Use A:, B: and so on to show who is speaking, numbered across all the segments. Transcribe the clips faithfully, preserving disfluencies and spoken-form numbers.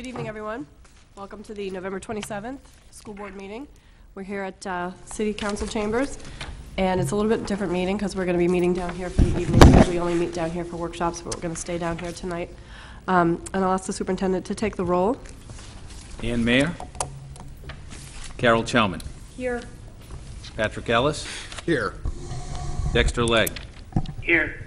A: Good evening, everyone. Welcome to the November twenty-seventh school board meeting. We're here at uh, City Council Chambers, and it's a little bit different meeting because we're going to be meeting down here for the evening. We usually only meet down here for workshops, but we're going to stay down here tonight. Um, and I'll ask the superintendent to take the roll.
B: Ann Mayer. Carol Chelman.
A: Here.
B: Patrick Ellis.
C: Here.
B: Dexter Legg.
D: Here.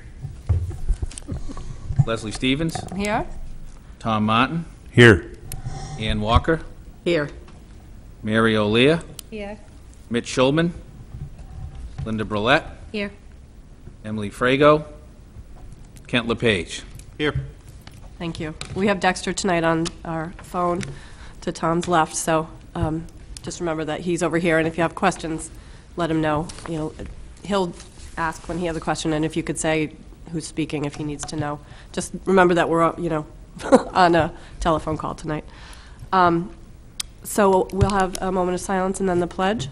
B: Leslie Stevens.
A: Here.
B: Tom Martin.
C: Here.
B: Ann Walker.
A: Here.
B: Mary O'Lear.
A: Here.
B: Mitch Schulman. Linda Brulette.
A: Here.
B: Emily Frago. Kent LePage.
C: Here.
A: Thank you. We have Dexter tonight on our phone to Tom's left, so um, just remember that he's over here, and if you have questions, let him know. You know, he'll ask when he has a question, and if you could say who's speaking if he needs to know. Just remember that we're, you know, on a telephone call tonight. Um, so we'll have a moment of silence and then the pledge.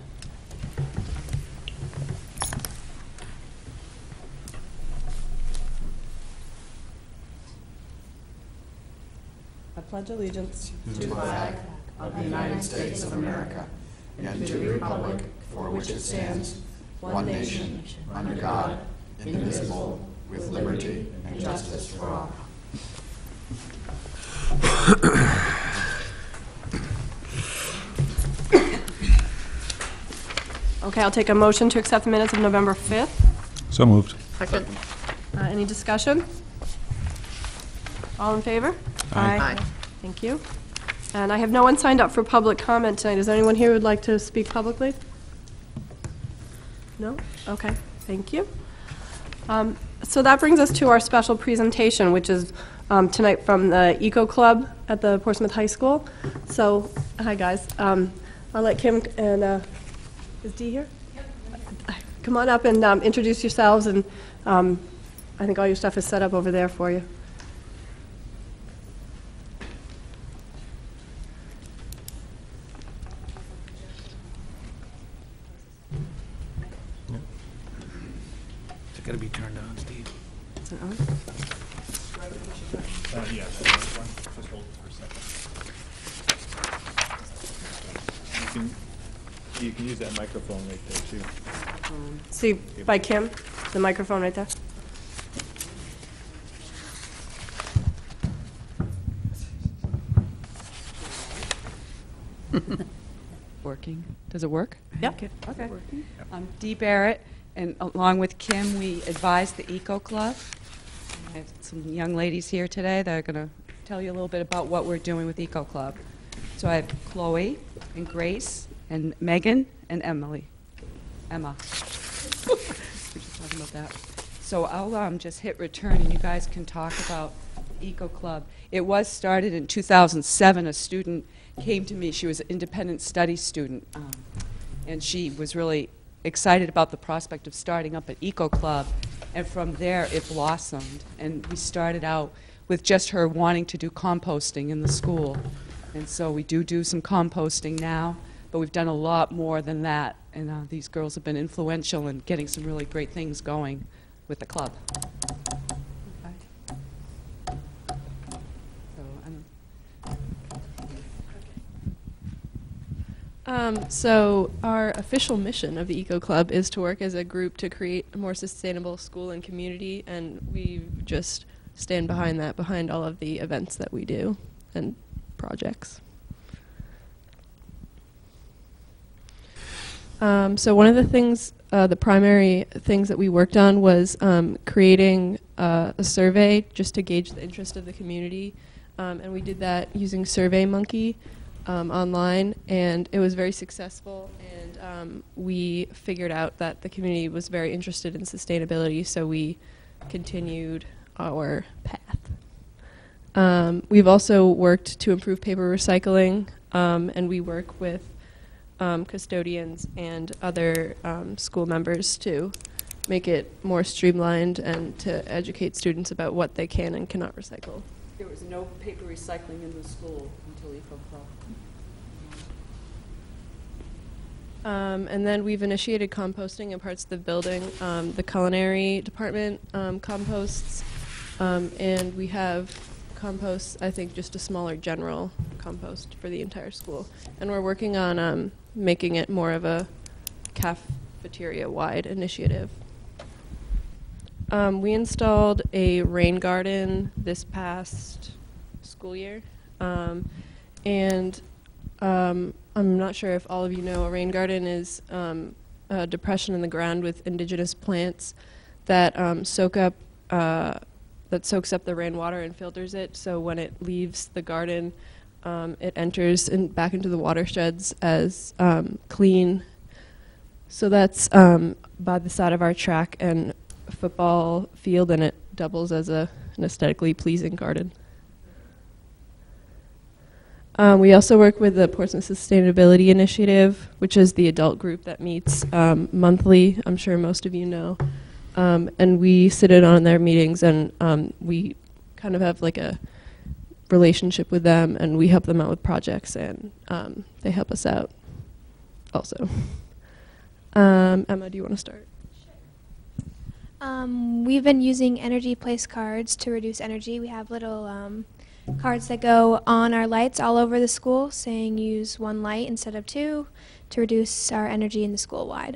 A: I pledge allegiance
E: to the flag of the United States of America and to the republic for which it stands, one nation, under God, indivisible, with liberty and justice for all.
A: Okay, I'll take a motion to accept the minutes of November fifth.
C: So moved.
A: Second. Uh, any discussion? All in favor?
C: Aye.
A: Aye. Thank you. And I have no one signed up for public comment tonight. Is there anyone here who would like to speak publicly? No? Okay, thank you. Um, so that brings us to our special presentation, which is um, tonight from the Eco Club at the Portsmouth High School. So, hi guys. Um, I'll let Kim and, uh, is Dee here? Yep. Come on up and um, introduce yourselves, and um, I think all your stuff is set up over there for you.
B: Is it going to be turned on, Steve?
A: Is it on?
C: Uh, yeah, just hold it for a second. You can, you can use that microphone right there, too.
A: Um, see, by Kim, the microphone right there.
F: Working. Does it work?
A: Yep.
F: Okay. I'm Dee Barrett, and along with Kim, we advise the Eco Club. I have some young ladies here today that are going to tell you a little bit about what we're doing with Eco Club. So I have Chloe and Grace and Megan and Emily. Emma. We were just talking about that. So I'll um, just hit return, and you guys can talk about Eco Club. It was started in two thousand seven. A student came to me. She was an independent study student, um, and she was really excited about the prospect of starting up an Eco Club. And from there, it blossomed. And we started out with just her wanting to do composting in the school. And so we do do some composting now, but we've done a lot more than that. And uh, these girls have been influential in getting some really great things going with the club. Okay. So, I'm
G: Um, so our official mission of the Eco Club is to work as a group to create a more sustainable school and community, and we just stand behind that, behind all of the events that we do and projects. Um, so one of the things, uh, the primary things that we worked on was um, creating uh, a survey just to gauge the interest of the community, um, and we did that using SurveyMonkey. Um, online, and it was very successful, and um, we figured out that the community was very interested in sustainability, so we continued our path. Um, we've also worked to improve paper recycling, um, and we work with um, custodians and other um, school members to make it more streamlined and to educate students about what they can and cannot recycle.
F: There was no paper recycling in the school until Eco Club.
G: Um, and then we've initiated composting in parts of the building. Um, the culinary department um, composts, um, and we have composts, I think just a smaller general compost for the entire school. And we're working on um, making it more of a cafeteria-wide initiative. Um, we installed a rain garden this past school year. Um, and um, I'm not sure if all of you know, a rain garden is um, a depression in the ground with indigenous plants that um, soak up, uh, that soaks up the rainwater and filters it. So when it leaves the garden, um, it enters in back into the watersheds as um, clean. So that's um, by the side of our track and football field, and it doubles as a, an aesthetically pleasing garden. Um, we also work with the Portsmouth Sustainability Initiative, which is the adult group that meets um, monthly. I'm sure most of you know. Um, and we sit in on their meetings, and um, we kind of have like a relationship with them, and we help them out with projects, and um, they help us out also. Um, Emma, do you want to start?
D: Um, we've been using energy place cards to reduce energy. We have little um, cards that go on our lights all over the school saying use one light instead of two to reduce our energy in the school wide.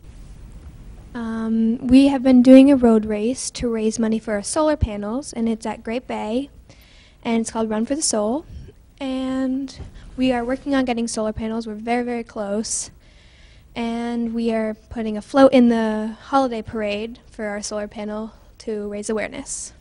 D: Um, we have been doing a road race to raise money for our solar panels, and it's at Great Bay, and it's called Run for the Soul. And we are working on getting solar panels. We're very, very close. And we are putting a float in the holiday parade for our solar panel to raise awareness.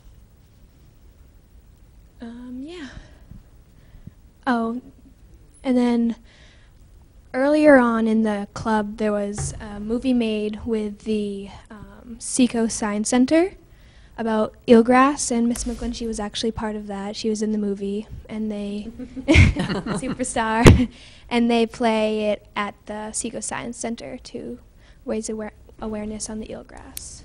D: Um, yeah. Oh, and then earlier on in the club, there was a movie made with the um, Seacoast Science Center about eelgrass, and Miss McGlinchey was actually part of that. She was in the movie, and they, superstar, and they play it at the Seacoast Science Center to raise aware awareness on the eelgrass.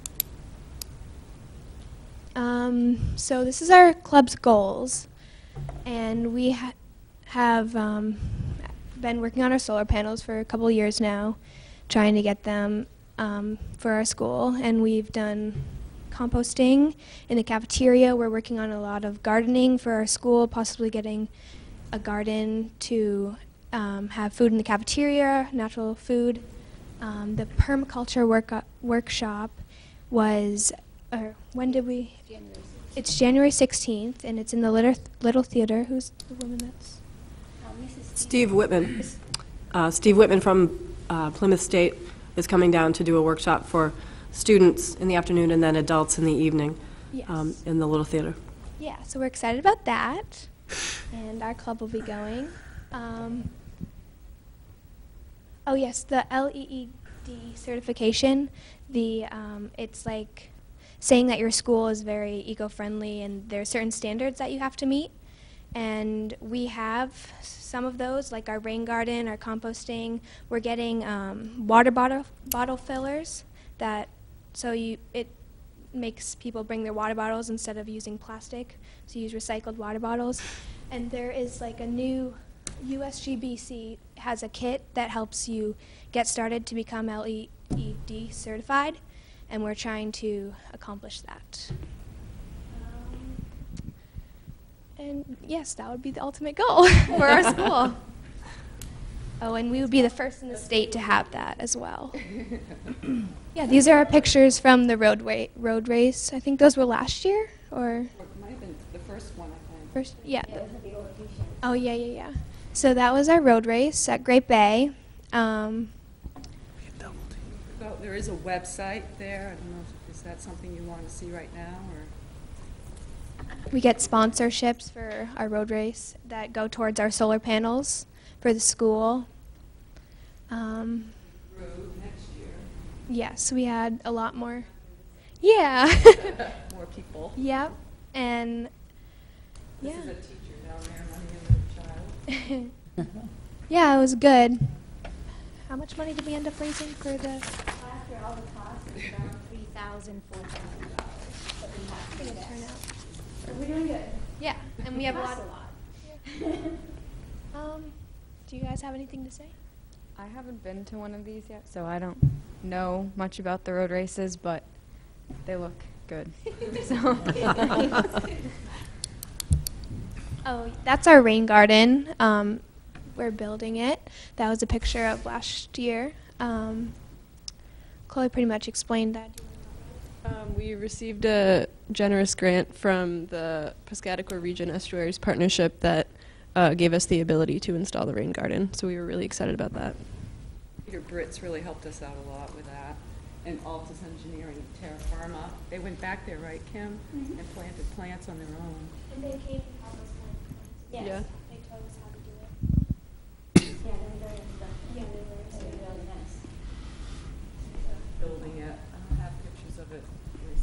D: Um, so this is our club's goals, and we ha have um, been working on our solar panels for a couple years now, trying to get them um, for our school, and we've done composting in the cafeteria. We're working on a lot of gardening for our school, possibly getting a garden to um, have food in the cafeteria, natural food. Um, the permaculture work workshop was, or when did we? January sixteenth. It's January sixteenth, and it's in the Little, Little Theater. Who's the woman that's?
A: Steve Whitman. Uh, Steve Whitman from uh, Plymouth State is coming down to do a workshop for students in the afternoon and then adults in the evening.
D: Yes.
A: um, in the Little Theater.
D: Yeah, so we're excited about that, and our club will be going. Um, oh yes, the L E E D certification, the um, it's like saying that your school is very eco-friendly, and there are certain standards that you have to meet, and we have some of those, like our rain garden, our composting. We're getting um, water bottle bottle fillers that so you it makes people bring their water bottles instead of using plastic, so use recycled water bottles. And there is like a new U S G B C has a kit that helps you get started to become L E E D certified, and we're trying to accomplish that. Um, and yes, that would be the ultimate goal for our school. Oh, and we would be the first in the state to have that as well. Yeah, these are our pictures from the road, wa road race. I think those were last year, or?
F: It might have been the first one, I think.
D: First, yeah. Oh, yeah, yeah, yeah. So that was our road race at Great Bay. Um,
F: Well, there is a website there. I don't know, if, is that something you want to see right now, or?
D: we get sponsorships for our road race that go towards our solar panels for the school. Um,
F: Road next year.
D: yes, we had a lot more. Yeah.
F: More people.
D: Yep. And
F: This
D: yeah.
F: is a teacher down there running into a child.
D: Yeah, it was good. How much money did we end up raising for the?
H: After all the costs, it's around three thousand, four thousand dollars. But we have to
D: Good
H: get
D: turnout.
H: We're doing good.
D: Yeah, and we have a lot.
H: Costs a lot.
D: Um, do you guys have anything to say?
I: I haven't been to one of these yet, so I don't know much about the road races, but they look good. So
D: Oh, that's our rain garden. Um, we're building it. That was a picture of last year. Um, Chloe pretty much explained that.
G: Um, we received a generous grant from the Piscataqua Region Estuaries Partnership that uh, gave us the ability to install the rain garden. So we were really excited about that.
F: Peter Britz really helped us out a lot with that. And Altus Engineering, Terra Firma. They went back there, right, Kim?
D: Mhm.
F: And planted plants on their own.
D: And they came and helped us plant.
H: Yes.
G: Yeah.
D: They told us how to do it.
H: Yeah, they're very instructive.
D: Yeah, they were.
H: They're really nice.
F: Building it. I don't have pictures of it.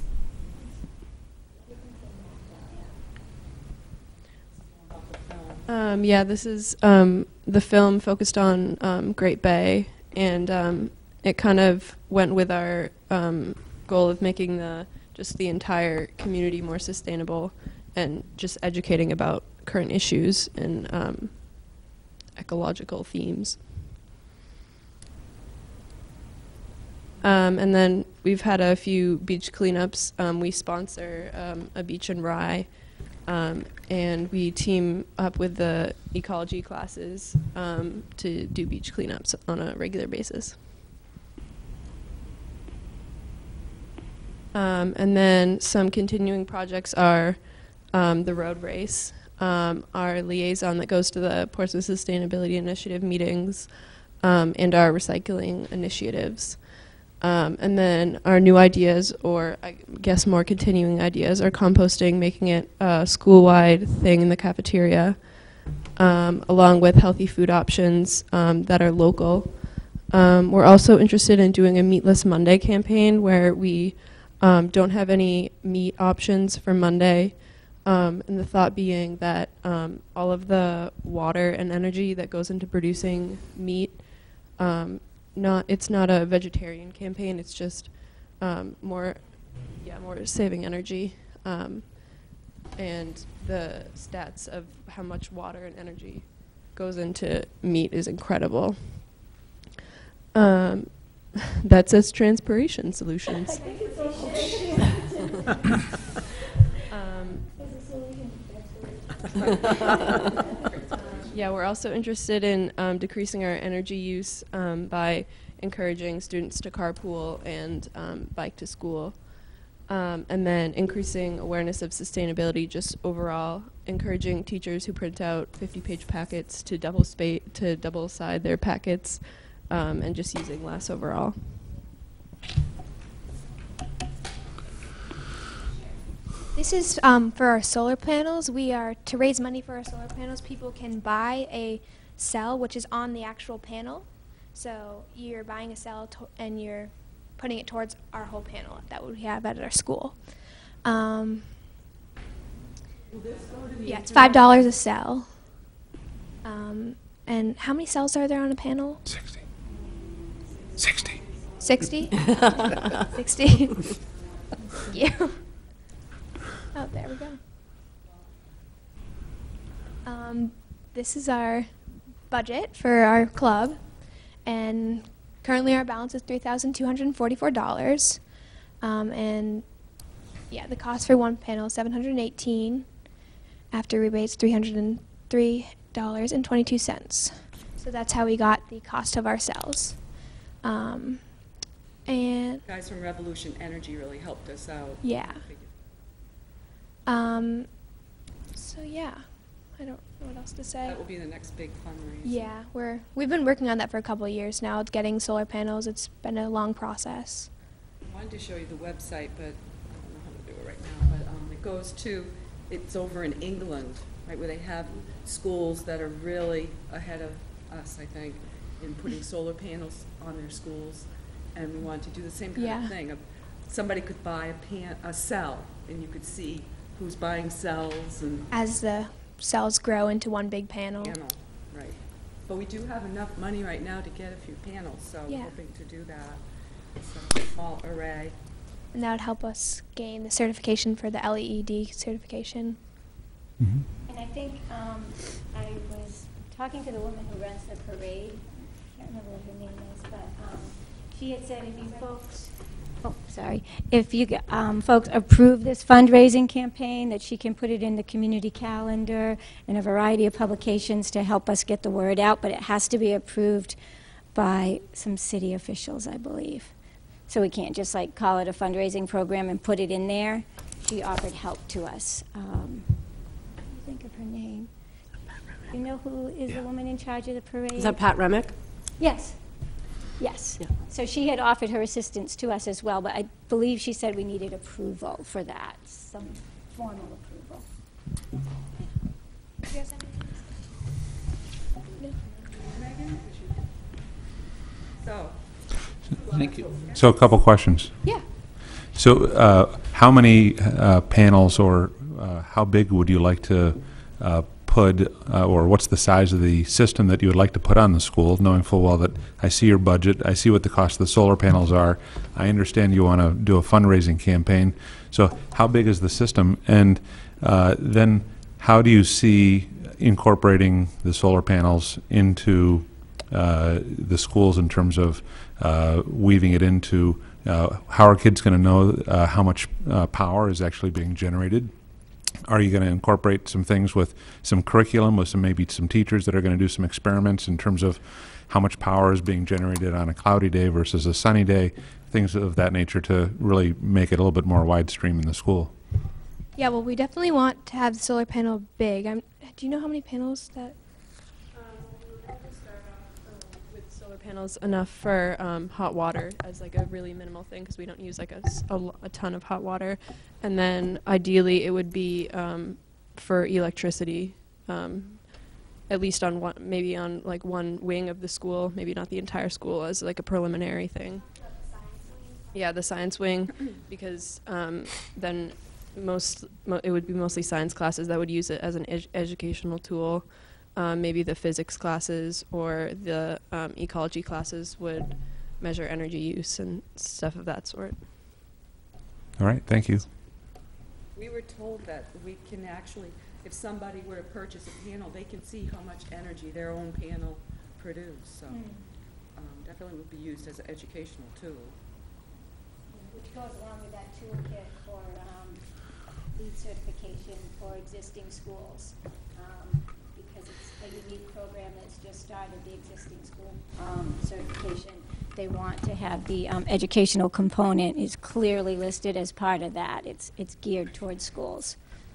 F: About the film.
G: Um, yeah, this is um, the film focused on um, Great Bay, and um, it kind of went with our um, goal of making the just the entire community more sustainable, and just educating about current issues and um, ecological themes. Um, and then we've had a few beach cleanups. Um, we sponsor um, a beach in Rye, um, and we team up with the ecology classes um, to do beach cleanups on a regular basis. Um, and then some continuing projects are um, the road race, um, our liaison that goes to the Portsmouth Sustainability Initiative meetings, um, and our recycling initiatives. Um, and then our new ideas, or I guess more continuing ideas, are composting, making it a school-wide thing in the cafeteria, um, along with healthy food options um, that are local. Um, we're also interested in doing a Meatless Monday campaign where we um, don't have any meat options for Monday, um, and the thought being that um, all of the water and energy that goes into producing meat um, Not, it's not a vegetarian campaign. It's just um, more, yeah, more saving energy, um, and the stats of how much water and energy goes into meat is incredible. Um, that says Transpiration Solutions. um, Yeah, we're also interested in um, decreasing our energy use um, by encouraging students to carpool and um, bike to school. Um, and then increasing awareness of sustainability just overall, encouraging teachers who print out fifty-page packets to double spa- to double side their packets, um, and just using less overall.
D: This is um, for our solar panels. We are, to raise money for our solar panels, people can buy a cell which is on the actual panel. So you're buying a cell to and you're putting it towards our whole panel that we have at our school. Um, yeah, it's five dollars a cell. Um, and how many cells are there on a panel?
B: Sixty. Sixty.
D: Sixty? Sixty. Yeah. Oh, there we go. Um, this is our budget for our club, and currently our balance is three thousand two hundred forty-four dollars. Um, and yeah, the cost for one panel is seven hundred eighteen dollars. After rebates, three hundred three dollars and twenty-two cents. So that's how we got the cost of our cells. Um, and
F: Guys from Revolution Energy really helped us out.
D: yeah. Um, so yeah, I don't know what else to say.
F: That will be the next big fundraiser.
D: Yeah, we're we've been working on that for a couple of years now. Getting solar panels, it's been a long process.
F: I wanted to show you the website, but I don't know how to do it right now. But um, it goes to, it's over in England, right, where they have schools that are really ahead of us, I think, in putting solar panels on their schools. And we wanted to do the same kind
D: Yeah.
F: of thing. Somebody could buy a pan, a cell, and you could see who's buying cells and
D: As the cells grow into one big panel.
F: panel, right. But we do have enough money right now to get a few panels, so we're
D: Yeah.
F: hoping to do that. So, small array.
D: And that would help us gain the certification for the L E E D certification.
H: And I think um, I was talking to the woman who runs the parade. I can't remember what her name is, but um, she had said if you folks Oh, sorry. If you, g- um, folks approve this fundraising campaign, that she can put it in the community calendar and a variety of publications to help us get the word out, but it has to be approved by some city officials, I believe. So we can't just like call it a fundraising program and put it in there. She offered help to us. Um, I can't think of her name. You know who is the woman in charge of the parade?
A: Is that Pat Remick?
H: Yes. Yes.
A: Yeah.
H: So she had offered her assistance to us as well, but I believe she said we needed approval for that, some formal approval.
F: So,
B: Thank you.
J: So a couple questions.
H: Yeah.
J: So uh, how many uh, panels or uh, how big would you like to uh, put, uh, or what's the size of the system that you would like to put on the school, knowing full well that I see your budget, I see what the cost of the solar panels are, I understand you want to do a fundraising campaign. So how big is the system? And uh, then how do you see incorporating the solar panels into uh, the schools in terms of uh, weaving it into uh, how are kids going to know uh, how much uh, power is actually being generated? Are you going to incorporate some things with some curriculum, with some maybe some teachers that are going to do some experiments in terms of how much power is being generated on a cloudy day versus a sunny day, things of that nature to really make it a little bit more widestream in the school?
D: Yeah, well, we definitely want to have the solar panel big. I'm, do you know how many panels that? With solar panels enough for um, hot water as like a really minimal thing because we don't use like a, s- a lo- a ton of hot water, and then ideally it would be um, for electricity, um, at least on one, maybe on like one wing of the school, maybe not the entire school, as like a preliminary thing. Yeah, the science wing, because um, then most mo- it would be mostly science classes that would use it as an ed- educational tool. Um, maybe the physics classes or the um, ecology classes would measure energy use and stuff of that sort.
J: All right, thank you.
F: we were told that we can actually, if somebody were to purchase a panel, they can see how much energy their own panel produced, so um, definitely would be used as an educational tool.
H: Which goes along with that toolkit for um, LEED certification for existing schools. Um, because it's a unique program that's just started, the existing school um, certification. They want to have the um, educational component is clearly listed as part of that. It's, it's geared towards schools.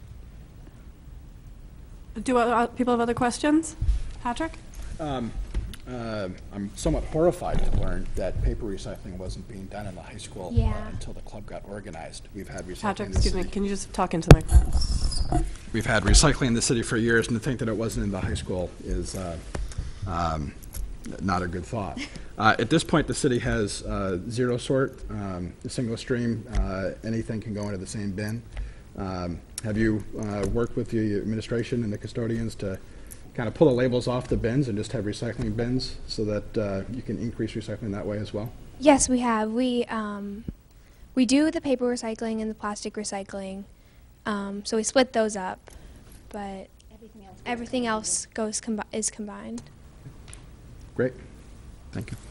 A: Do uh, people have other questions? Patrick?
E: Um, uh, I'm somewhat horrified to learn that paper recycling wasn't being done in the high school uh,
H: Yeah.
E: until the club got organized. We've had recycling
A: Patrick,
E: in the
A: excuse me,
E: city.
A: can you just talk into the microphone?
E: We've had recycling in the city for years, and to think that it wasn't in the high school is uh, um, not a good thought. Uh, at this point, the city has uh, zero sort, um, a single stream. Uh, anything can go into the same bin. Um, have you uh, worked with the administration and the custodians to kind of pull the labels off the bins and just have recycling bins so that uh, you can increase recycling that way as well?
D: Yes, we have. We um, we do the paper recycling and the plastic recycling. Um, so we split those up, but
H: Everything else.
D: everything else goes combi- is combined.
E: Great. Thank you.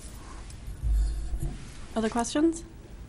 A: Other questions?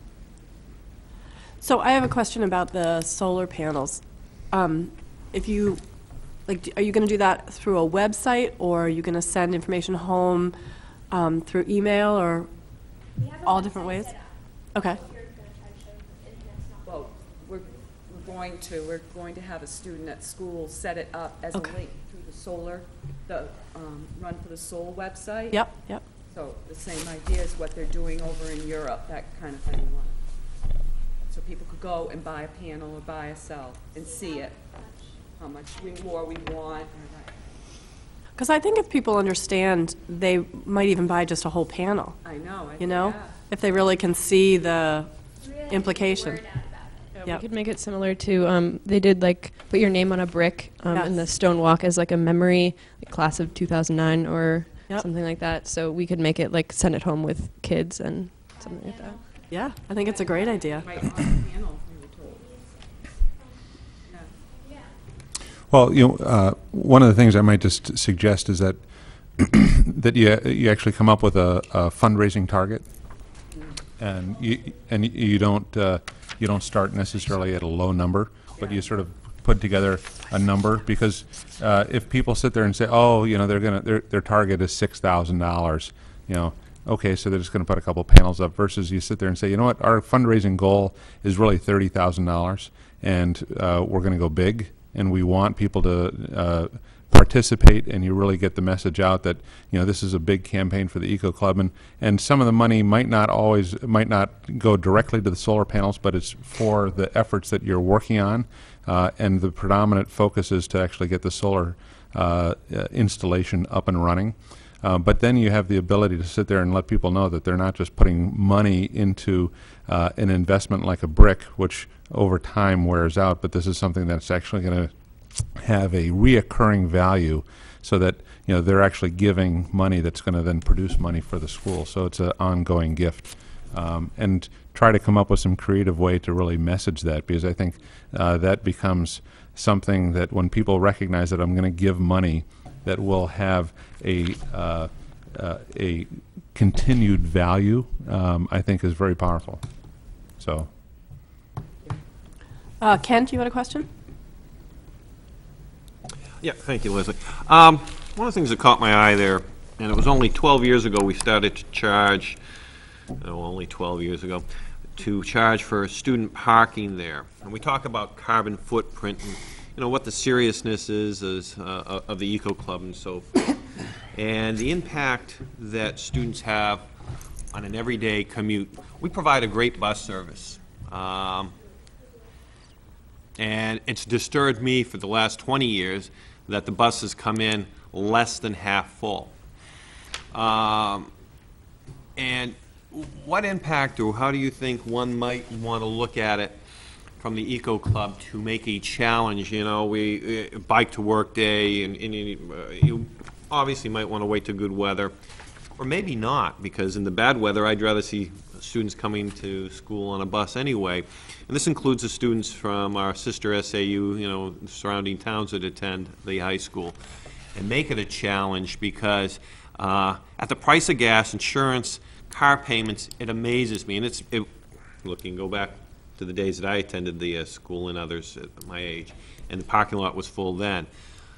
A: So I have a question about the solar panels. Um, If you, like, d- are you going to do that through a website, or are you going to send information home um, through email, or all different ways? Okay.
F: Well, we're, we're going to, we're going to have a student at school set it up as a
A: Okay.
F: link through the solar, the, um, Run for the Soul website.
A: Yep, yep.
F: So the same idea as what they're doing over in Europe, that kind of thing. So people could go and buy a panel or buy a cell and see it, how much we more we want.
A: Because I think if people understand, they might even buy just a whole panel,
F: I know. I
A: you
F: think,
A: know?
F: yeah.
A: If they really can see the implication.
G: Yeah,
A: Yep.
G: We could make it similar to, um, they did like put your name on a brick um, in the
A: Yes.
G: stone walk as like a memory, like class of two thousand nine or
A: Yep.
G: something like that. So we could make it like send it home with kids and something like that.
A: Yeah, I think it's a great idea.
F: Right on the panel, we were told. Yeah.
J: Well, you know, uh, one of the things I might just suggest is that that you you actually come up with a, a fundraising target and you, and you don't, uh, you don't start necessarily at a low number, but you sort of put together a number, because uh, if people sit there and say, oh, you know, they're gonna, their, their target is six thousand dollars, you know, okay, so they're just gonna put a couple panels up, versus you sit there and say, you know what, our fundraising goal is really thirty thousand dollars, and uh, we're gonna go big, and we want people to uh, participate, and you really get the message out that, you know, this is a big campaign for the Eco Club, and, and some of the money might not always, might not go directly to the solar panels, but it's for the efforts that you're working on, uh, and the predominant focus is to actually get the solar uh, uh, installation up and running. Uh, but then you have the ability to sit there and let people know that they're not just putting money into uh, an investment like a brick, which over time wears out, but this is something that's actually going to have a reoccurring value, so that, you know, they're actually giving money that's going to then produce money for the school. So it's an ongoing gift, um, and try to come up with some creative way to really message that, because I think uh, that becomes something that when people recognize that I'm going to give money that will have a uh, uh, a continued value, um, I think is very powerful. So,
A: Uh, Kent, you had a question?
K: Yeah, thank you, Leslie. Um, one of the things that caught my eye there, and it was only twelve years ago we started to charge, no, only twelve years ago, to charge for student parking there. And we talk about carbon footprint and, you know, what the seriousness is, is uh, of the Eco Club and so forth. And the impact that students have on an everyday commute. We provide a great bus service. Um, and it's disturbed me for the last twenty years that the buses come in less than half full. Um, and what impact, or how do you think one might want to look at it from the Eco Club to make a challenge? You know, we uh, bike to work day, and, and uh, you obviously might want to wait till good weather, or maybe not, because in the bad weather I'd rather see students coming to school on a bus anyway. And this includes the students from our sister S A U, you know, surrounding towns that attend the high school. And make it a challenge, because uh, at the price of gas, insurance, car payments, it amazes me. And it's, it, look, you can go back to the days that I attended the uh, school and others at my age, and the parking lot was full then.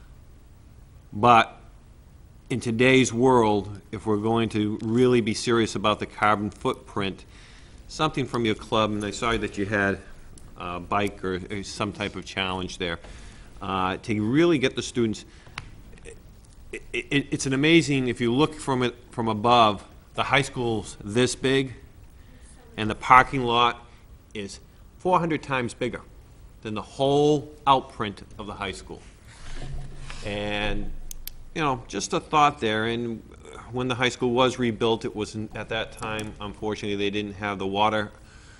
K: But in today's world, if we're going to really be serious about the carbon footprint, something from your club, and I saw that you had a bike or, or some type of challenge there, uh, to really get the students, it, it, it's an amazing, if you look from it from above, the high school's this big, and the parking lot is four hundred times bigger than the whole outprint of the high school. And you know, just a thought there. And when the high school was rebuilt, it was at that time, unfortunately, they didn't have the water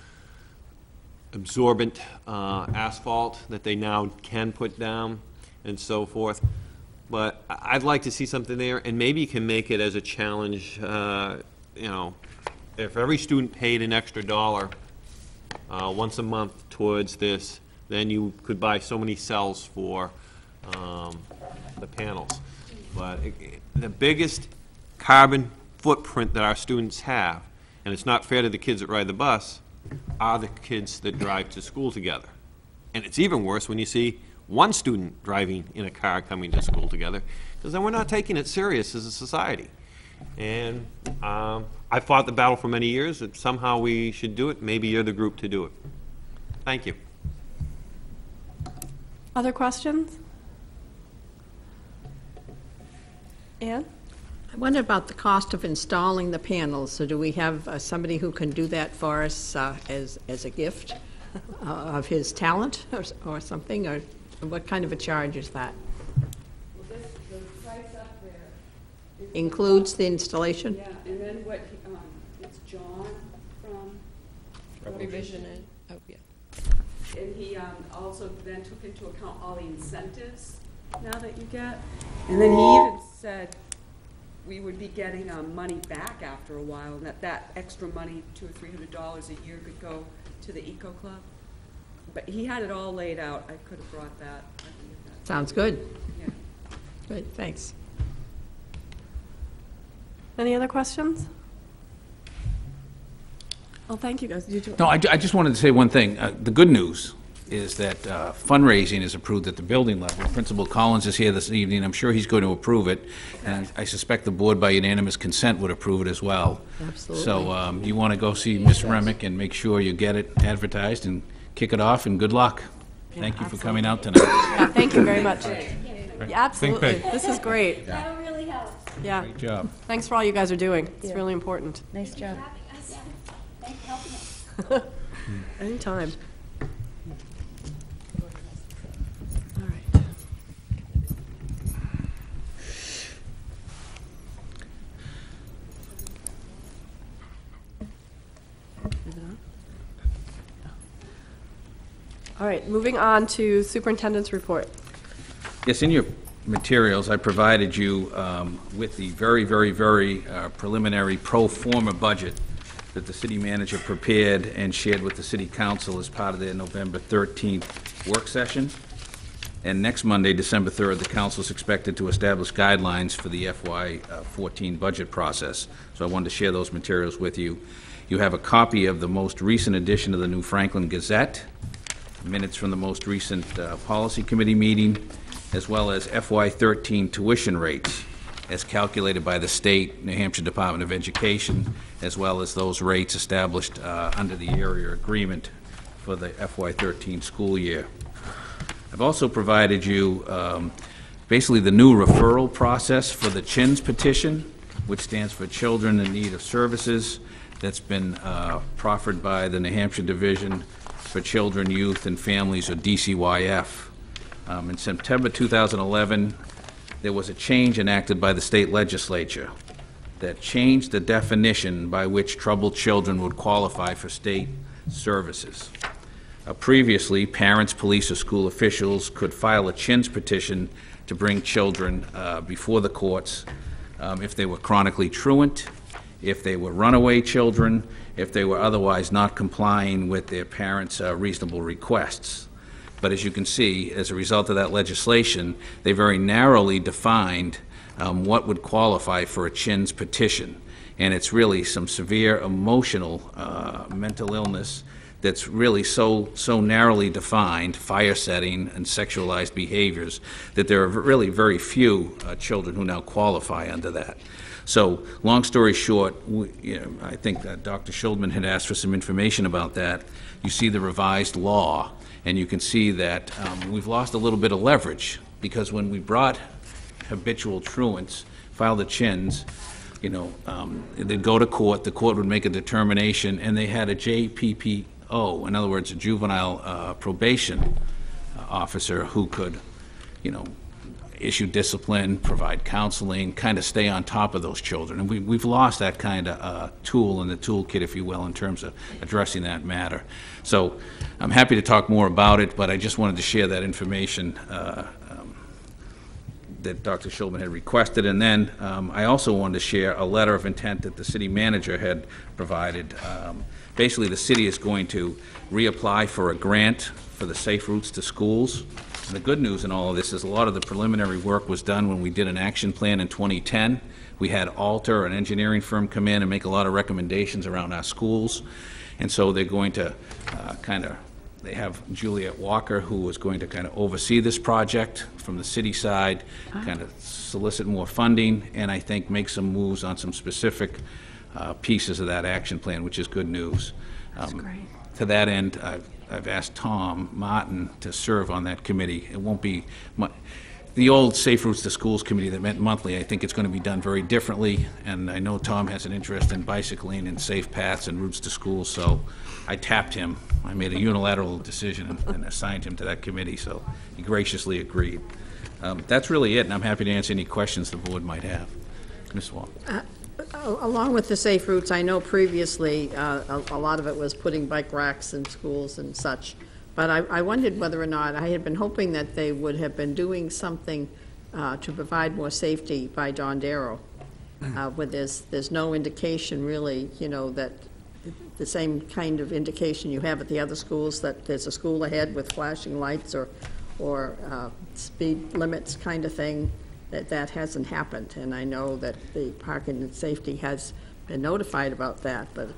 K: absorbent uh, asphalt that they now can put down and so forth. But I'd like to see something there, and maybe you can make it as a challenge. Uh, you know, if every student paid an extra dollar uh, once a month towards this, then you could buy so many cells for um, the panels. But it, it, the biggest carbon footprint that our students have, and it's not fair to the kids that ride the bus, are the kids that drive to school together. And it's even worse when you see one student driving in a car coming to school together, because then we're not taking it serious as a society. And um, I fought the battle for many years that somehow we should do it. Maybe you're the group to do it. Thank you.
A: Other questions? Ann?
L: I wondered about the cost of installing the panels. So do we have uh, somebody who can do that for us uh, as, as a gift uh, of his talent or, or something? Or what kind of a charge is that?
F: Well, this, the price up there is
L: Includes the installation?
F: Yeah, and then what, he- um, it's John from
G: Revision and, oh, yeah.
F: And he um, also then took into account all the incentives now that you get. And then he even said we would be getting um, money back after a while, and that that extra money, two or three hundred dollars a year, could go to the Eco Club. But he had it all laid out. I could have brought that. I can get that.
L: Sounds good.
F: Yeah.
L: Good, thanks.
A: Any other questions? Oh, thank you, guys. Did you?
B: No, I, ju- I just wanted to say one thing. Uh, The good news is that uh, fundraising is approved at the building level. Principal Collins is here this evening. I'm sure he's going to approve it, and I suspect the board, by unanimous consent, would approve it as well.
L: Absolutely.
B: So um, you want to go see Miz Remick and make sure you get it advertised and kick it off, and good luck. Thank you for coming out tonight.
A: Yeah, thank you very much. Yeah, absolutely.
J: big.
A: This is great.
H: That'll really help.
A: Yeah.
B: Great job.
A: Thanks for all you guys are doing. It's really important.
H: Nice job. Thanks for helping us.
A: Anytime. All right. All right, moving on to superintendent's report.
B: Yes, in your materials, I provided you um, with the very, very, very uh, preliminary pro forma budget that the city manager prepared and shared with the city council as part of their November thirteenth work session. And next Monday, December third, the council is expected to establish guidelines for the F Y fourteen budget process. So I wanted to share those materials with you. You have a copy of the most recent edition of the New Franklin Gazette, minutes from the most recent uh, policy committee meeting, as well as F Y thirteen tuition rates as calculated by the state, New Hampshire Department of Education, as well as those rates established uh, under the area agreement for the F Y thirteen school year. I've also provided you um, basically the new referral process for the CHINS petition, which stands for Children in Need of Services, that's been uh, proffered by the New Hampshire Division for Children, Youth, and Families, or D C Y F. Um, in September two thousand eleven, there was a change enacted by the state legislature that changed the definition by which troubled children would qualify for state services. Uh, previously, parents, police, or school officials could file a CHINS petition to bring children uh, before the courts um, if they were chronically truant, if they were runaway children, if they were otherwise not complying with their parents' uh, reasonable requests. But as you can see, as a result of that legislation, they very narrowly defined um, what would qualify for a CHINS petition. And it's really some severe emotional uh, mental illness that's really so, so narrowly defined, fire setting and sexualized behaviors, that there are really very few uh, children who now qualify under that. So, long story short, we, you know, I think that Doctor Schuldman had asked for some information about that. You see the revised law, and you can see that um, we've lost a little bit of leverage, because when we brought habitual truants, filed the CHINS, you know, um, they'd go to court, the court would make a determination, and they had a J P P O, in other words, a juvenile uh, probation uh, officer who could, you know, issue discipline, provide counseling, kind of stay on top of those children. And we, we've lost that kind of uh, tool in the toolkit, if you will, in terms of addressing that matter. So I'm happy to talk more about it, but I just wanted to share that information uh, um, that Doctor Schulman had requested. And then um, I also wanted to share a letter of intent that the city manager had provided. Um, basically, the city is going to reapply for a grant for the Safe Routes to Schools. And the good news in all of this is a lot of the preliminary work was done when we did an action plan in twenty ten. We had Alter, an engineering firm, come in and make a lot of recommendations around our schools. And so they're going to uh, kind of, they have Juliet Walker, who is going to kind of oversee this project from the city side, kind of solicit more funding, and I think make some moves on some specific uh, pieces of that action plan, which is good news.
A: That's
B: Um,
A: great.
B: To that end, I've, I've asked Tom Martin to serve on that committee. It won't be, mu- the old Safe Routes to Schools committee that met monthly, I think it's going to be done very differently, and I know Tom has an interest in bicycling and safe paths and routes to schools, so I tapped him. I made a unilateral decision and, and assigned him to that committee, so he graciously agreed. Um, that's really it, and I'm happy to answer any questions the board might have. Miz Wall.
L: Uh, Along with the safe routes, I know previously uh, a, a lot of it was putting bike racks in schools and such, but I, I wondered whether or not, I had been hoping that they would have been doing something uh, to provide more safety by John Darrow, uh, where there's, there's no indication really, you know, that the same kind of indication you have at the other schools, that there's a school ahead with flashing lights or, or uh, speed limits kind of thing. That that hasn't happened, and I know that the parking and safety has been notified about that, but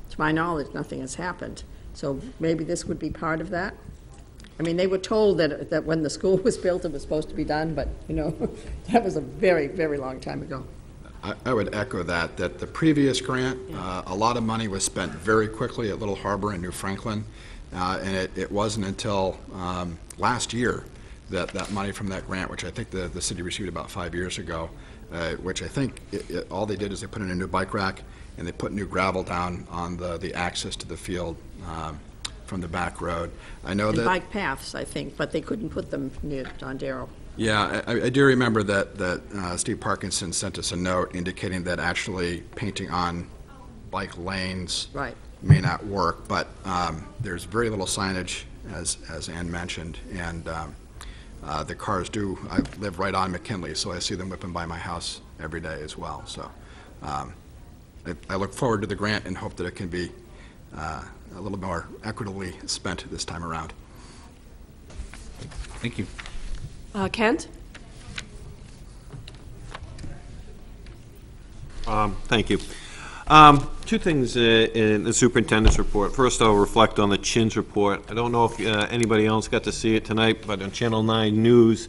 L: to my knowledge, nothing has happened. So maybe this would be part of that? I mean, they were told that, that when the school was built, it was supposed to be done, but, you know, that was a very, very long time ago.
E: I, I would echo that, that the previous grant, uh, a lot of money was spent very quickly at Little Harbor in New Franklin, uh, and it, it wasn't until um, last year that that money from that grant, which I think the, the city received about five years ago, uh, which I think it, it, all they did is they put in a new bike rack and they put new gravel down on the, the access to the field um, from the back road. I know
L: And
E: that
L: bike paths, I think, but they couldn't put them near John Darrow.
E: Yeah, I, I do remember that, that uh, Steve Parkinson sent us a note indicating that actually painting on bike lanes
L: Right.
E: may not work, but um, there's very little signage, as, as Ann mentioned, and um, uh, the cars do, I live right on McKinley, so I see them whipping by my house every day as well. So um, I, I look forward to the grant and hope that it can be uh, a little more equitably spent this time around.
B: Thank you.
A: Uh, Kent?
K: Um, Thank you. Um, Two things uh, in the superintendent's report. First, I'll reflect on the Chins report. I don't know if uh, anybody else got to see it tonight, but on Channel nine News,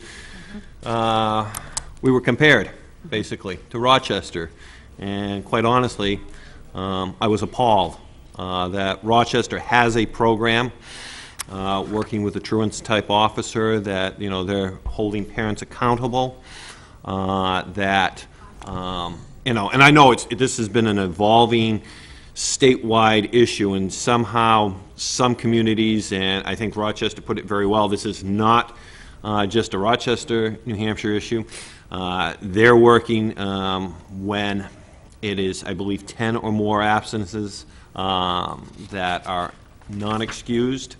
K: uh, we were compared, basically, to Rochester. And quite honestly, um, I was appalled uh, that Rochester has a program uh, working with a truants-type officer that, you know, they're holding parents accountable, uh, that um, you know, and I know it's, this has been an evolving statewide issue, and somehow some communities, and I think Rochester put it very well, this is not uh, just a Rochester, New Hampshire issue. Uh, they're working um, when it is, I believe, ten or more absences um, that are non-excused.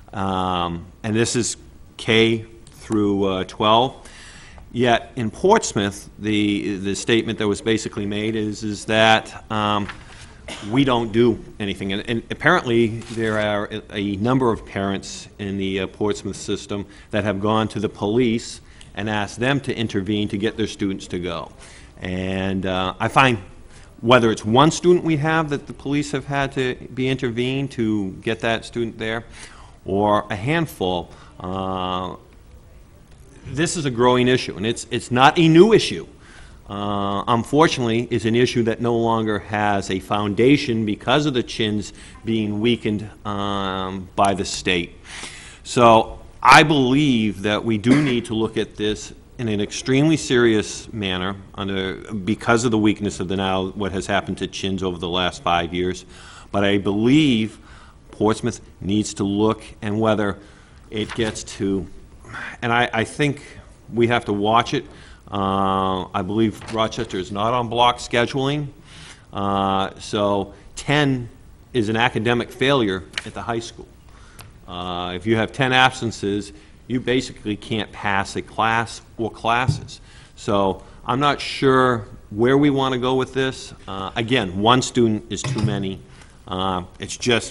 K: Um, and this is K through uh, twelve. Yet in Portsmouth, the the statement that was basically made is is that um, we don't do anything, and, and apparently there are a, a number of parents in the uh, Portsmouth system that have gone to the police and asked them to intervene to get their students to go. And uh, I find whether it's one student we have that the police have had to be intervened to get that student there, or a handful. Uh, This is a growing issue, and it's it's not a new issue. Uh, unfortunately, it's an issue that no longer has a foundation because of the Chins being weakened um, by the state. So I believe that we do need to look at this in an extremely serious manner under because of the weakness of the now what has happened to Chins over the last five years. But I believe Portsmouth needs to look and whether it gets to. And I, I think we have to watch it. Uh, I believe Rochester is not on block scheduling. Uh, so ten is an academic failure at the high school. Uh, if you have ten absences, you basically can't pass a class or classes. So I'm not sure where we want to go with this. Uh, again, one student is too many. Uh, it's just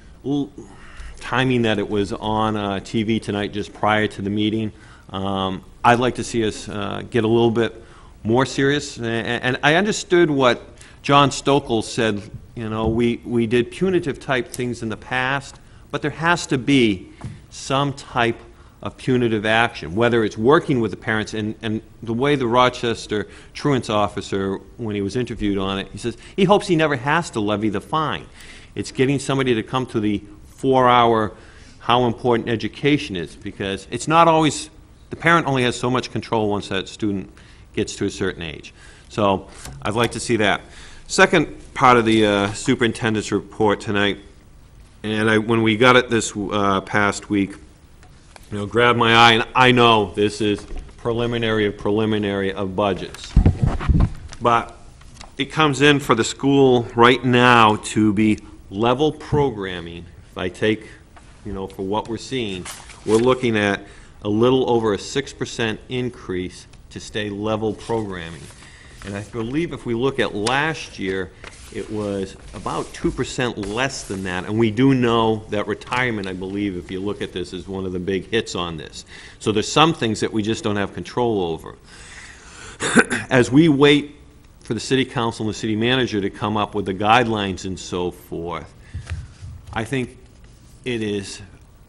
K: timing that it was on uh, T V tonight just prior to the meeting. Um, I'd like to see us uh, get a little bit more serious. And, and I understood what John Stokel said, you know, we, we did punitive type things in the past, but there has to be some type of punitive action, whether it's working with the parents. And, and the way the Rochester truants officer, when he was interviewed on it, he says he hopes he never has to levy the fine. It's getting somebody to come to the four-hour how important education is, because it's not always, the parent only has so much control once that student gets to a certain age. So I'd like to see that. Second part of the uh, superintendent's report tonight, and I, when we got it this uh, past week, you know, grabbed my eye, and I know this is preliminary of preliminary of budgets, but it comes in for the school right now to be level programming. If I take, you know, for what we're seeing, we're looking at a little over a six percent increase to stay level programming. And I believe if we look at last year, it was about two percent less than that. And we do know that retirement, I believe, if you look at this, is one of the big hits on this. So there's some things that we just don't have control over. As we wait for the city council and the city manager to come up with the guidelines and so forth. I think it is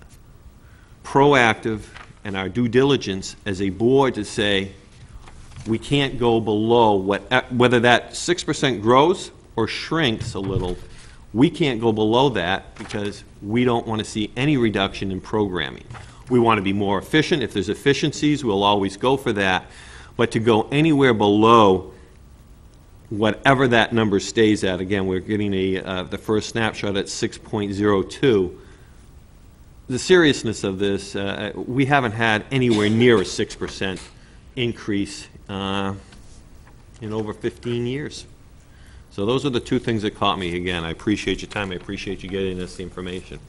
K: proactive and our due diligence as a board to say we can't go below what, whether that six percent grows or shrinks a little, we can't go below that because we don't want to see any reduction in programming. We want to be more efficient. If there's efficiencies, we'll always go for that. But to go anywhere below whatever that number stays at, again, we're getting a, uh, the first snapshot at six point zero two. The seriousness of this, uh, we haven't had anywhere near a six percent increase uh, in over fifteen years. So those are the two things that caught me. Again, I appreciate your time. I appreciate you getting us the information.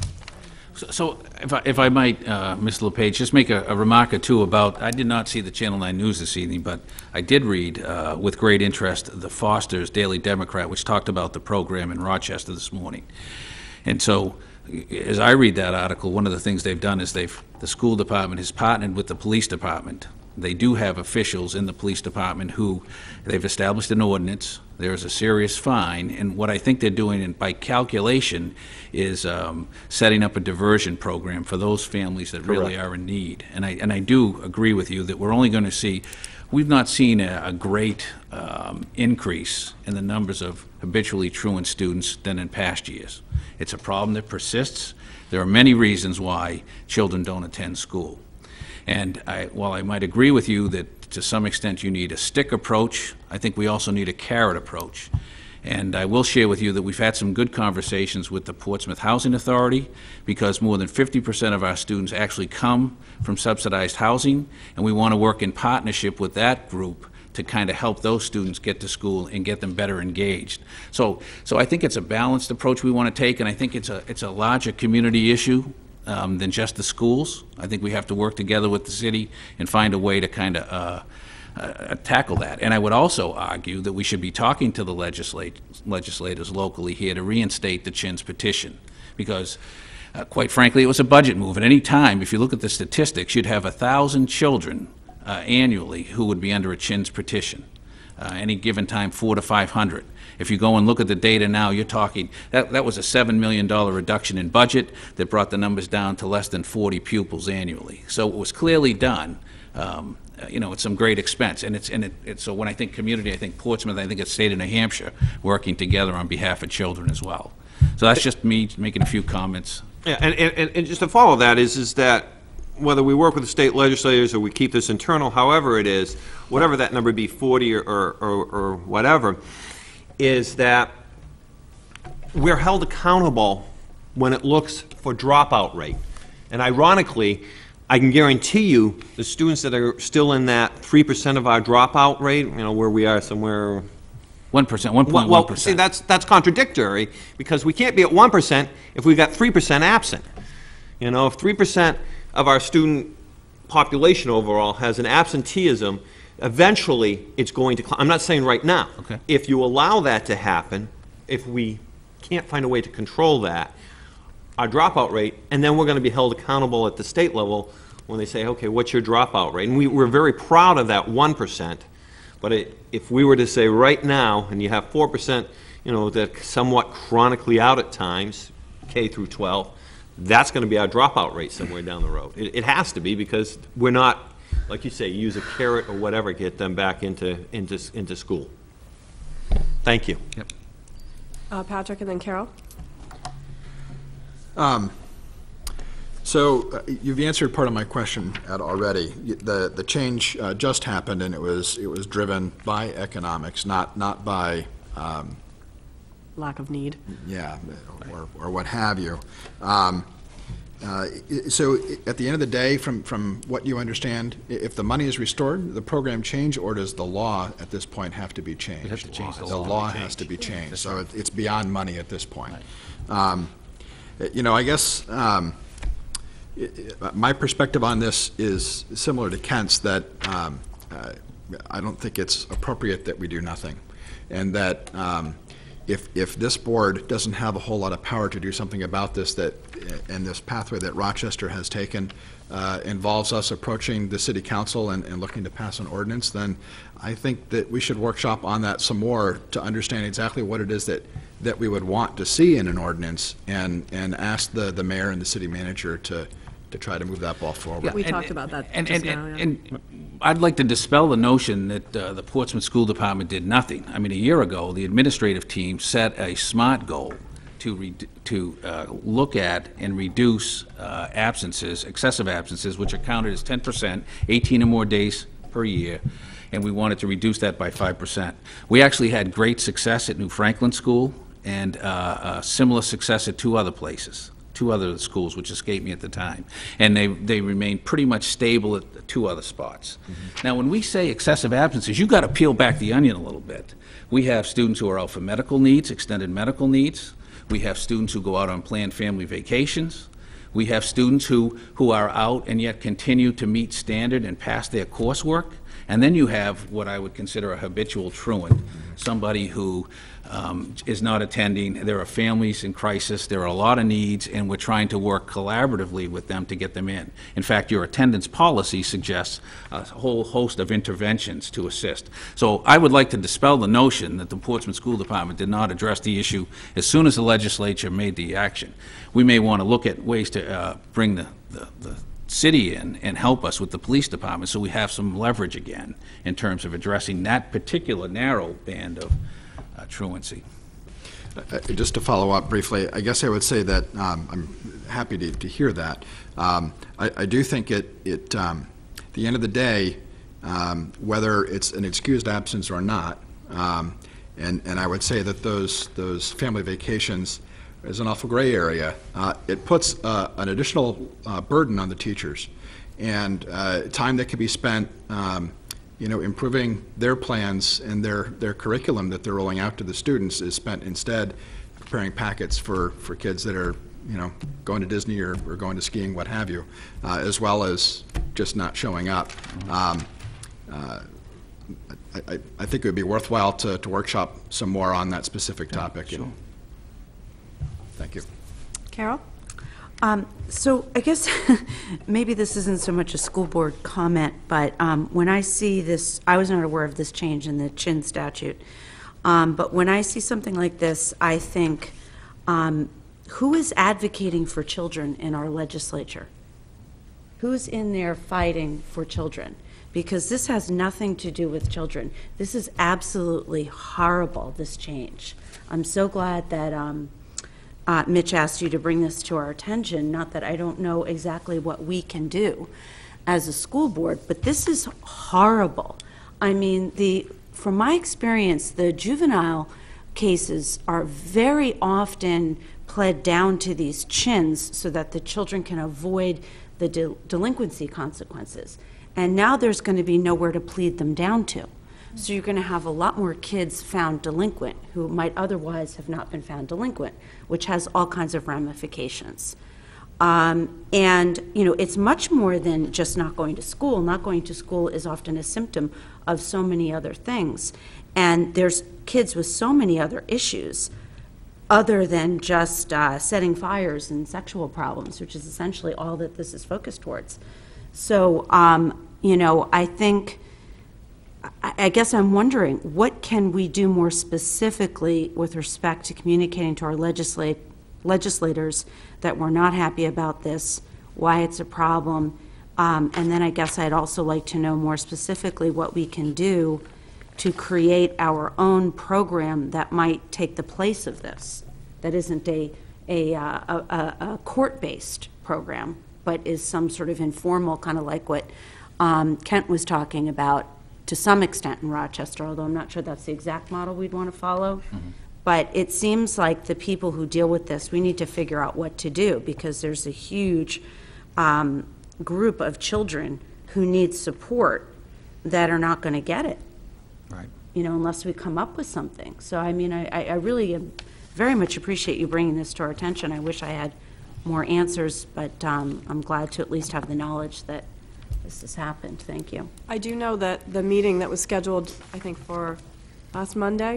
B: So- So if I, if I might, uh, Mister LePage, just make a, a remark or two about, I did not see the Channel nine News this evening, but I did read uh, with great interest the Foster's Daily Democrat, which talked about the program in Rochester this morning. And so as I read that article, one of the things they've done is they've, the school department has partnered with the police department. They do have officials in the police department who, they've established an ordinance, there's a serious fine, and what I think they're doing, and by calculation, is um, setting up a diversion program for those families that really
K: Correct.
B: are in need. And I, and I do agree with you that we're only going to see, we've not seen a, a great um, increase in the numbers of habitually truant students than in past years. It's a problem that persists. There are many reasons why children don't attend school. And I, while I might agree with you that to some extent you need a stick approach, I think we also need a carrot approach. And I will share with you that we've had some good conversations with the Portsmouth Housing Authority, because more than fifty percent of our students actually come from subsidized housing, and we want to work in partnership with that group to kind of help those students get to school and get them better engaged. So, so I think it's a balanced approach we want to take, and I think it's a, it's a larger community issue um, than just the schools. I think we have to work together with the city and find a way to kind of uh, uh, tackle that. And I would also argue that we should be talking to the legislate, legislators locally here to reinstate the Chins petition, because uh, quite frankly, it was a budget move. At any time, if you look at the statistics, you'd have a thousand children Uh, annually who would be under a Chins petition. Uh, any given time, four to five hundred. If you go and look at the data now, you're talking, that, that was a seven million dollar reduction in budget that brought the numbers down to less than forty pupils annually. So it was clearly done, um, you know, at some great expense. And it's, and it, it's, so when I think community, I think Portsmouth, I think it's state of New Hampshire working together on behalf of children as well. So that's just me making a few comments.
K: Yeah, and, and, and just to follow that is, is that whether we work with the state legislators or we keep this internal, however it is, whatever that number be, forty or, or, or, or whatever, is that we're held accountable when it looks for dropout rate. And ironically, I can guarantee you the students that are still in that three percent of our dropout rate, you know, where we are somewhere
B: one percent, one point one
K: well,
B: percent.
K: see, that's, that's contradictory, because we can't be at one percent if we've got three percent absent. You know, if three percent of our student population overall has an absenteeism, eventually it's going to climb. I'm not saying right now.
B: Okay.
K: If you allow that to happen, if we can't find a way to control that, our dropout rate, and then we're going to be held accountable at the state level when they say, okay, what's your dropout rate? And we, we're very proud of that one percent, but it, if we were to say right now, and you have four percent, you know, that somewhat chronically out at times, K through twelve, that's going to be our dropout rate somewhere down the road. It, it has to be, because we're not, like you say, use a carrot or whatever, get them back into, into, into school. Thank you.
B: Yep.
A: Uh, Patrick and then Carol.
E: Um, so uh, you've answered part of my question Ed, already. Y- The the change uh, just happened, and it was it was driven by economics, not not by um,
A: Lack of need.
E: yeah, or, or what have you. Um, uh, i- so i- at the end of the day, from, from what you understand, i- if the money is restored, the program change, or does the law at this point have to be changed?
B: We have to change the
E: The
B: law.
E: law has to be changed, so it- it's beyond money at this point. Um, You know, I guess um, i- i- my perspective on this is similar to Kent's, that um, uh, I don't think it's appropriate that we do nothing, and that um, if, if this board doesn't have a whole lot of power to do something about this, that, and this pathway that Rochester has taken uh, involves us approaching the city council and, and looking to pass an ordinance, then I think that we should workshop on that some more to understand exactly what it is that, that we would want to see in an ordinance, and, and ask the, the mayor and the city manager to, to try to move that ball forward.
L: We
B: And-
L: talked about that
B: And,
L: just
B: and,
L: now,
B: and,
L: yeah.
B: and I'd like to dispel the notion that uh, the Portsmouth School Department did nothing. I mean, a year ago, the administrative team set a SMART goal to, re- to uh, look at and reduce uh, absences, excessive absences, which are counted as ten percent, eighteen or more days per year, and we wanted to reduce that by five percent. We actually had great success at New Franklin School, and uh, uh, similar success at two other places, two other schools, which escaped me at the time. And they, they remained pretty much stable at the two other spots. Mm-hmm. Now, when we say excessive absences, you've got to peel back the onion a little bit. We have students who are out for medical needs, extended medical needs. We have students who go out on planned family vacations. We have students who, who are out and yet continue to meet standard and pass their coursework. And then you have what I would consider a habitual truant, somebody who um, is not attending. There are families in crisis, there are a lot of needs, and we're trying to work collaboratively with them to get them in. In fact, your attendance policy suggests a whole host of interventions to assist. So I would like to dispel the notion that the Portsmouth School Department did not address the issue as soon as the legislature made the action. We may want to look at ways to uh, bring the, the, the city in and help us with the police department so we have some leverage again in terms of addressing that particular narrow band of uh, truancy.
E: Uh, Just to follow up briefly, I guess I would say that um, I'm happy to, to hear that. Um, I, I do think it, it um, at the end of the day, um, whether it's an excused absence or not, um, and, and I would say that those, those family vacations is an awful gray area. Uh, it puts uh, an additional uh, burden on the teachers, and uh, time that can be spent um, you know, improving their plans and their, their curriculum that they're rolling out to the students is spent instead preparing packets for, for kids that are, you know, going to Disney or, or going to skiing, what have you, uh, as well as just not showing up. Um, uh, I, I, I think it would be worthwhile to, to workshop some more on that specific topic.
B: Sure.
E: And thank you.
A: Carol?
M: Um, so I guess maybe this isn't so much a school board comment, but um, when I see this, I was not aware of this change in the Chin statute, um, but when I see something like this, I think, um, who is advocating for children in our legislature? Who's in there fighting for children? Because this has nothing to do with children. This is absolutely horrible, this change. I'm so glad that um, Uh, Mitch asked you to bring this to our attention, not that I don't know exactly what we can do as a school board, but this is horrible. I mean, the from my experience, the juvenile cases are very often pled down to these chins so that the children can avoid the de delinquency consequences. And now there's going to be nowhere to plead them down to. So you're going to have a lot more kids found delinquent who might otherwise have not been found delinquent, which has all kinds of ramifications. Um, and, you know, it's much more than just not going to school. Not going to school is often a symptom of so many other things. And there's kids with so many other issues other than just uh, setting fires and sexual problems, which is essentially all that this is focused towards. So, um, you know, I think... I guess I'm wondering, what can we do more specifically with respect to communicating to our legislate, legislators that we're not happy about this, why it's a problem, um, and then I guess I'd also like to know more specifically what we can do to create our own program that might take the place of this, that isn't a, a, uh, a, a court-based program, but is some sort of informal, kind of like what um, Kent was talking about, to some extent in Rochester, although I'm not sure that's the exact model we'd want to follow. Mm-hmm. But it seems like the people who deal with this, we need to figure out what to do, because there's a huge um, group of children who need support that are not going to get it,
B: Right.
M: you know, unless we come up with something. So, I mean, I, I really am very much appreciate you bringing this to our attention. I wish I had more answers, but um, I'm glad to at least have the knowledge that this has happened. Thank you.
A: I do know that the meeting that was scheduled, I think, for last Monday,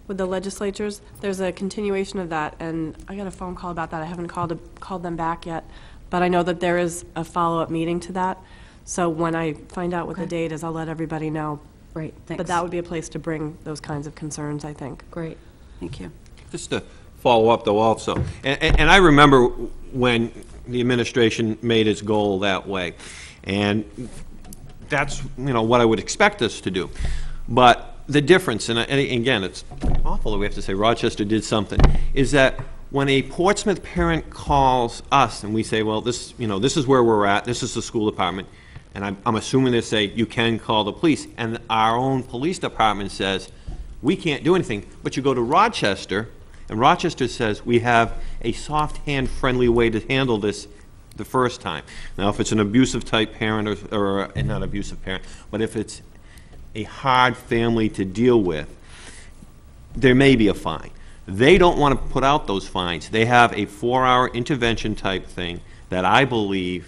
A: with the legislatures. There's a continuation of that, and I got a phone call about that. I haven't called, called them back yet, but I know that there is a follow-up meeting to that. So when I find out what the date is, I'll let everybody know.
M: Great, thanks.
A: But that would be a place to bring those kinds of concerns, I think.
M: Great, thank you.
K: Just to follow up, though, also, and, and and I remember when the administration made its goal that way, and that's, you know, what I would expect us to do. But the difference, and, I, and again, it's awful that we have to say Rochester did something, is that when a Portsmouth parent calls us and we say, well, this, you know, this is where we're at, this is the school department, and I'm, I'm assuming they say, you can call the police, and our own police department says, we can't do anything, but you go to Rochester, and Rochester says, we have a soft hand friendly way to handle this the first time. Now, if it's an abusive type parent, or, or uh, not abusive parent, but if it's a hard family to deal with, there may be a fine. They don't want to put out those fines. They have a four-hour intervention type thing that I believe,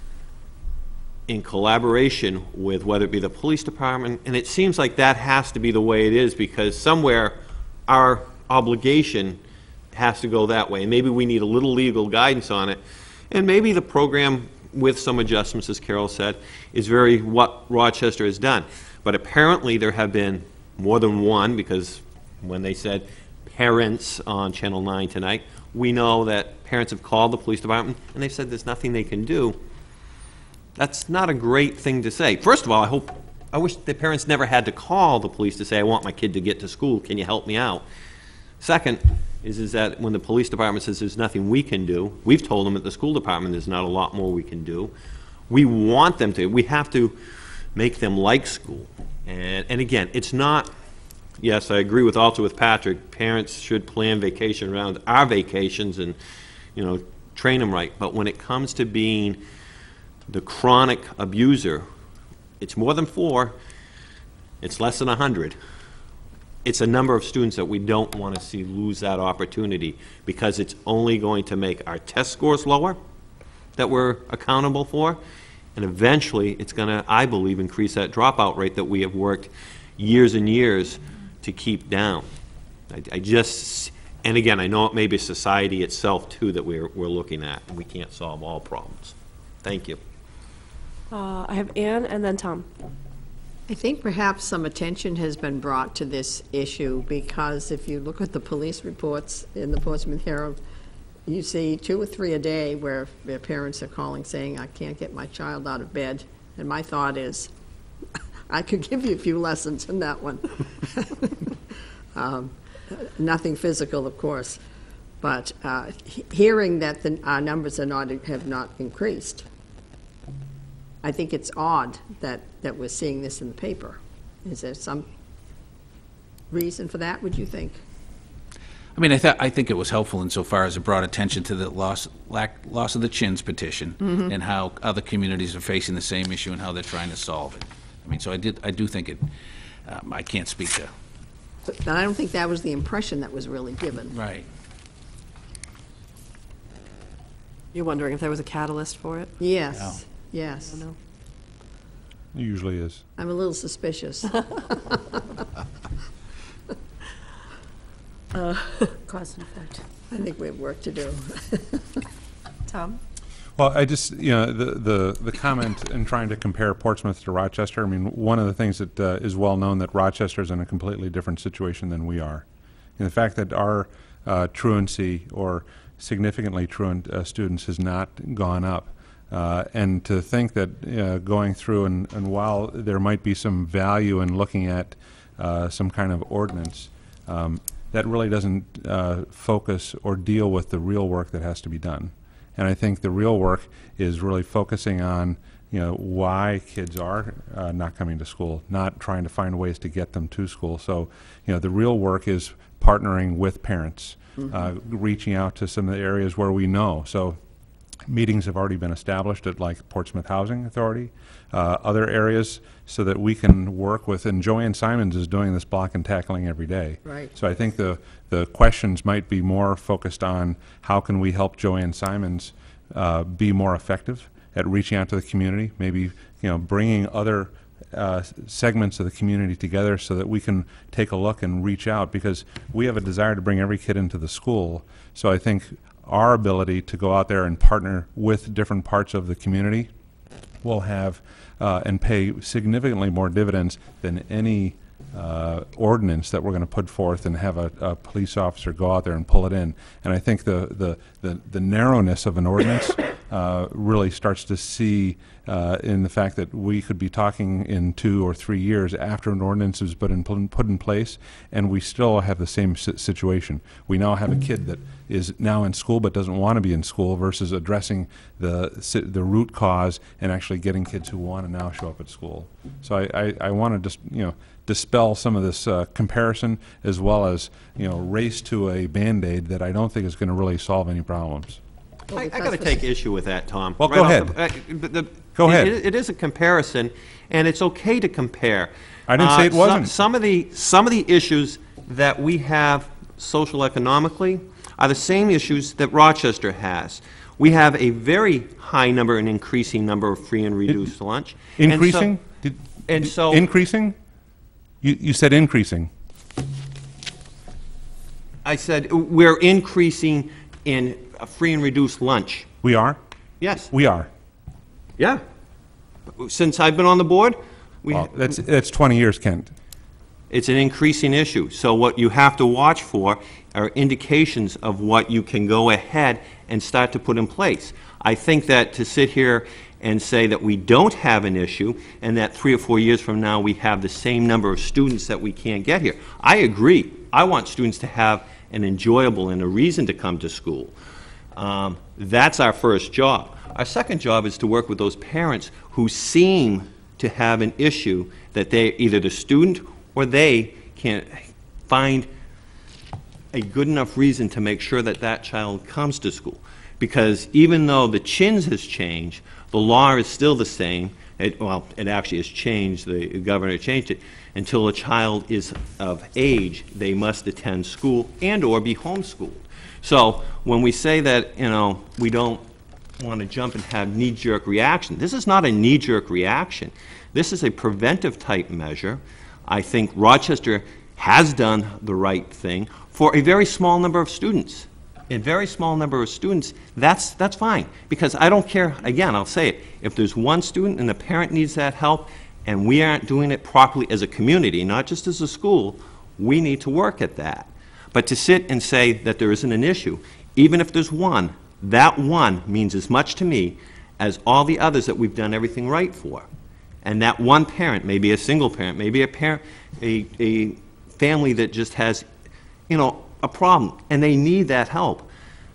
K: in collaboration with whether it be the police department, and it seems like that has to be the way it is, because somewhere our obligation has to go that way. And maybe we need a little legal guidance on it, and maybe the program, with some adjustments, as Carol said, is very what Rochester has done. But apparently there have been more than one, because when they said parents on Channel nine tonight, we know that parents have called the police department and they've said there's nothing they can do. That's not a great thing to say. First of all, I hope, I wish the parents never had to call the police to say, I want my kid to get to school, can you help me out? Second is, is that when the police department says there's nothing we can do, we've told them at the school department there's not a lot more we can do. We want them to, we have to make them like school. And, and again, it's not, yes, I agree with also with Patrick, parents should plan vacation around our vacations and, you know, train them right. But when it comes to being the chronic abuser, it's more than four, it's less than a hundred. It's a number of students that we don't want to see lose that opportunity, because it's only going to make our test scores lower that we're accountable for, and eventually it's going to, I believe, increase that dropout rate that we have worked years and years to keep down. I, I just, and again, I know it may be society itself too that we're, we're looking at, and we can't solve all problems. Thank you.
A: Uh, I have Ann and then Tom.
L: I think perhaps some attention has been brought to this issue, because if you look at the police reports in the Portsmouth Herald, you see two or three a day where their parents are calling saying, I can't get my child out of bed. And my thought is, I could give you a few lessons in that one. um, nothing physical, of course, but uh, he hearing that the, our numbers are not, have not increased, I think it's odd that, that we're seeing this in the paper. Is there some reason for that, would you think?
B: I mean, I, th I think it was helpful insofar as it brought attention to the loss, lack, loss of the Chins petition,
L: Mhm.
B: and how other communities are facing the same issue and how they're trying to solve it. I mean, so I did, I do think it, um, I can't speak to.
L: But, but I don't think that was the impression that was really given.
B: Right.
A: You're wondering if there was a catalyst for it?
L: Yes,
B: No.
L: yes.
A: I don't know.
J: It usually is.
L: I'm a little suspicious.
A: Uh,
M: Cause and effect.
L: I think we have work to do.
A: Tom?
J: Well, I just, you know, the, the, the comment in trying to compare Portsmouth to Rochester, I mean, one of the things that uh, is well known that Rochester is in a completely different situation than we are. And the fact that our uh, truancy or significantly truant uh, students has not gone up. Uh, and to think that uh, going through, and, and while there might be some value in looking at uh, some kind of ordinance, um, that really doesn't uh, focus or deal with the real work that has to be done. And I think the real work is really focusing on, you know, why kids are uh, not coming to school, not trying to find ways to get them to school. So, you know, the real work is partnering with parents,
L: Mhm.
J: uh, reaching out to some of the areas where we know. So meetings have already been established at like Portsmouth Housing Authority, uh, other areas, so that we can work with, and Joanne Simons is doing this block and tackling every day.
L: Right.
J: So I think the, the questions might be more focused on how can we help Joanne Simons uh, be more effective at reaching out to the community, maybe, you know, bringing other uh, segments of the community together so that we can take a look and reach out, because we have a desire to bring every kid into the school. So I think our ability to go out there and partner with different parts of the community will have uh, and pay significantly more dividends than any uh, ordinance that we're going to put forth and have a, a police officer go out there and pull it in. And I think the, the, the, the narrowness of an ordinance uh, really starts to see uh, in the fact that we could be talking in two or three years after an ordinance is put in, put in place, and we still have the same si situation. We now have a kid that is now in school but doesn't want to be in school, versus addressing the, the root cause and actually getting kids who want to now show up at school. So I, I, I want to just, you know, dispel some of this uh, comparison, as well as, you know, race to a Band-Aid that I don't think is going to really solve any problems.
K: I, I got to take issue with that, Tom.
J: Well,
K: Right
J: go
K: off
J: ahead.
K: the- uh, but the-
J: Go
K: it-
J: ahead.
K: It, it is a comparison, and it's okay to compare.
J: I didn't
K: Uh,
J: say it
K: some-
J: wasn't.
K: Some of the, some of the issues that we have social economically are the same issues that Rochester has. We have a very high number and increasing number of free and reduced lunch. And so-
J: Increasing? Did-
K: And
J: did-
K: so.
J: Increasing? You, you said increasing.
K: I said, we're increasing in a free and reduced lunch.
J: We are?
K: Yes.
J: We are.
K: Yeah. Since I've been on the board, we,
J: Well, that's, that's twenty years, Kent.
K: it's an increasing issue. So what you have to watch for are indications of what you can go ahead and start to put in place. I think that to sit here and say that we don't have an issue, and that three or four years from now we have the same number of students that we can't get here, I agree. I want students to have an enjoyable and a reason to come to school. Um, that's our first job. Our second job is to work with those parents who seem to have an issue that they, either the student or they can't find a good enough reason to make sure that that child comes to school. Because even though the CHINS has changed, the law is still the same. It, well, it actually has changed. The governor changed it. Until a child is of age, they must attend school and or be homeschooled. So when we say that, you know, we don't want to jump and have knee-jerk reaction, this is not a knee-jerk reaction. This is a preventive type measure. I think Rochester has done the right thing for a very small number of students. A very small number of students, that's, that's fine. Because I don't care, again, I'll say it, if there's one student and the parent needs that help, and we aren't doing it properly as a community, not just as a school, we need to work at that. But to sit and say that there isn't an issue, even if there's one, that one means as much to me as all the others that we've done everything right for. And that one parent, maybe a single parent, maybe a parent, a, a family that just has, you know, a problem, and they need that help.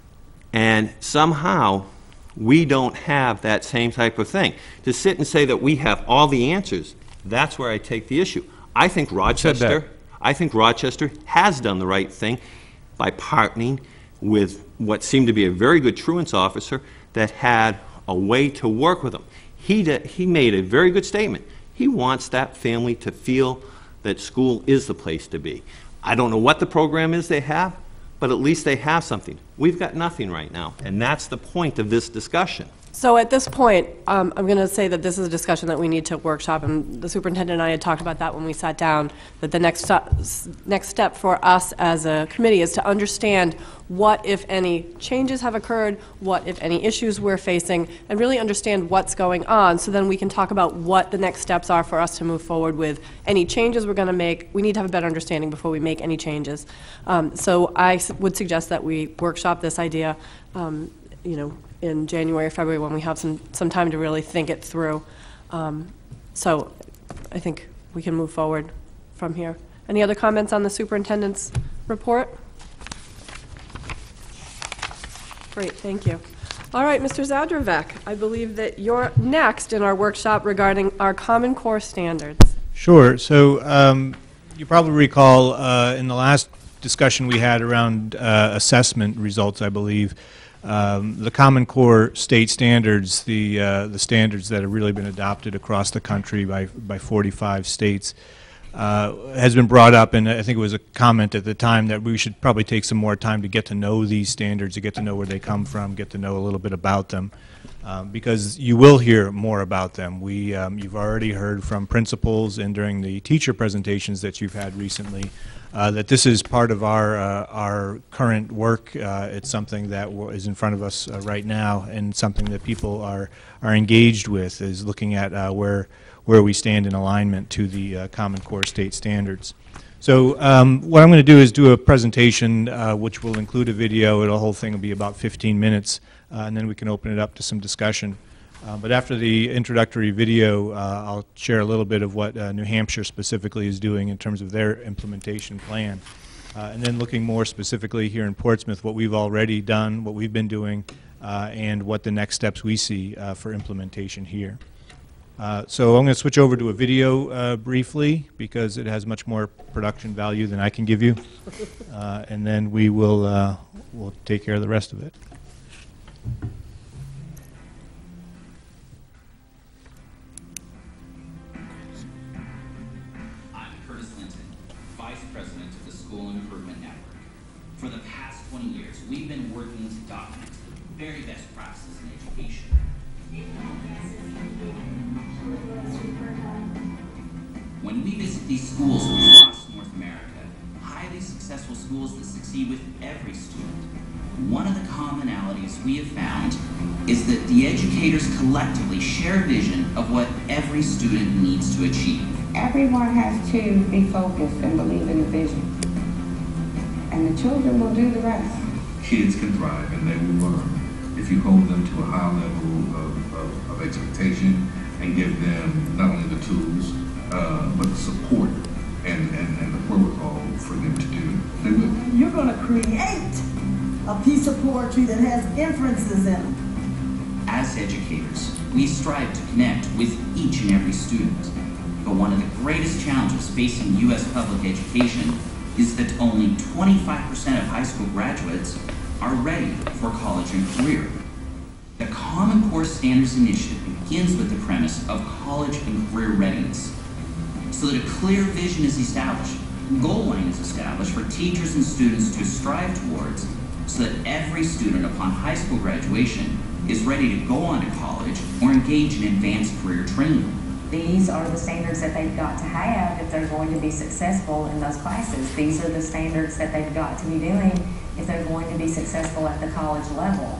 K: And somehow, we don't have that same type of thing. To sit and say that we have all the answers, that's where I take the issue. I think Rochester, I think Rochester has done the right thing by partnering with what seemed to be a very good truants officer that had a way to work with them. He, did, he made a very good statement. He wants that family to feel that school is the place to be. I don't know what the program is they have, but at least they have something. We've got nothing right now, and that's the point of this discussion.
A: So at this point, um, I'm going to say that this is a discussion that we need to workshop, and the superintendent and I had talked about that when we sat down, that the next, stu- next step for us as a committee is to understand what, if any, changes have occurred, what, if any, issues we're facing, and really understand what's going on, so then we can talk about what the next steps are for us to move forward with any changes we're going to make. We need to have a better understanding before we make any changes. Um, so I s- would suggest that we workshop this idea, um, you know, in January or February when we have some, some time to really think it through. Um, so I think we can move forward from here. Any other comments on the superintendent's report? Great, thank you. All right, Mister Zadravek, I believe that you're next in our workshop regarding our Common Core standards.
N: Sure. So um, you probably recall uh, in the last discussion we had around uh, assessment results, I believe, Um, the Common Core state standards, the uh, the standards that have really been adopted across the country by by forty-five states, uh, has been brought up, and I think it was a comment at the time that we should probably take some more time to get to know these standards, to get to know where they come from, get to know a little bit about them. um, because you will hear more about them. We, um, you've already heard from principals and during the teacher presentations that you've had recently uh, that this is part of our, uh, our current work. Uh, it's something that w is in front of us uh, right now, and something that people are, are engaged with, is looking at uh, where, where we stand in alignment to the uh, Common Core state standards. So um, what I'm going to do is do a presentation uh, which will include a video. The whole thing will be about fifteen minutes, uh, and then we can open it up to some discussion. Uh, but after the introductory video, uh, I'll share a little bit of what uh, New Hampshire specifically is doing in terms of their implementation plan. Uh, and then looking more specifically here in Portsmouth, what we've already done, what we've been doing, uh, and what the next steps we see uh, for implementation here. Uh, so I'm going to switch over to a video uh, briefly, because it has much more production value than I can give you, uh, and then we will uh, we'll take care of the rest of it.
O: I'm Curtis Linton, Vice President of the School Improvement Network. For the past twenty years, we've been working to document the very best practices in education. When we visit these schools across North America, highly successful schools that succeed with every student, one of the commonalities we have found is that the educators collectively share a vision of what every student needs to achieve.
P: Everyone has to be focused and believe in the vision, and the children will do the rest.
Q: Kids can thrive and they will learn if you hold them to a high level of, of, of expectation and give them not only the tools, Uh, but the support and, and, and the wherewithal for them to do. They will.
R: You're going to create a piece of poetry that has inferences in it.
O: As educators, we strive to connect with each and every student. But one of the greatest challenges facing U S public education is that only twenty-five percent of high school graduates are ready for college and career. The Common Core Standards Initiative begins with the premise of college and career readiness, so that a clear vision is established, goal line is established for teachers and students to strive towards, so that every student upon high school graduation is ready to go on to college or engage in advanced career training.
S: These are the standards that they've got to have if they're going to be successful in those classes. These are the standards that they've got to be doing if they're going to be successful at the college level.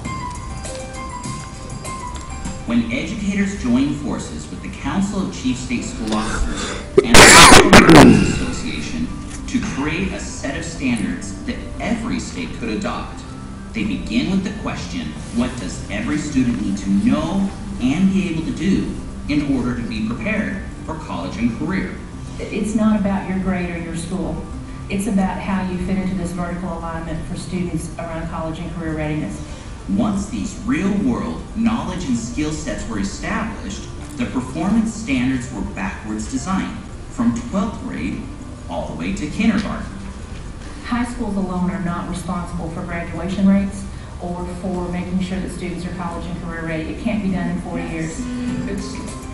O: When educators join forces with the Council of Chief State School Officers and the School Boards Association to create a set of standards that every state could adopt, they begin with the question, what does every student need to know and be able to do in order to be prepared for college and career?
T: It's not about your grade or your school. It's about how you fit into this vertical alignment for students around college and career readiness.
O: Once these real-world knowledge and skill sets were established, the performance standards were backwards designed, from twelfth grade all the way to kindergarten.
T: High schools alone are not responsible for graduation rates or for making sure that students are college and career ready. It can't be done in four years. It's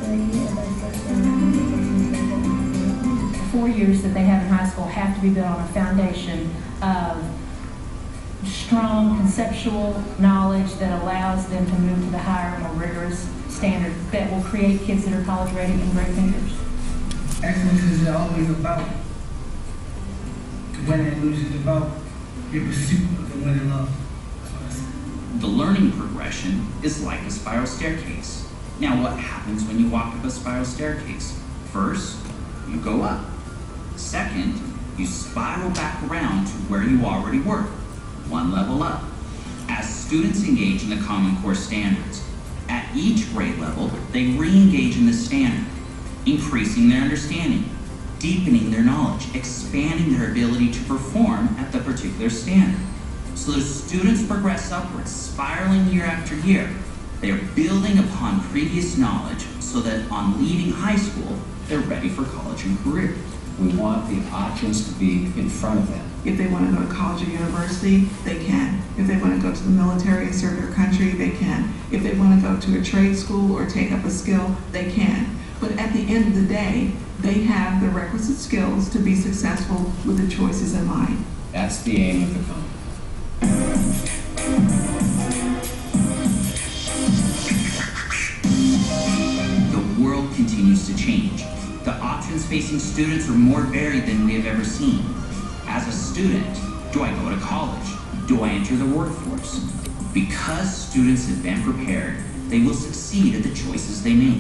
T: four years that they have in high school have to be built on a foundation of strong conceptual knowledge that allows them to move to the higher, more rigorous standard that will create kids that are college ready and great thinkers.
U: Excellence is always about winning and losing. It's about your pursuit of the winning love.
O: The learning progression is like a spiral staircase. Now, what happens when you walk up a spiral staircase? First, you go up. Second, you spiral back around to where you already were, one level up. As students engage in the Common Core standards, at each grade level, they re-engage in the standard, increasing their understanding, deepening their knowledge, expanding their ability to perform at the particular standard. So as students progress upwards, spiraling year after year, they are building upon previous knowledge so that on leaving high school, they're ready for college and career.
V: We want the options to be in front of them.
W: If they want to go to college or university, they can. If they want to go to the military and serve their country, they can. If they want to go to a trade school or take up a skill, they can. But at the end of the day, they have the requisite skills to be successful with the choices in mind.
V: That's the aim of the Common Core.
O: facing students are more varied than we have ever seen. As a student, do I go to college? Do I enter the workforce? Because students have been prepared, they will succeed at the choices they make.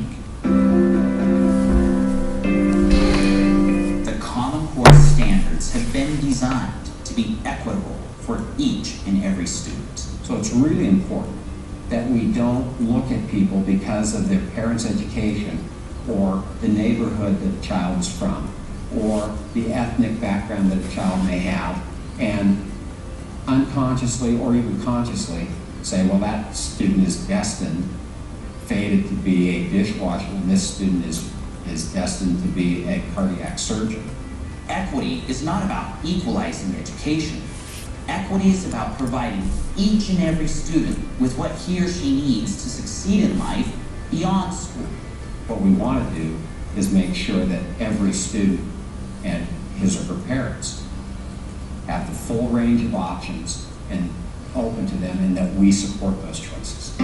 O: The Common Core standards have been designed to be equitable for each and every student.
V: So it's really important that we don't look at people because of their parents' education or the neighborhood that a child is from or the ethnic background that a child may have and unconsciously or even consciously say, well, that student is destined, fated to be a dishwasher, and this student is, is destined to be a cardiac surgeon.
O: Equity is not about equalizing education. Equity is about providing each and every student with what he or she needs to succeed in life beyond school.
V: What we want to do is make sure that every student and his or her parents have the full range of options and open to them, and that we support those choices.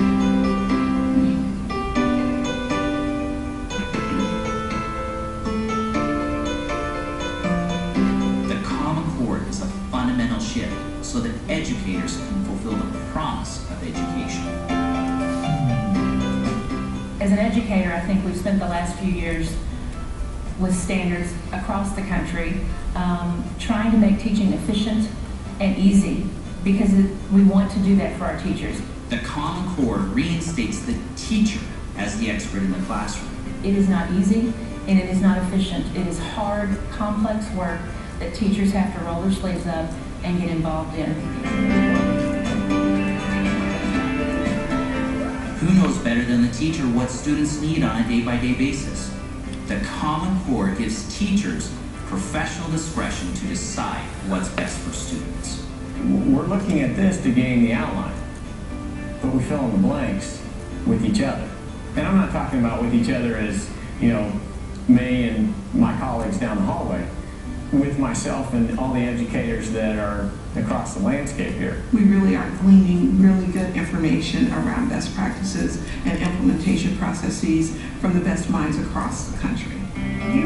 O: The Common Core is a fundamental shift so that educators can fulfill the promise of education.
T: As an educator, I think we've spent the last few years with standards across the country, um, trying to make teaching efficient and easy, because it, we want to do that for our teachers.
O: The Common Core reinstates the teacher as the expert in the classroom.
T: It is not easy and it is not efficient. It is hard, complex work that teachers have to roll their sleeves up and get involved in.
O: Who knows better than the teacher what students need on a day-by-day basis? The Common Core gives teachers professional discretion to decide what's best for students.
V: We're looking at this to gain the outline, but we fill in the blanks with each other. And I'm not talking about with each other as, you know, me and my colleagues down the hallway, with myself and all the educators that are across the landscape here.
W: We really are gleaning really good information around best practices and implementation processes from the best minds across the country.
O: A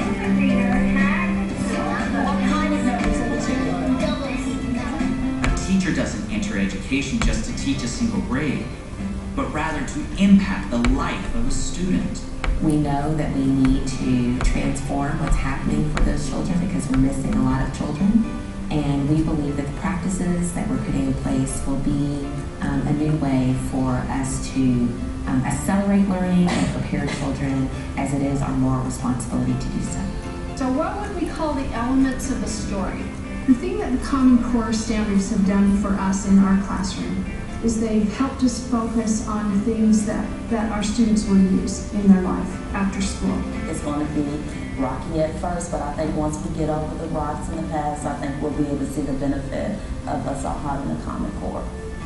O: teacher doesn't enter education just to teach a single grade, but rather to impact the life of a student.
C: We know that we need to transform what's happening for those children because we're missing a lot of children. And we believe that the practices that we're putting in place will be um, a new way for us to um, accelerate learning and prepare children, as it is our moral responsibility to do so.
D: So what would we call the elements of a story? The thing that the Common Core standards have done for us in our classroom is they've helped us focus on things that, that our students will use in their life after school.
C: It's going to be rocky at first, but I think once we get over the rocks in the past, I think we'll be able to see the benefit of us all having a Common Core.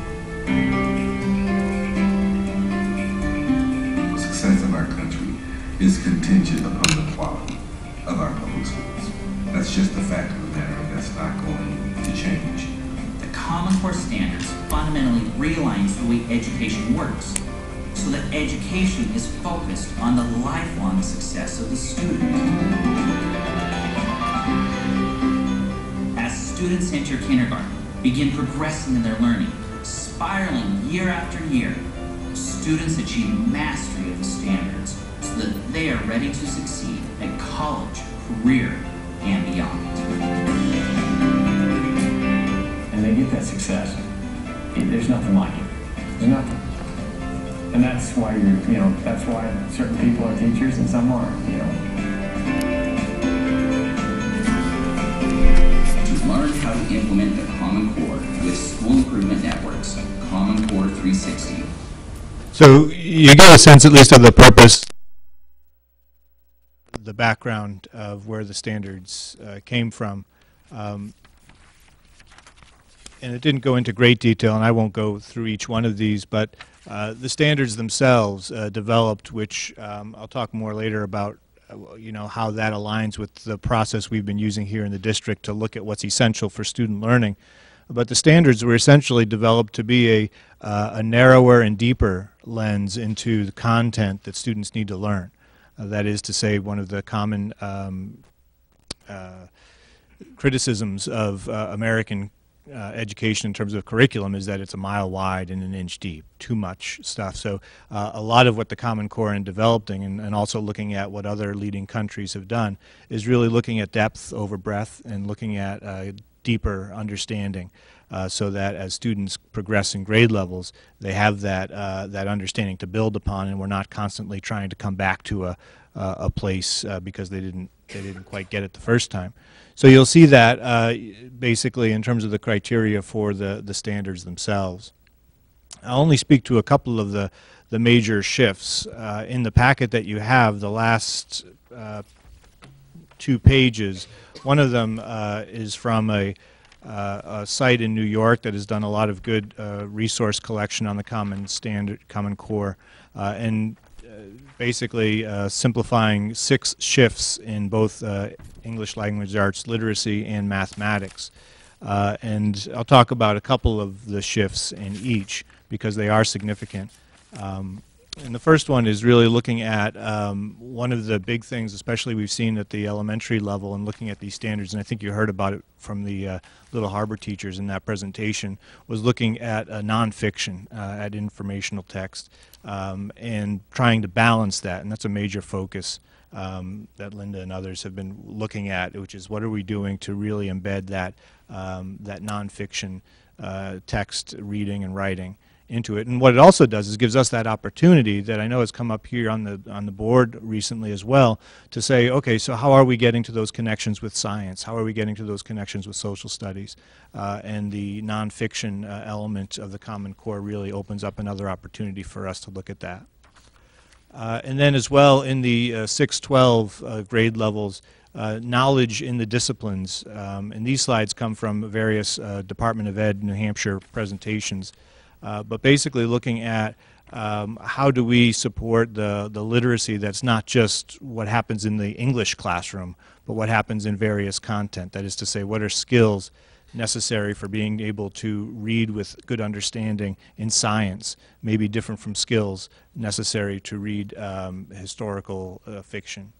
Q: The success of our country is contingent upon the quality of our public schools. That's just the fact of the matter. That's not going to change.
O: The Common Core standards fundamentally realigns the way education works, so that education is focused on the lifelong success of the student. As students enter kindergarten, begin progressing in their learning, spiraling year after year, students achieve mastery of the standards so that they are ready to succeed at college, career, and beyond.
V: And they get that success. There's nothing like it. There's nothing. And that's why you're, you know, that's why certain people are teachers and some aren't, you know.
O: To learn how to implement the Common Core with School Improvement Network's Common Core three sixty.
N: So you get a sense at least of the purpose, the background of where the standards uh, came from. Um, and it didn't go into great detail, and I won't go through each one of these, but uh, the standards themselves uh, developed, which um, I'll talk more later about, uh, you know, how that aligns with the process we've been using here in the district to look at what's essential for student learning. But the standards were essentially developed to be a, uh, a narrower and deeper lens into the content that students need to learn. Uh, that is to say, one of the common um, uh, criticisms of uh, American uh, education in terms of curriculum is that it's a mile wide and an inch deep, too much stuff. So uh, a lot of what the Common Core in developing and, and also looking at what other leading countries have done is really looking at depth over breadth and looking at uh, deeper understanding. Uh, so that as students progress in grade levels, they have that uh, that understanding to build upon, and we're not constantly trying to come back to a uh, a place uh, because they didn't they didn't quite get it the first time. So you'll see that uh, basically in terms of the criteria for the the standards themselves. I'll only speak to a couple of the the major shifts uh, in the packet that you have. The last uh, two pages. One of them uh, is from a Uh, a site in New York that has done a lot of good uh, resource collection on the Common Standard, Common Core, uh, and uh, basically uh, simplifying six shifts in both uh, English language arts literacy and mathematics. Uh, and I'll talk about a couple of the shifts in each because they are significant. Um, And the first one is really looking at um, one of the big things, especially we've seen at the elementary level and looking at these standards, and I think you heard about it from the uh, Little Harbor teachers in that presentation, was looking at uh, nonfiction, uh, at informational text, um, and trying to balance that, and that's a major focus um, that Linda and others have been looking at, which is what are we doing to really embed that, um, that nonfiction uh, text reading and writing into it. And what it also does is gives us that opportunity that I know has come up here on the on the board recently as well, to say, okay, so how are we getting to those connections with science? How are we getting to those connections with social studies? Uh, and the nonfiction uh, element of the Common Core really opens up another opportunity for us to look at that. Uh, and then as well in the uh, six twelve uh, grade levels, uh, knowledge in the disciplines. Um, and these slides come from various uh, Department of Ed New Hampshire presentations. Uh, but basically looking at um, how do we support the, the literacy that's not just what happens in the English classroom, but what happens in various content. That is to say, what are skills necessary for being able to read with good understanding in science, maybe different from skills necessary to read um, historical uh, fiction.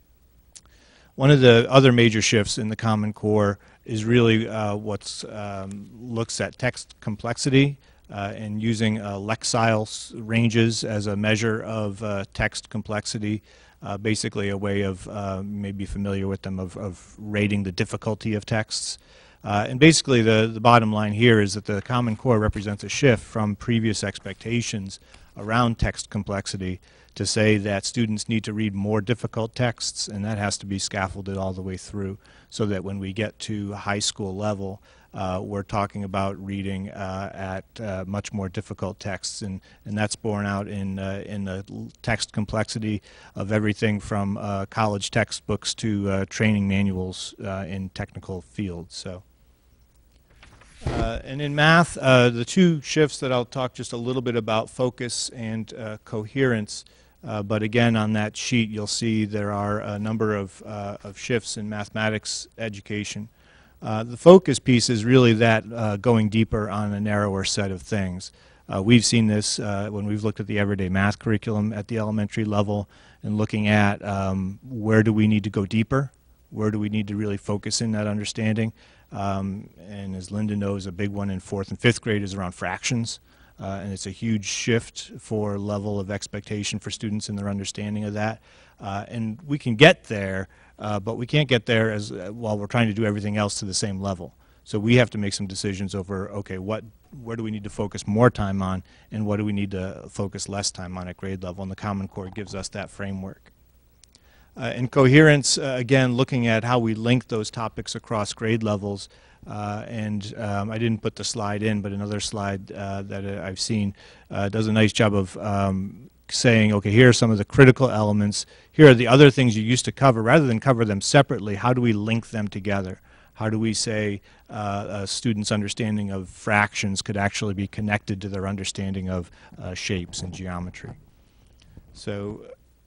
N: One of the other major shifts in the Common Core is really uh, what's um, looks at text complexity. Uh, and using uh, Lexile ranges as a measure of uh, text complexity, uh, basically a way of, uh, maybe familiar with them, of, of rating the difficulty of texts. Uh, and basically the, the bottom line here is that the Common Core represents a shift from previous expectations around text complexity to say that students need to read more difficult texts, and that has to be scaffolded all the way through so that when we get to high school level, Uh, we're talking about reading uh, at uh, much more difficult texts, and, and that's borne out in, uh, in the text complexity of everything from uh, college textbooks to uh, training manuals uh, in technical fields. So, uh, and in math, uh, the two shifts that I'll talk just a little bit about, focus and uh, coherence. Uh, but again, on that sheet, you'll see there are a number of, uh, of shifts in mathematics education. Uh, the focus piece is really that uh, going deeper on a narrower set of things. Uh, we've seen this uh, when we've looked at the everyday math curriculum at the elementary level and looking at um, where do we need to go deeper, where do we need to really focus in that understanding. Um, and as Linda knows, a big one in fourth and fifth grade is around fractions. Uh, and it's a huge shift for level of expectation for students in their understanding of that. Uh, and we can get there, uh, but we can't get there as uh, while we're trying to do everything else to the same level. So we have to make some decisions over, okay, what, where do we need to focus more time on, and what do we need to focus less time on at grade level? And the Common Core gives us that framework. Uh, in coherence, uh, again, looking at how we link those topics across grade levels. Uh, and um, I didn't put the slide in, but another slide uh, that uh, I've seen uh, does a nice job of um, saying, okay, here are some of the critical elements. Here are the other things you used to cover. Rather than cover them separately, how do we link them together? How do we say uh, a student's understanding of fractions could actually be connected to their understanding of uh, shapes and geometry? So,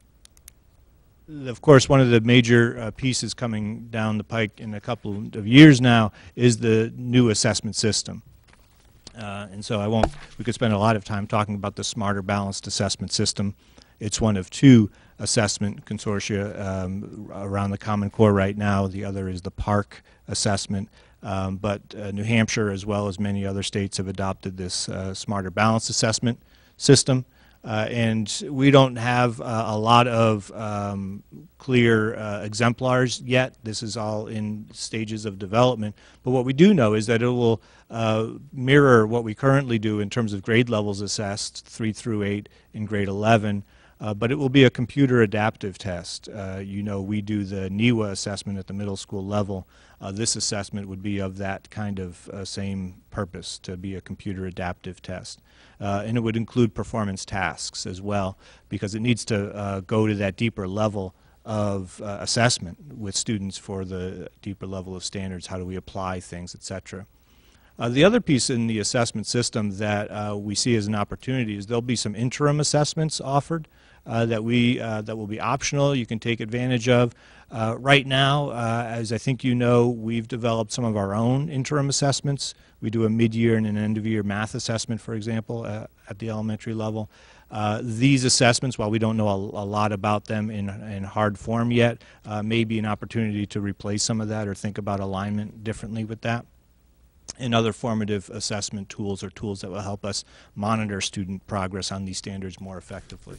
N: of course, one of the major uh, pieces coming down the pike in a couple of years now is the new assessment system. Uh, and so I won't, we could spend a lot of time talking about the smarter balanced assessment system It's one of two assessment consortia um, around the Common Core right now. The other is the PARCC assessment. Um, but uh, New Hampshire, as well as many other states, have adopted this uh, Smarter Balanced Assessment system. Uh, and we don't have uh, a lot of um, clear uh, exemplars yet. This is all in stages of development. But what we do know is that it will uh, mirror what we currently do in terms of grade levels assessed, three through eight in grade eleven. Uh, but it will be a computer adaptive test. Uh, you know, we do the N E W A assessment at the middle school level. Uh, this assessment would be of that kind of uh, same purpose, to be a computer adaptive test. Uh, and it would include performance tasks as well, because it needs to uh, go to that deeper level of uh, assessment with students for the deeper level of standards. How do we apply things, et cetera. Uh, the other piece in the assessment system that uh, we see as an opportunity is there'll be some interim assessments offered uh, that we uh, that will be optional. You can take advantage of. Uh, right now, uh, as I think you know, we've developed some of our own interim assessments. We do a mid-year and an end-of-year math assessment, for example, uh, at the elementary level. Uh, these assessments, while we don't know a, a lot about them in, in hard form yet, uh, may be an opportunity to replace some of that or think about alignment differently with that, and other formative assessment tools or tools that will help us monitor student progress on these standards more effectively.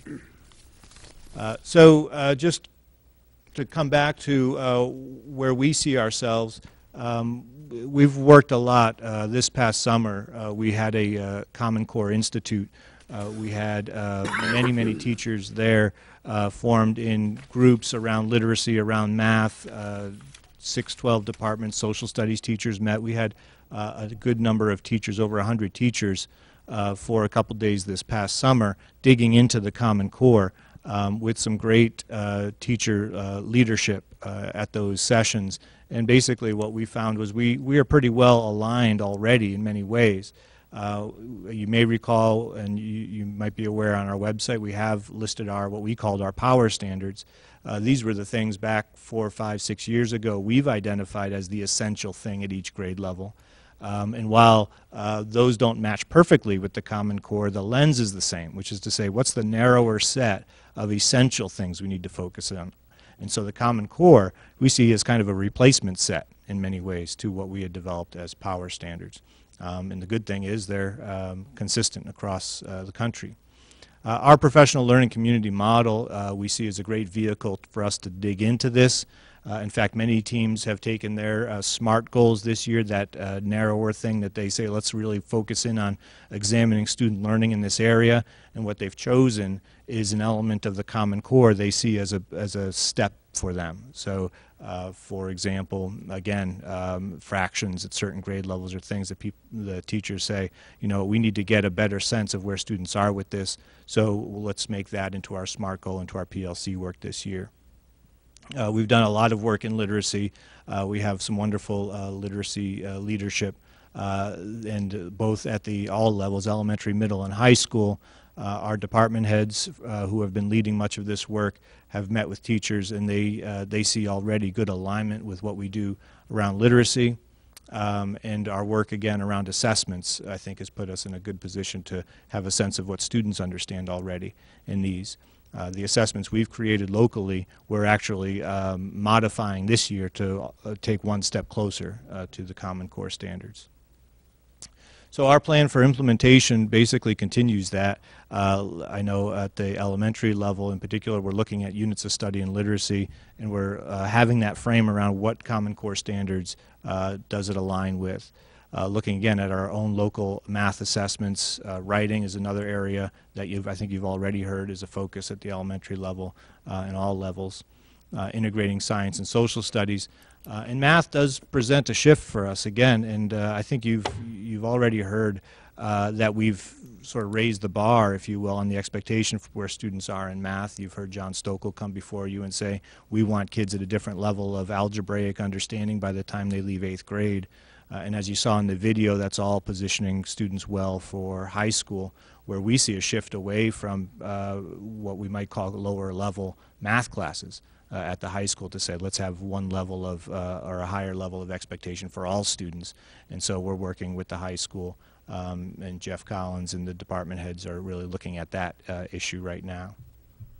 N: Uh, so uh, just to come back to uh, where we see ourselves, um, we've worked a lot. Uh, this past summer, uh, we had a uh, Common Core Institute. Uh, we had uh, many, many teachers there uh, formed in groups around literacy, around math. Uh, six twelve departments, social studies teachers met. We had uh, a good number of teachers, over one hundred teachers, uh, for a couple days this past summer, digging into the Common Core um, with some great uh, teacher uh, leadership uh, at those sessions. And basically what we found was we, we are pretty well aligned already in many ways. Uh, you may recall, and you, you might be aware, on our website we have listed our what we called our power standards. Uh, these were the things back four, five, six years ago we've identified as the essential thing at each grade level. Um, and while uh, those don't match perfectly with the Common Core, the lens is the same, which is to say, what's the narrower set of essential things we need to focus on? And so the Common Core we see as kind of a replacement set in many ways to what we had developed as power standards. Um, and the good thing is they're um, consistent across uh, the country. Uh, our professional learning community model uh, we see as a great vehicle for us to dig into this. Uh, in fact, many teams have taken their uh, SMART goals this year, that uh, narrower thing that they say, let's really focus in on examining student learning in this area. And what they've chosen is an element of the Common Core they see as a, as a step for them. So, uh, for example, again, um, fractions at certain grade levels are things that peop the teachers say, you know, we need to get a better sense of where students are with this, so let's make that into our SMART goal, into our P L C work this year. Uh, we've done a lot of work in literacy. Uh, we have some wonderful uh, literacy uh, leadership, uh, and both at the all levels, elementary, middle, and high school. Uh, our department heads uh, who have been leading much of this work have met with teachers, and they, uh, they see already good alignment with what we do around literacy. Um, and our work, again, around assessments, I think, has put us in a good position to have a sense of what students understand already in these. Uh, the assessments we've created locally, we're actually um, modifying this year to uh, take one step closer uh, to the Common Core standards. So our plan for implementation basically continues that. Uh, I know at the elementary level in particular, we're looking at units of study in literacy, and we're uh, having that frame around what Common Core standards uh, does it align with. Uh, looking again at our own local math assessments. Uh, writing is another area that you've, I think you've already heard is a focus at the elementary level uh, and all levels. Uh, integrating science and social studies. Uh, and math does present a shift for us again, and uh, I think you've, you've already heard uh, that we've sort of raised the bar, if you will, on the expectation for where students are in math. You've heard John Stokel come before you and say, we want kids at a different level of algebraic understanding by the time they leave eighth grade. Uh, and as you saw in the video, that's all positioning students well for high school, where we see a shift away from uh, what we might call lower level math classes uh, at the high school to say, let's have one level of, uh, or a higher level of expectation for all students. And so we're working with the high school, um, and Jeff Collins and the department heads are really looking at that uh, issue right now.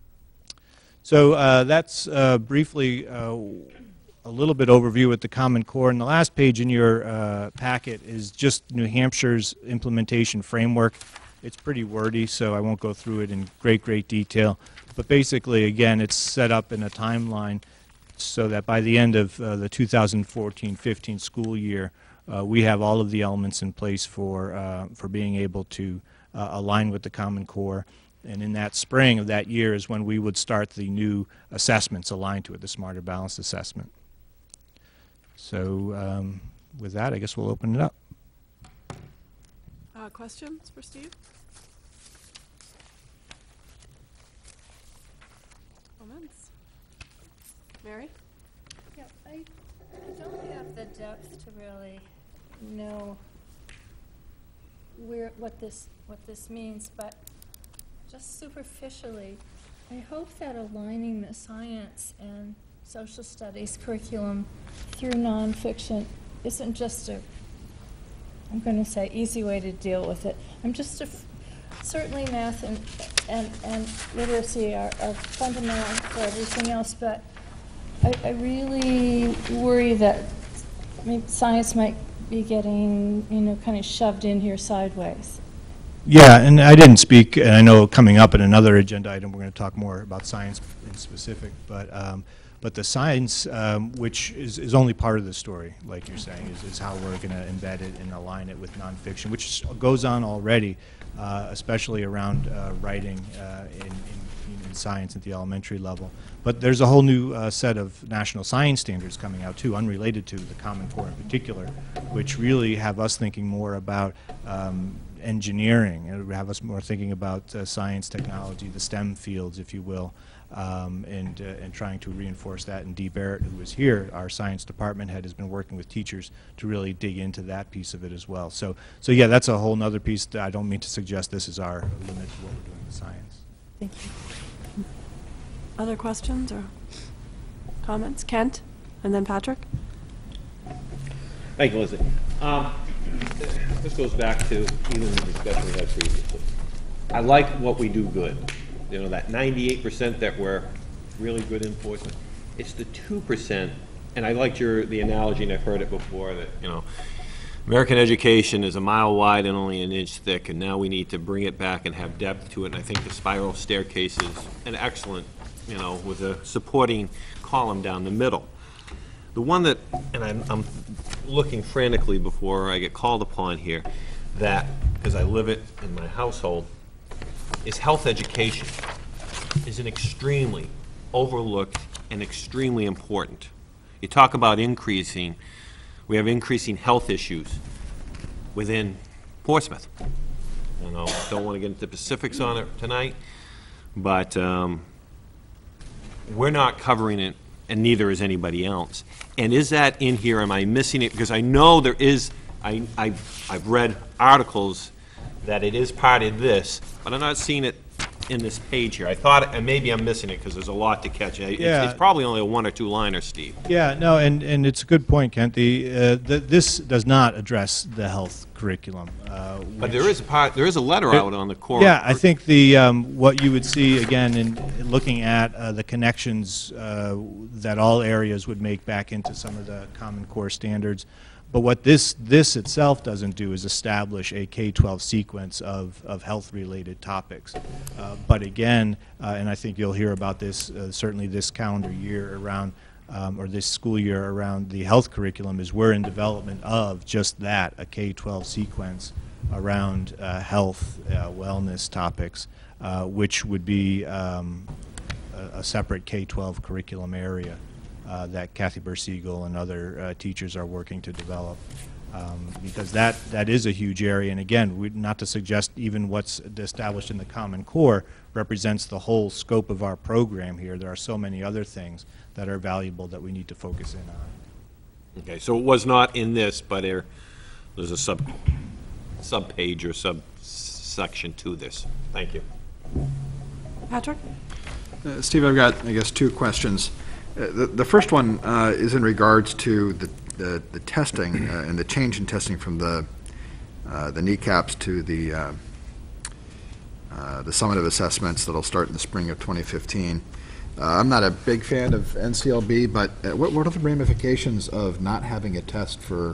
N: So uh, that's uh, briefly uh, a little bit overview with the Common Core. And the last page in your uh, packet is just New Hampshire's implementation framework. It's pretty wordy, so I won't go through it in great, great detail. But basically, again, it's set up in a timeline so that by the end of uh, the two thousand fourteen fifteen school year, uh, we have all of the elements in place for, uh, for being able to uh, align with the Common Core. And in that spring of that year is when we would start the new assessments aligned to it, the Smarter Balanced Assessment. So um, with that, I guess we'll open it up.
A: Uh, questions for Steve? Comments? Mary?
F: Yeah, I don't have the depth to really know where what this what this means, but just superficially, I hope that aligning the science and social studies curriculum through nonfiction isn't just a, I'm going to say, easy way to deal with it. I'm just a, f certainly math and, and, and literacy are, are fundamental for everything else, but I, I really worry that maybe science might be getting, you know, kind of shoved in here sideways.
N: Yeah, and I didn't speak, and I know coming up in another agenda item, we're going to talk more about science in specific, but um, but the science, um, which is, is only part of the story, like you're saying, is, is how we're going to embed it and align it with nonfiction, which goes on already, uh, especially around uh, writing uh, in, in, in science at the elementary level. But there's a whole new uh, set of national science standards coming out, too, unrelated to the Common Core in particular, which really have us thinking more about um, engineering, and have us more thinking about uh, science, technology, the STEM fields, if you will, um, and, uh, and trying to reinforce that. And Dee Barrett, who is here, our science department head, has been working with teachers to really dig into that piece of it as well. So, so yeah, that's a whole other piece that I don't mean to suggest this is our limit to what we're doing with science.
A: Thank you. Other questions or comments? Kent, and then Patrick.
K: Thank you, Leslie. Um, this goes back to even the discussion we had previously. I like what we do good. You know, that ninety-eight percent that we're really good enforcement. It's the two percent, and I liked your the analogy, and I've heard it before, that, you know, American education is a mile wide and only an inch thick, and now we need to bring it back and have depth to it. And I think the spiral staircase is an excellent, you know, with a supporting column down the middle. The one that, and I'm, I'm looking frantically before I get called upon here, that, because I live it in my household, is health education is an extremely overlooked and extremely important. You talk about increasing, we have increasing health issues within Portsmouth. You know, don't want to get into specifics on it tonight, but um, we're not covering it, and neither is anybody else. And is that in here? Am I missing it? Because I know there is, I, I, I've read articles that it is part of this, but I'm not seeing it in this page here. I thought, and maybe I'm missing it because there's a lot to catch. It's,
N: Yeah.
K: it's probably only a one or two liner, Steve.
N: Yeah, no, and, and it's a good point, Kent. The, uh, the, this does not address the health curriculum. Uh,
K: But
N: which-
K: there is a part, there is a letter
N: It-
K: out on the core.
N: Yeah, I think the um, what you would see again in in looking at uh, the connections uh, that all areas would make back into some of the Common Core standards. But what this this itself doesn't do is establish a K twelve sequence of of health-related topics. Uh, but again, uh, and I think you'll hear about this uh, certainly this calendar year around. Um, or this school year around the health curriculum, is we're in development of just that, a K twelve sequence around uh, health, uh, wellness topics, uh, which would be um, a, a separate K twelve curriculum area uh, that Kathy Bursiegel and other uh, teachers are working to develop. Um, because that, that is a huge area, and again, we, not to suggest even what's established in the Common Core represents the whole scope of our program here. There are so many other things that are valuable that we need to focus in on.
K: Okay, so it was not in this, but there, there's a sub, sub-page or sub-section to this. Thank you.
A: Patrick?
E: Uh, Steve, I've got, I guess, two questions. Uh, the, the first one uh, is in regards to the, the, the testing uh, and the change in testing from the, uh, the kneecaps to the, uh, uh, the summative assessments that'll start in the spring of twenty fifteen. Uh, I'm not a big fan of N C L B, but uh, what, what are the ramifications of not having a test for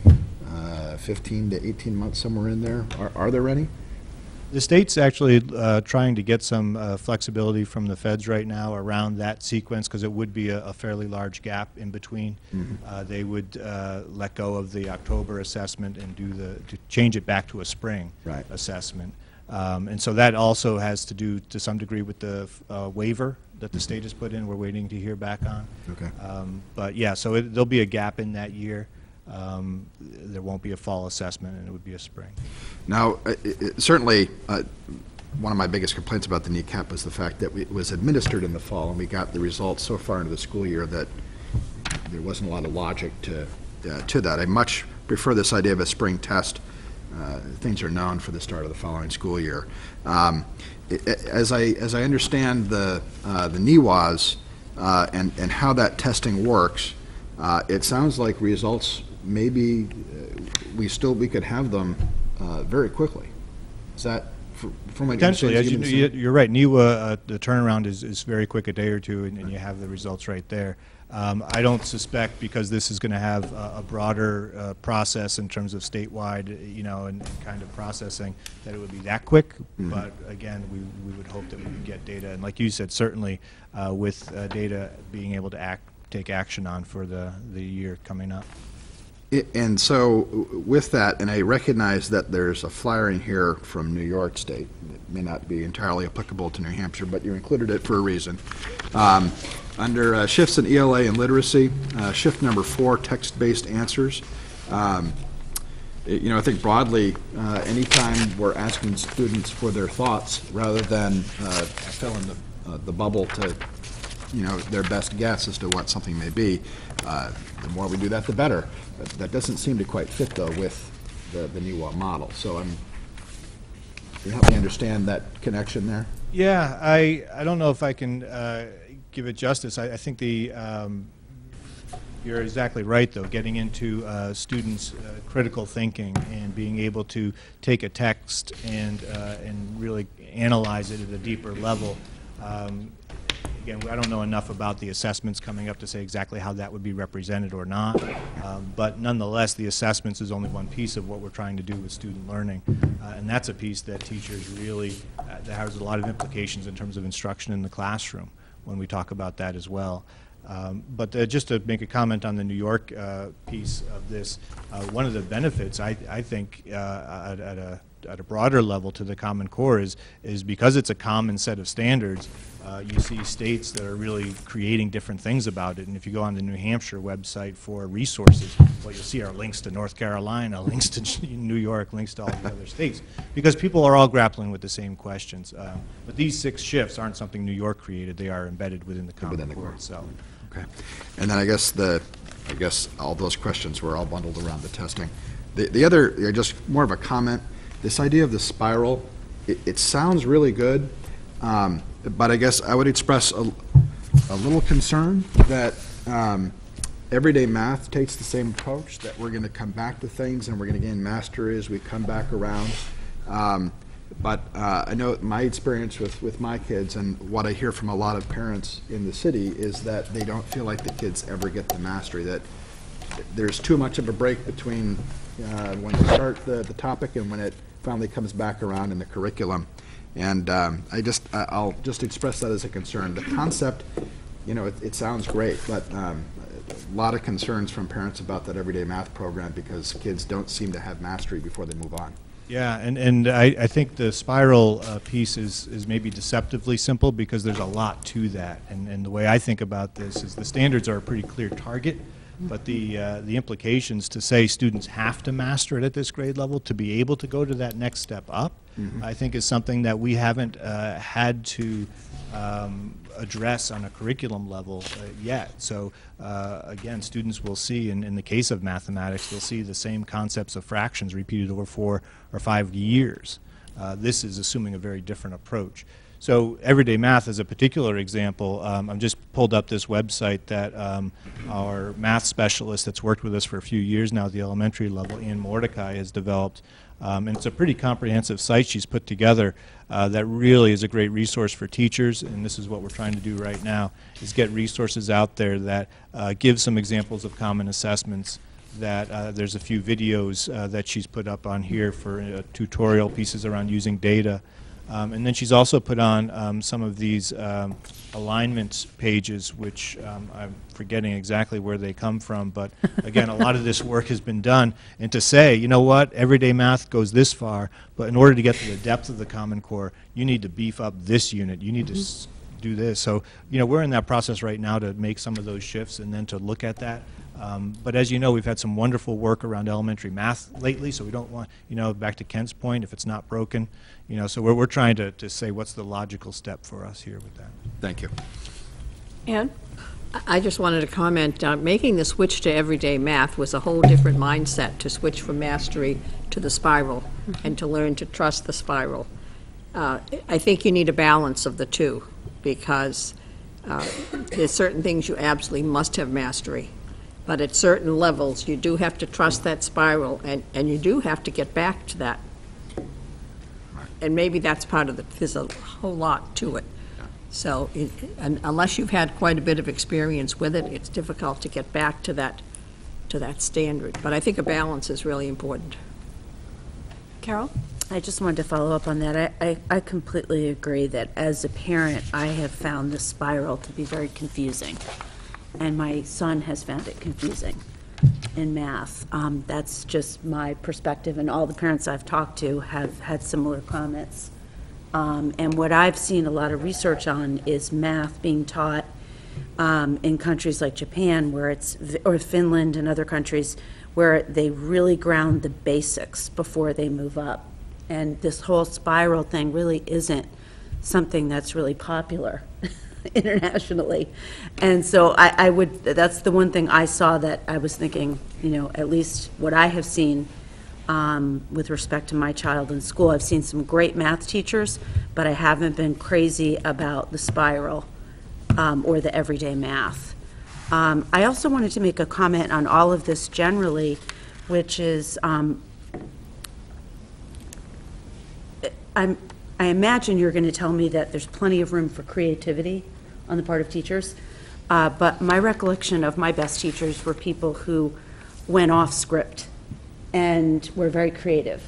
E: uh, fifteen to eighteen months, somewhere in there? Are, are there any?
N: The state's actually uh, trying to get some uh, flexibility from the feds right now around that sequence, because it would be a, a fairly large gap in between.
E: Mhm.
N: Uh, they would uh, let go of the October assessment and do the, to change it back to a spring
E: Right.
N: assessment. Um, and so that also has to do to some degree with the uh, waiver that the state has put in. We're waiting to hear back on.
E: Okay.
N: Um, but yeah, so it, there'll be a gap in that year. Um, there won't be a fall assessment, and it would be a spring.
E: Now, uh, it, it, certainly, uh, one of my biggest complaints about the NECAP was the fact that it was administered in the fall, and we got the results so far into the school year that there wasn't a lot of logic to uh, to that. I much prefer this idea of a spring test. Uh, things are known for the start of the following school year. Um, it, as I as I understand the uh, the N E W As uh, and and how that testing works, uh, it sounds like results maybe uh, we still we could have them uh, very quickly. Is that for, for my
N: Potentially, as you,
E: understanding,
N: you,
E: given
N: you're right. N E W A, uh, the turnaround is, is very quick, a day or two, and, and you have the results right there. Um, I don't suspect, because this is going to have a, a broader uh, process in terms of statewide, you know, and, and kind of processing, that it would be that quick.
E: Mhm.
N: But again, we, we would hope that we would get data, and like you said, certainly uh, with uh, data being able to act, take action on for the the year coming up.
E: I- And so, w- with that, and I recognize that there's a flyer in here from New York State. It may not be entirely applicable to New Hampshire, but you included it for a reason. Um, Under uh, shifts in E L A and literacy, uh, shift number four, text-based answers. Um, it- You know, I think broadly, uh, anytime we're asking students for their thoughts, rather than uh, fill in the uh, the bubble to, you know, their best guess as to what something may be, uh, the more we do that, the better. But that doesn't seem to quite fit, though, with the, the N E W A model. So I'm, can you help me understand that connection there?
N: Yeah, I, I don't know if I can uh, give it justice. I, I think the, um, you're exactly right, though, getting into uh, students' uh, critical thinking and being able to take a text and, uh, and really analyze it at a deeper level. Um, Again, I don't know enough about the assessments coming up to say exactly how that would be represented or not, um, but nonetheless, the assessments is only one piece of what we're trying to do with student learning, uh, and that's a piece that teachers really, uh, that has a lot of implications in terms of instruction in the classroom when we talk about that as well. Um, but uh, just to make a comment on the New York uh, piece of this, uh, one of the benefits, I, I think, uh, at, at a at a broader level to the Common Core is, is because it's a common set of standards, uh, you see states that are really creating different things about it. And if you go on the New Hampshire website for resources, what you'll see are links to North Carolina, links to New York, links to all the other states, because people are all grappling with the same questions. Um, but these six shifts aren't something New York created. They are embedded within the Common Core itself.
E: Okay. And then I guess the, I guess all those questions were all bundled around the testing. The, the other, just more of a comment, this idea of the spiral, it, it sounds really good, um, but I guess I would express a, a little concern that um, everyday math takes the same approach, that we're going to come back to things and we're going to gain mastery as we come back around. Um, but uh, I know my experience with, with my kids, and what I hear from a lot of parents in the city, is that they don't feel like the kids ever get the mastery, that there's too much of a break between uh, when they start the, the topic and when it finally comes back around in the curriculum. And um, I just, I'll just express that as a concern. The concept, you know, it, it sounds great, but um, a lot of concerns from parents about that everyday math program, because kids don't seem to have mastery before they move on.
N: Yeah, and, and I, I think the spiral uh, piece is, is maybe deceptively simple, because there's a lot to that. And, and the way I think about this is the standards are a pretty clear target, but the, uh, the implications to say students have to master it at this grade level to be able to go to that next step up,
E: Mhm.
N: I think is something that we haven't uh, had to um, address on a curriculum level uh, yet. So uh, again, students will see, in, in the case of mathematics, they'll see the same concepts of fractions repeated over four or five years. Uh, this is assuming a very different approach. So everyday math is a particular example. Um, I've just pulled up this website that um, our math specialist that's worked with us for a few years now at the elementary level, Ann Mordecai, has developed. Um, and it's a pretty comprehensive site she's put together. uh, that really is a great resource for teachers, and this is what we're trying to do right now, is get resources out there that uh, give some examples of common assessments. That uh, there's a few videos uh, that she's put up on here for uh, tutorial pieces around using data. Um, and then she's also put on um, some of these um, alignments pages, which um, I'm forgetting exactly where they come from, but again, a lot of this work has been done. And to say, you know what, everyday math goes this far, but in order to get to the depth of the Common Core, you need to beef up this unit. You need to s do this. So, you know, we're in that process right now to make some of those shifts and then to look at that. Um, but as you know, we've had some wonderful work around elementary math lately, so we don't want, you know, back to Kent's point, if it's not broken, you know, so we're, we're trying to, to say what's the logical step for us here with that.
K: Thank you.
A: Ann?
L: I just wanted to comment, uh, making the switch to everyday math was a whole different mindset, to switch from mastery to the spiral mm-hmm. and to learn to trust the spiral. Uh, I think you need a balance of the two, because uh, there's certain things you absolutely must have mastery. But at certain levels, you do have to trust that spiral, and, and you do have to get back to that. And maybe that's part of the, there's a whole lot to it. So it, and unless you've had quite a bit of experience with it, it's difficult to get back to that, to that standard. But I think a balance is really important.
A: Carol?
M: I just wanted to follow up on that. I, I, I completely agree that as a parent, I have found the spiral to be very confusing. And my son has found it confusing in math. Um, that's just my perspective, and all the parents I've talked to have had similar comments. Um, and what I've seen a lot of research on is math being taught um, in countries like Japan, where it's, or Finland and other countries, where they really ground the basics before they move up. And this whole spiral thing really isn't something that's really popular internationally. And so I, I would, that's the one thing I saw that I was thinking, you know, at least what I have seen um, with respect to my child in school, I've seen some great math teachers, but I haven't been crazy about the spiral um, or the everyday math. Um, I also wanted to make a comment on all of this generally, which is, um, I'm, I imagine you're going to tell me that there's plenty of room for creativity on the part of teachers, uh, but my recollection of my best teachers were people who went off script and were very creative.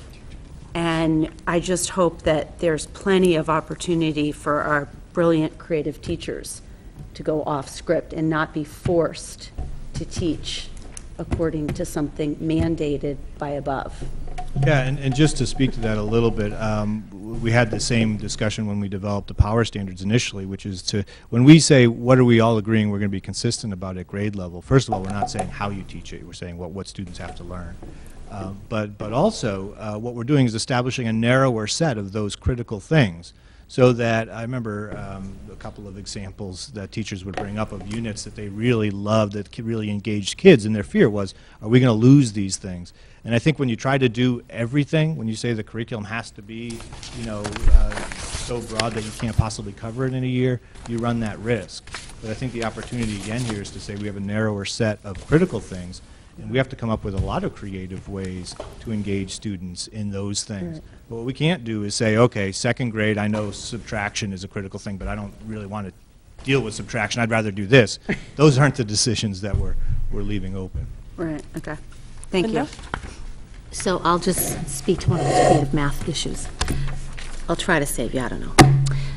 M: And I just hope that there's plenty of opportunity for our brilliant creative teachers to go off script and not be forced to teach according to something mandated by above.
N: Yeah, and, and just to speak to that a little bit, um, we had the same discussion when we developed the power standards initially, which is to, when we say what are we all agreeing we're going to be consistent about at grade level, first of all, we're not saying how you teach it, we're saying what, what students have to learn. Uh, but, but also, uh, what we're doing is establishing a narrower set of those critical things, so that I remember um, a couple of examples that teachers would bring up of units that they really loved, that really engaged kids, and their fear was, are we going to lose these things? And I think when you try to do everything, when you say the curriculum has to be, you know, uh, so broad that you can't possibly cover it in a year, you run that risk. But I think the opportunity again here is to say we have a narrower set of critical things, and we have to come up with a lot of creative ways to engage students in those things. Right. But what we can't do is say, okay, second grade, I know subtraction is a critical thing, but I don't really want to deal with subtraction. I'd rather do this. Those aren't the decisions that we're, we're leaving open.
M: Right, okay. Thank
A: Linda?
M: you.
G: So I'll just speak to one of those creative math issues. I'll try to save you, I don't know.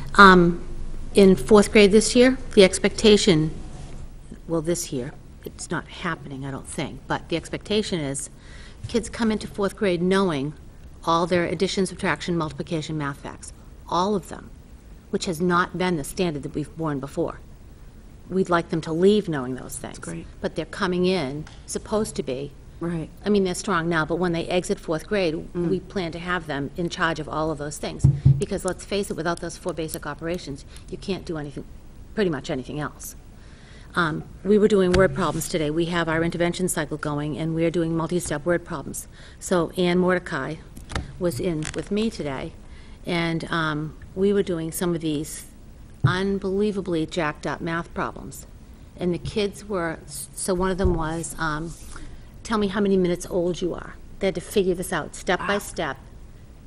G: Um, in fourth grade this year, the expectation, well, this year, it's not happening, I don't think, but the expectation is kids come into fourth grade knowing all their addition, subtraction, multiplication, math facts, all of them, which has not been the standard that we've borne before. We'd like them to leave knowing those things.
M: That's great.
G: But they're coming in, supposed to be.
M: Right.
G: I mean, they're strong now, but when they exit fourth grade, mm. we plan to have them in charge of all of those things. Because let's face it, without those four basic operations, you can't do anything, pretty much anything else. Um, we were doing word problems today. We have our intervention cycle going, and we're doing multi-step word problems. So Ann Mordecai was in with me today, and um, we were doing some of these unbelievably jacked up math problems. And the kids were, so one of them was, um, tell me how many minutes old you are. They had to figure this out step by step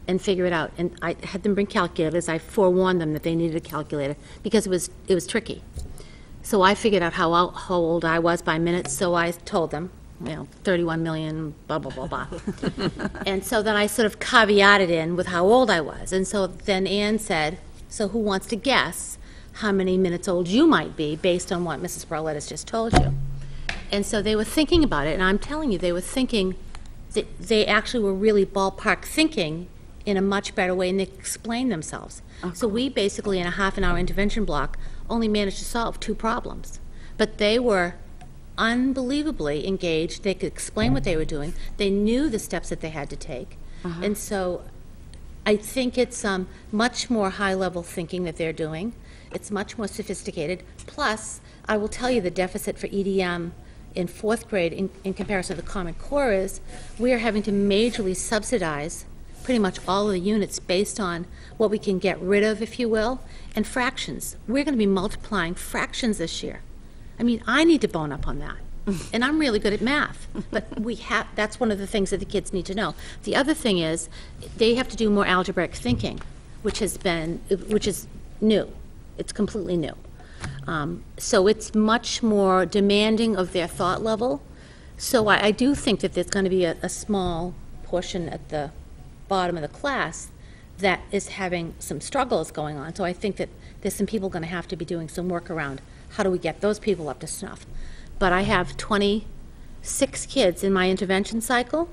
G: and figure it out. And I had them bring calculators. I forewarned them that they needed a calculator because it was, it was tricky. So I figured out how, ol- how old I was by minutes, so I told them, you know, thirty-one million, blah, blah, blah, blah. And so then I sort of caveated in with how old I was. And so then Ann said, so who wants to guess how many minutes old you might be based on what Missus Barlett has just told you? And so they were thinking about it, and I'm telling you, they were thinking, that they actually were really ballpark thinking in a much better way, and they explained themselves. So we basically, in a half an hour intervention block, only managed to solve two problems. But they were unbelievably engaged. They could explain what they were doing. They knew the steps that they had to take.
M: Uh-huh.
G: And so I think it's um, much more high-level thinking that they're doing. It's much more sophisticated. Plus, I will tell you the deficit for E D M in fourth grade in, in comparison to the Common Core is we are having to majorly subsidize pretty much all of the units based on what we can get rid of, if you will, and fractions. We're going to be multiplying fractions this year. I mean, I need to bone up on that. And I'm really good at math, but we have, that's one of the things that the kids need to know. The other thing is they have to do more algebraic thinking, which has been, which is new. It's completely new. Um, so it's much more demanding of their thought level. So I, I do think that there's going to be a, a small portion at the bottom of the class that is having some struggles going on. So I think that there's some people going to have to be doing some work around how do we get those people up to snuff. But I have twenty-six kids in my intervention cycle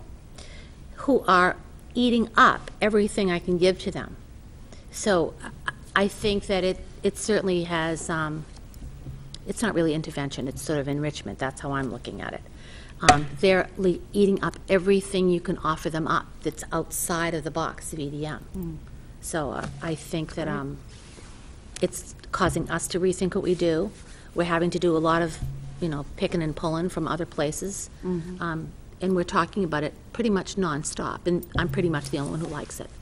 G: who are eating up everything I can give to them. So I think that it, it certainly has, um, it's not really intervention, it's sort of enrichment. That's how I'm looking at it. Um, they're le- eating up everything you can offer them up that's outside of the box of E D M.
M: Mm.
G: So uh, I think that um, it's causing us to rethink what we do. We're having to do a lot of, you know, picking and pulling from other places.
M: Mhm.
G: Um, and we're talking about it pretty much nonstop. And I'm pretty much the only one who likes it.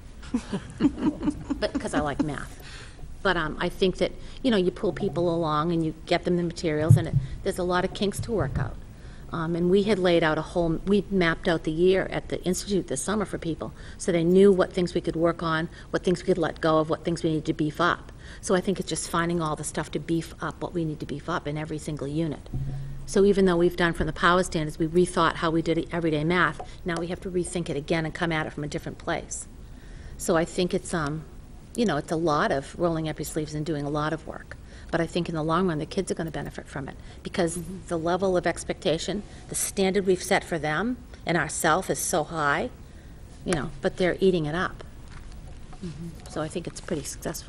G: But because I like math. But um, I think that, you know, you pull people along and you get them the materials, and it, there's a lot of kinks to work out. Um, and we had laid out a whole, we mapped out the year at the Institute this summer for people, so they knew what things we could work on, what things we could let go of, what things we need to beef up. So I think it's just finding all the stuff to beef up what we need to beef up in every single unit. So even though we've done from the power standards, we rethought how we did everyday math, now we have to rethink it again and come at it from a different place. So I think it's, um, you know, it's a lot of rolling up your sleeves and doing a lot of work. But I think in the long run, the kids are going to benefit from it because mm-hmm. the level of expectation, the standard we've set for them and ourselves is so high, you know, but they're eating it up. Mm-hmm. So I think it's pretty successful.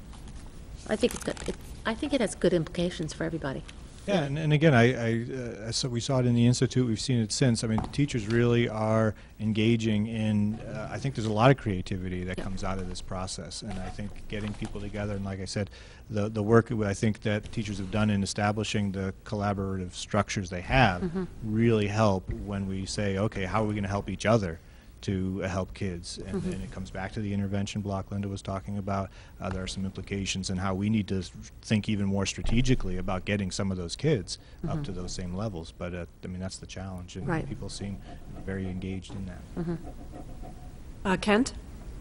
G: I think it's good. It, I think it has good implications for everybody.
N: Yeah, and, and again, I, I uh, so we saw it in the Institute, we've seen it since. I mean, the teachers really are engaging in, uh, I think there's a lot of creativity that
G: yeah.
N: comes out of this process, and I think getting people together, and like I said, the, the work I think that teachers have done in establishing the collaborative structures they have
G: mm-hmm.
N: really help when we say, okay, how are we going to help each other to uh, help kids? And,
G: Mm-hmm.
N: and it comes back to the intervention block Linda was talking about. Uh, there are some implications in how we need to think even more strategically about getting some of those kids
G: Mm-hmm.
N: up to those same levels. But uh, I mean, that's the challenge, and
M: Right.
N: people seem very engaged in that.
G: Mm-hmm.
A: Uh, Kent?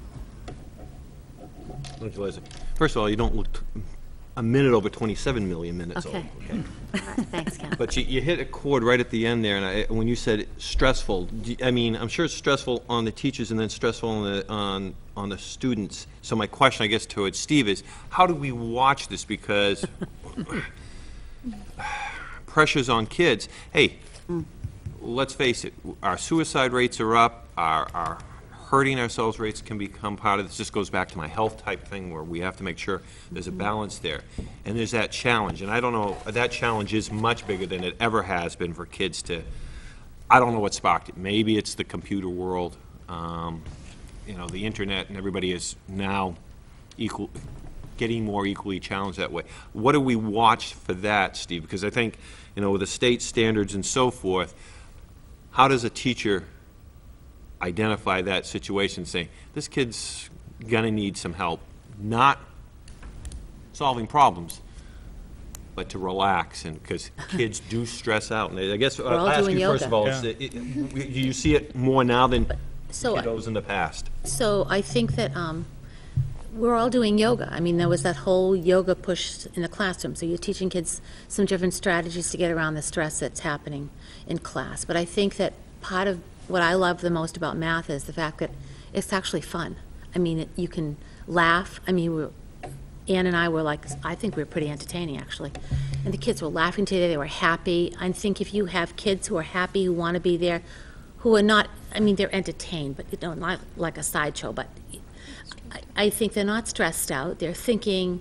K: Thank you, Liza. First of all, you don't look t- a minute over twenty-seven million minutes
G: Okay.
K: old. Okay.
G: All right, thanks, Ken.
K: But you, you hit a chord right at the end there, and I, when you said stressful, do you- I mean, I'm sure it's stressful on the teachers and then stressful on the on on the students. So my question, I guess, towards Steve is, how do we watch this? Because pressures on kids. Hey,
M: Mm.
K: let's face it, our suicide rates are up. Our our hurting ourselves rates can become part of this. This goes back to my health type thing where we have to make sure there's a balance there. And there's that challenge. And I don't know, that challenge is much bigger than it ever has been for kids to, I don't know what sparked it. Maybe it's the computer world, um, you know, the internet, and everybody is now equal, getting more equally challenged that way. What do we watch for that, Steve? Because I think, you know, with the state standards and so forth, how does a teacher identify that situation, saying, this kid's gonna need some help, not solving problems, but to relax, and because kids do stress out. And I guess
G: We're all
K: I'll ask
G: doing
K: you first of
G: yoga.
K: all, is it, it, you see it more now than
G: So I-
K: kiddos in the past.
G: So I think that um, we're all doing yoga. I mean, there was that whole yoga push in the classroom, so you're teaching kids some different strategies to get around the stress that's happening in class. But I think that part of what I love the most about math is the fact that it's actually fun. I mean, it, you can laugh. I mean, we're, Ann and I were like, I think we were pretty entertaining, actually. And the kids were laughing today. They were happy. I think if you have kids who are happy, who want to be there, who are not, I mean, they're entertained, but you know, not like a sideshow, but I, I think they're not stressed out. They're thinking,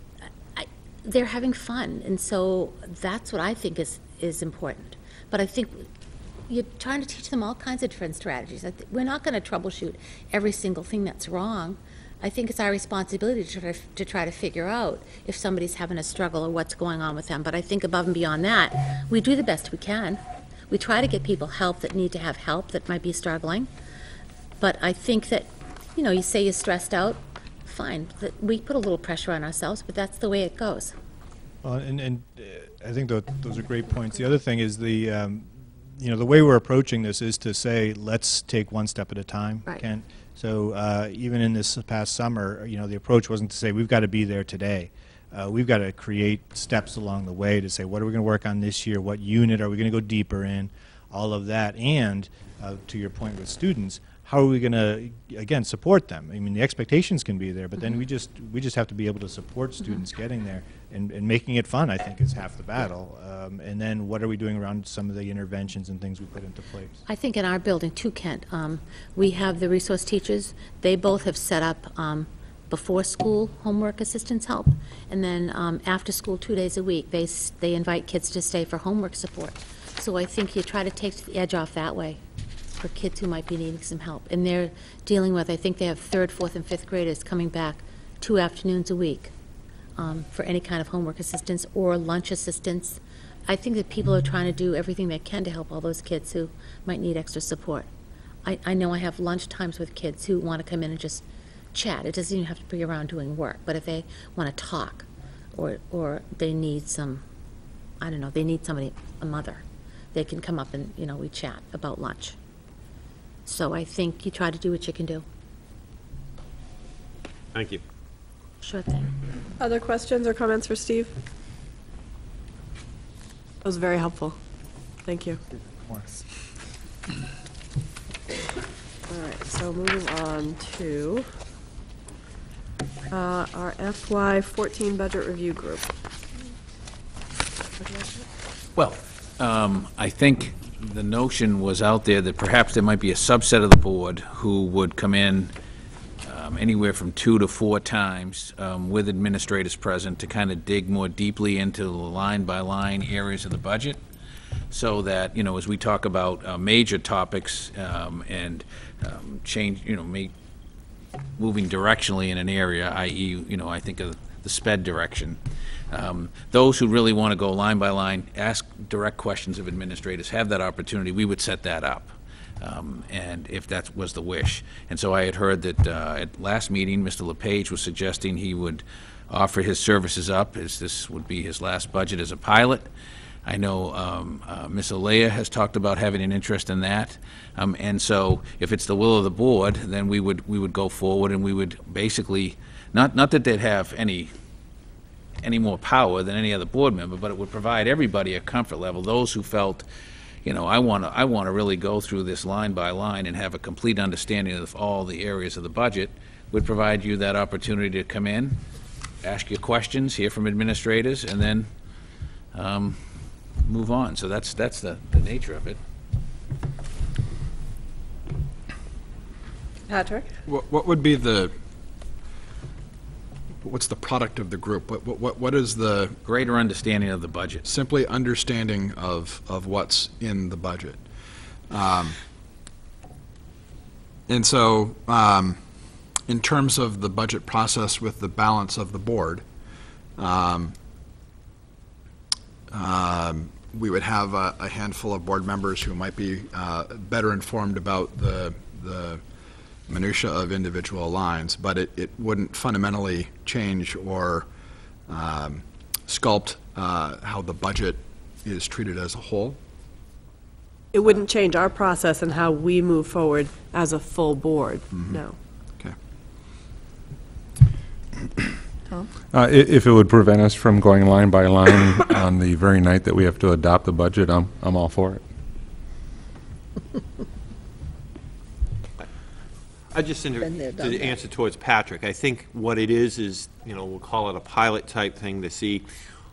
G: I, they're having fun. And so that's what I think is, is important. But I think you're trying to teach them all kinds of different strategies. I th- We're not going to troubleshoot every single thing that's wrong. I think it's our responsibility to try, to try to figure out if somebody's having a struggle or what's going on with them. But I think above and beyond that, we do the best we can. We try to get people help that need to have help, that might be struggling. But I think that, you know, you say you're stressed out, fine. That we put a little pressure on ourselves, but that's the way it goes.
N: Well, and, and uh, I think tho- those are great points. The other thing is the, um, you know, the way we're approaching this is to say, let's take one step at a time,
G: Right.
N: Kent. So uh, even in this past summer, you know, the approach wasn't to say, we've got to be there today. Uh, we've got to create steps along the way to say, what are we going to work on this year? What unit are we going to go deeper in? All of that. And uh, to your point with students, how are we going to, again, support them? I mean, the expectations can be there, but then we just we just have to be able to support students getting there. And, and making it fun, I think, is half the battle. Um, and then what are we doing around some of the interventions and things we put into place?
G: I think in our building too, Kent, um, we have the resource teachers. They both have set up um, before school homework assistance help, and then um, after school two days a week, they, s- they invite kids to stay for homework support. So I think you try to take the edge off that way for kids who might be needing some help. And they're dealing with, I think they have third, fourth, and fifth graders coming back two afternoons a week um, for any kind of homework assistance or lunch assistance. I think that people are trying to do everything they can to help all those kids who might need extra support. I, I know I have lunch times with kids who want to come in and just chat. It doesn't even have to be around doing work, but if they want to talk or, or they need some, I don't know, they need somebody, a mother, they can come up and, you know, we chat about lunch. So I think you try to do what you can do.
K: Thank you.
G: Sure thing.
A: Other questions or comments for Steve? That was very helpful. Thank you. All right, so moving on to uh, our F Y fourteen budget review group.
B: Well, um, I think the notion was out there that perhaps there might be a subset of the board who would come in um, anywhere from two to four times um, with administrators present to kind of dig more deeply into the line-by-line areas of the budget, so that, you know, as we talk about uh, major topics um, and um, change, you know, make, moving directionally in an area, that is, you know, I think of the SPED direction. Um, those who really want to go line by line, ask direct questions of administrators, have that opportunity, we would set that up. Um, and if that was the wish. And so I had heard that uh, at last meeting, Mister LePage was suggesting he would offer his services up, as this would be his last budget as a pilot. I know um, uh, Miz Alea has talked about having an interest in that. Um, and so if it's the will of the board, then we would we would go forward and we would basically, not, not that they'd have any any more power than any other board member, but it would provide everybody a comfort level. Those who felt, you know, I want to I want to really go through this line by line and have a complete understanding of all the areas of the budget, would provide you that opportunity to come in, ask your questions, hear from administrators, and then um, move on. So that's that's the, the nature of it.
A: Patrick?
E: What, what would be the, what's the product of the group? What, what, what is the?
B: Greater understanding of the budget.
E: Simply understanding of, of what's in the budget. Um, and so, um, in terms of the budget process with the balance of the board, um, um, we would have a, a handful of board members who might be uh, better informed about the, the minutia of individual lines, but it, it wouldn't fundamentally change or um, sculpt uh, how the budget is treated as a whole.
A: it wouldn't change our process and how we move forward as a full board, no.
E: Okay.
A: Tom?
H: Uh, i- If it would prevent us from going line by line on the very night that we have to adopt the budget, I'm, I'm all for it.
K: I just, inter-
L: Been there, done
K: to
L: that.
K: answer towards Patrick, I think what it is, is, you know, we'll call it a pilot type thing to see,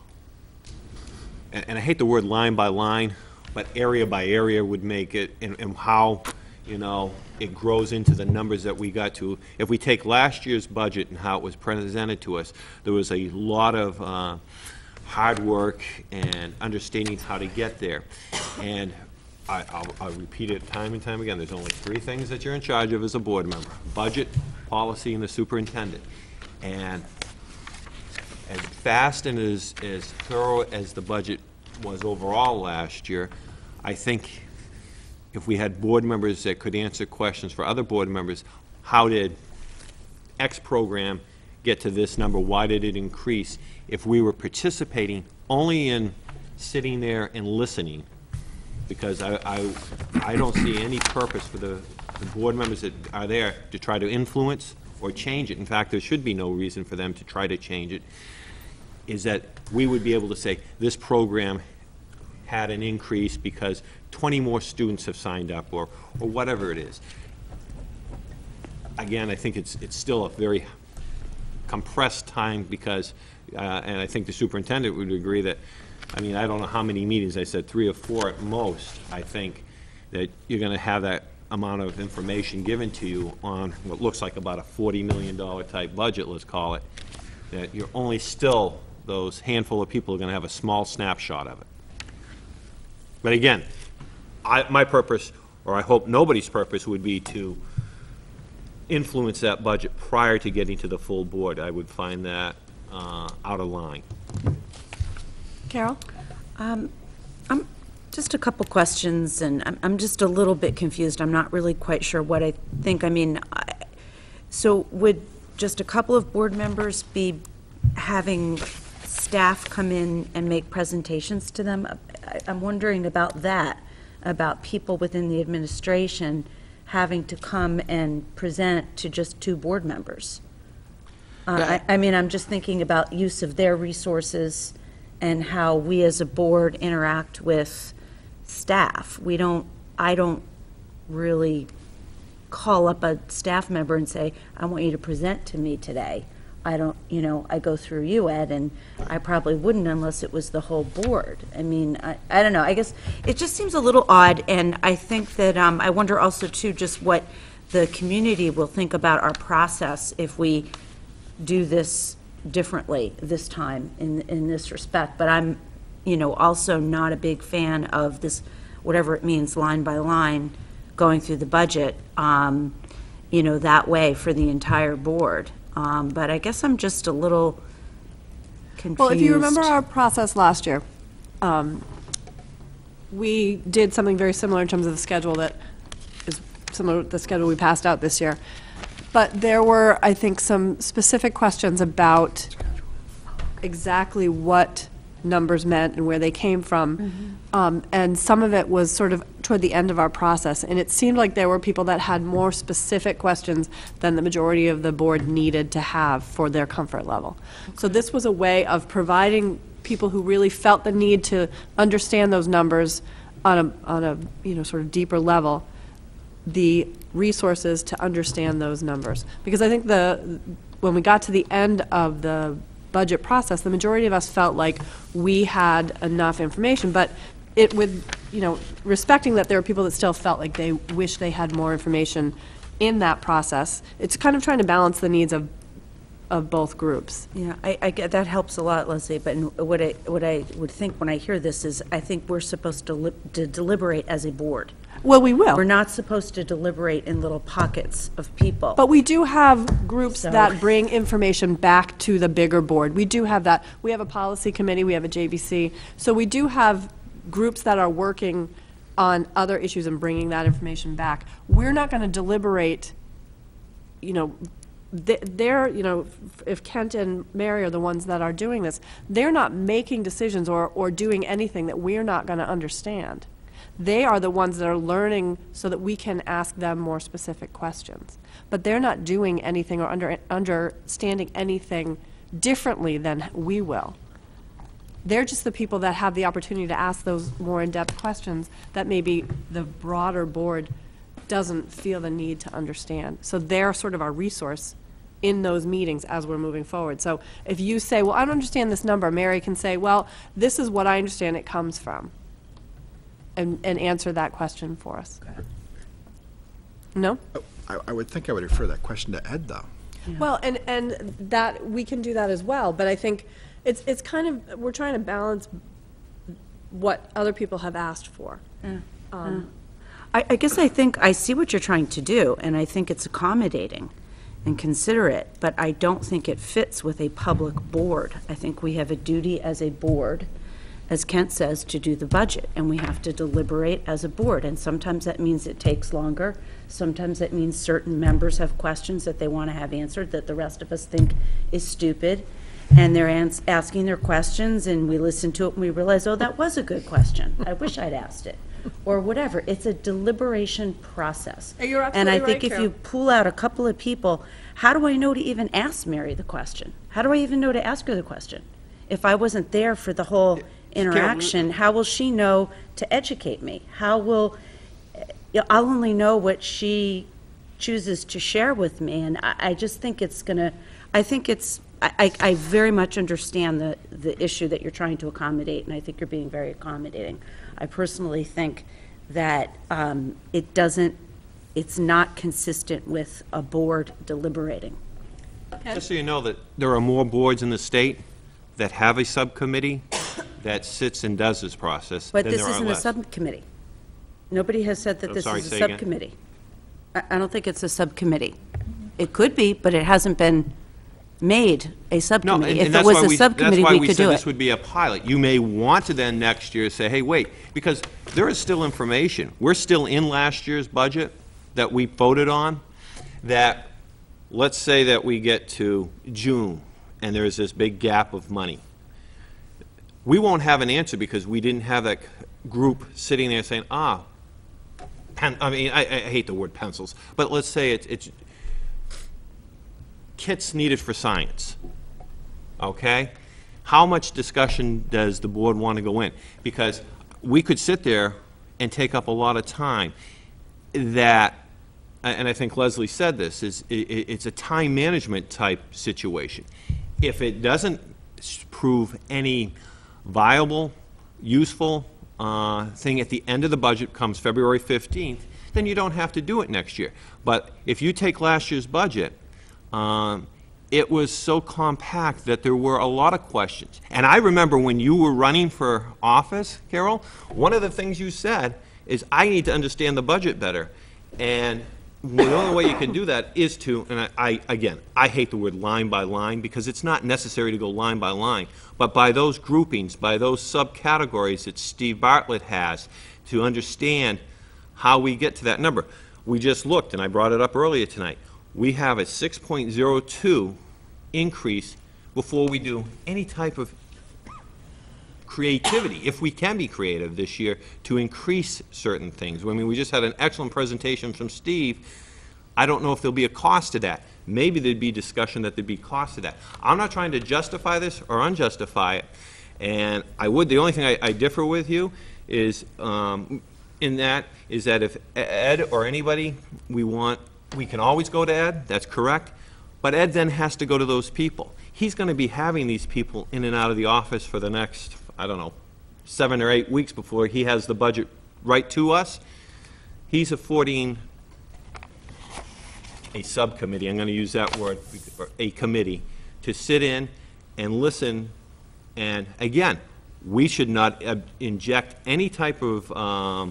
K: and, and I hate the word line by line, but area by area would make it, and, and how, you know, it grows into the numbers that we got to. If we take last year's budget and how it was presented to us, there was a lot of uh, hard work and understanding how to get there. And I, I'll, I'll repeat it time and time again, there's only three things that you're in charge of as a board member: budget, policy, and the superintendent. And as fast and as, as thorough as the budget was overall last year, I think if we had board members that could answer questions for other board members, how did X program get to this number? Why did it increase? If we were participating only in sitting there and listening, because I, I, I don't see any purpose for the, the board members that are there to try to influence or change it. In fact, there should be no reason for them to try to change it, is that we would be able to say, this program had an increase because twenty more students have signed up, or, or whatever it is. Again, I think it's, it's still a very compressed time because, uh, and I think the superintendent would agree that, I mean, I don't know how many meetings, I said three or four at most, I think, that you're gonna have that amount of information given to you on what looks like about a forty million dollar type budget, let's call it, that you're only still, those handful of people are gonna have a small snapshot of it. But again, I, my purpose, or I hope nobody's purpose, would be to influence that budget prior to getting to the full board. I would find that uh, out of line.
A: Carol?
M: Um, I'm, just a couple questions, and I'm, I'm just a little bit confused. I'm not really quite sure what I think. I mean, I, so would just a couple of board members be having staff come in and make presentations to them? I, I'm wondering about that, about people within the administration having to come and present to just two board members. Uh, I, I mean, I'm just thinking about use of their resources and how we as a board interact with staff. We don't, I don't really call up a staff member and say, I want you to present to me today. I don't, you know, I go through you, Ed, and I probably wouldn't unless it was the whole board. I mean, I, I don't know, I guess it just seems a little odd, and I think that, um, I wonder also too, just what the community will think about our process if we do this differently this time in, in this respect. But I'm, you know, also not a big fan of this, whatever it means, line by line, going through the budget, um, you know, that way for the entire board. Um, but I guess I'm just a little confused.
A: Well, if you remember our process last year, um, we did something very similar in terms of the schedule that is similar to the schedule we passed out this year. But there were, I think, some specific questions about exactly what numbers meant and where they came from. Mm-hmm. um, and some of it was sort of toward the end of our process. And it seemed like there were people that had more specific questions than the majority of the board needed to have for their comfort level. Okay. So this was a way of providing people who really felt the need to understand those numbers on a, on a you know, sort of deeper level, the resources to understand those numbers. Because I think the when we got to the end of the budget process, the majority of us felt like we had enough information, but it with, you know, respecting that there were people that still felt like they wish they had more information in that process. It's kind of trying to balance the needs of of both groups.
M: Yeah, I, I get, that helps a lot, Leslie, but what I, what I would think when I hear this is I think we're supposed to, li to deliberate as a board.
A: Well, we will.
M: We're not supposed to deliberate in little pockets of people.
A: But we do have groups
M: So-
A: that bring information back to the bigger board. We do have that. We have a policy committee, we have a J B C. So we do have groups that are working on other issues and bringing that information back. We're not going to deliberate, you know, th they're, you know, if Kent and Mary are the ones that are doing this, they're not making decisions or, or doing anything that we're not going to understand. They are the ones that are learning so that we can ask them more specific questions. But they're not doing anything or under, understanding anything differently than we will. They're just the people that have the opportunity to ask those more in-depth questions that maybe the broader board doesn't feel the need to understand. So they're sort of our resource in those meetings as we're moving forward. So if you say, well, I don't understand this number, Mary can say, well, this is what I understand it comes from, and, and answer that question for us. No?
E: I, I would think I would refer that question to Ed, though.
A: Well, and, and that, we can do that as well, but I think it's, it's kind of, we're trying to balance what other people have asked for.
M: Yeah.
A: Um,
M: I, I guess I think, I see what you're trying to do, and I think it's accommodating and considerate, but I don't think it fits with a public board. I think we have a duty as a board, as Kent says, to do the budget, and we have to deliberate as a board, and sometimes that means it takes longer. Sometimes that means certain members have questions that they want to have answered that the rest of us think is stupid, and they're ans asking their questions, and we listen to it and we realize, oh, that was a good question. I wish I'd asked it, or whatever. It's a deliberation process.
A: You're
M: and I
A: absolutely
M: think
A: right,
M: if you
A: Carol.
M: pull out a couple of people, how do I know to even ask Mary the question? How do I even know to ask her the question? If I wasn't there for the whole interaction, how will she know to educate me? How will, you know, I'll only know what she chooses to share with me, and I, I just think it's gonna, I think it's, I, I I very much understand the, the issue that you're trying to accommodate, and I think you're being very accommodating. I personally think that um, it doesn't, it's not consistent with a board deliberating.
K: Just so you know that there are more boards in the state that have a subcommittee that sits and does this process
M: But
K: than
M: this
K: there are
M: isn't a
K: less.
M: subcommittee. Nobody has said that
K: I'm
M: this
K: sorry,
M: is a
K: say again?
M: subcommittee. I, I don't think it's a subcommittee. It could be, but it hasn't been made a
K: No,
M: subcommittee.
K: and-
M: If
K: and
M: it
K: that's
M: was
K: why
M: a
K: we-
M: subcommittee,
K: That's
M: we
K: why we
M: could
K: said
M: do
K: this
M: it.
K: would be a pilot. You may want to then next year say, hey, wait, because there is still information. We're still in last year's budget that we voted on, that, let's say that we get to June, and there's this big gap of money. We won't have an answer because we didn't have that group sitting there saying, ah, pen, I mean, I, I hate the word pencils, but let's say it's, it's kits needed for science, okay? How much discussion does the board want to go in? Because we could sit there and take up a lot of time that, and I think Leslie said this, is i- i- it's a time management type situation. If it doesn't s- prove any viable, useful uh, thing at the end of the budget comes February fifteenth, then you don't have to do it next year. But if you take last year's budget, um, it was so compact that there were a lot of questions. And I remember when you were running for office, Carol, one of the things you said is, I need to understand the budget better. And the only way you can do that is to, and I, I, again, I hate the word line by line, because it's not necessary to go line by line, but by those groupings, by those subcategories that Steve Bartlett has, to understand how we get to that number. We just looked, and I brought it up earlier tonight, we have a six point zero two increase before we do any type of creativity, if we can be creative this year, to increase certain things. I mean, we just had an excellent presentation from Steve. I don't know if there'll be a cost to that. Maybe there'd be discussion that there'd be cost to that. I'm not trying to justify this or unjustify it, and I would, the only thing I, I differ with you is, um, in that, is that if Ed or anybody, we want, we can always go to Ed, that's correct, but Ed then has to go to those people. He's going to be having these people in and out of the office for the next, I don't know, seven or eight weeks before he has the budget right to us. He's affording a subcommittee, I'm going to use that word, or a committee, to sit in and listen. And again, we should not uh, inject any type of um,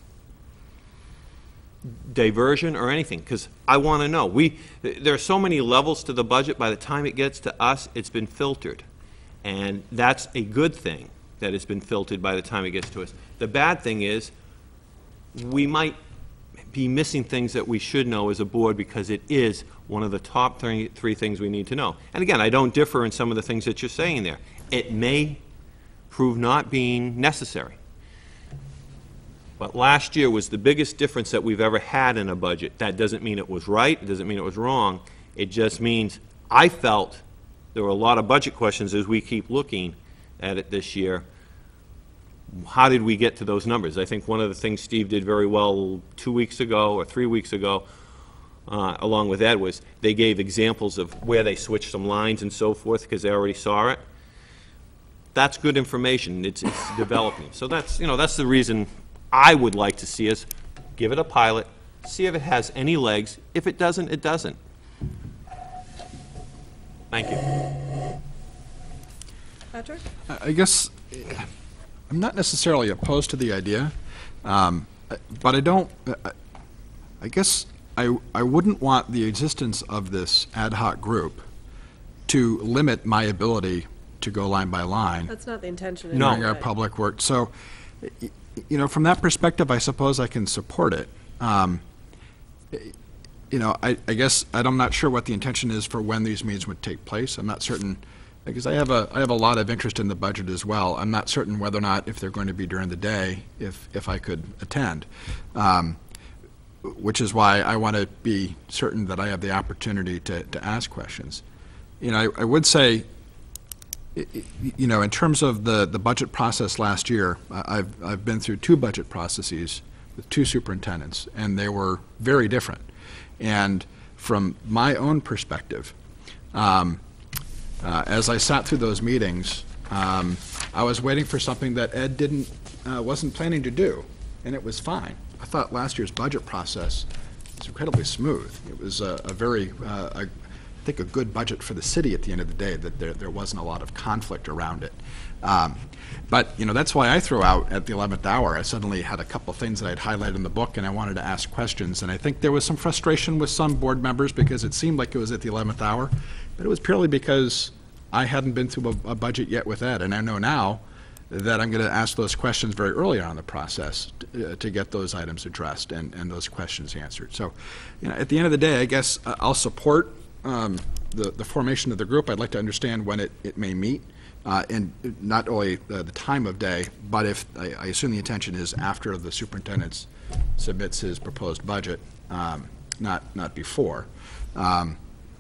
K: diversion or anything, because I want to know. We, there are so many levels to the budget. By the time it gets to us, it's been filtered. And that's a good thing, that it's been filtered by the time it gets to us. The bad thing is, we might be missing things that we should know as a board, because it is one of the top three, three things we need to know. And again, I don't differ in some of the things that you're saying there. It may prove not being necessary. But last year was the biggest difference that we've ever had in a budget. That doesn't mean it was right, it doesn't mean it was wrong. It just means I felt there were a lot of budget questions as we keep looking at it this year. How did we get to those numbers? I think one of the things Steve did very well two weeks ago or three weeks ago, uh, along with Ed, was they gave examples of where they switched some lines and so forth because they already saw it. That's good information. It's, it's developing. So that's, you know, that's the reason I would like to see us give it a pilot, see if it has any legs. If it doesn't, it doesn't. Thank you.
A: Patrick?
E: I guess I'm not necessarily opposed to the idea, um, but I don't, I guess I, I wouldn't want the existence of this ad hoc group to limit my ability to go line by line.
A: That's not the intention.
E: During our public work. So, y- you know, from that perspective, I suppose I can support it. Um, you know, I, I guess I'm not sure what the intention is for when these meetings would take place. I'm not certain, because I have a I have a lot of interest in the budget as well. I'm not certain whether or not if they're going to be during the day, if if I could attend. Um, which is why I want to be certain that I have the opportunity to, to ask questions. You know, I, I would say, you know, in terms of the, the budget process last year, I've, I've been through two budget processes with two superintendents, and they were very different. And from my own perspective, um, uh, as I sat through those meetings, um, I was waiting for something that Ed didn't, uh, wasn't planning to do, and it was fine. I thought last year's budget process was incredibly smooth. It was a, a very, uh, a, I think, a good budget for the city at the end of the day, that there, there wasn't a lot of conflict around it. Um, but, you know, that's why I threw out at the eleventh hour. I suddenly had a couple of things that I'd highlighted in the book, and I wanted to ask questions. And I think there was some frustration with some board members because it seemed like it was at the eleventh hour, but it was purely because I hadn't been through a, a budget yet with Ed, and I know now that I'm going to ask those questions very early on in the process to, uh, to get those items addressed and, and those questions answered. So, you know, at the end of the day, I guess uh, I'll support um, the, the formation of the group. I'd like to understand when it, it may meet, uh, and not only uh, the time of day, but if, I, I assume the intention is after the superintendent submits his proposed budget, um, not, not before. Um,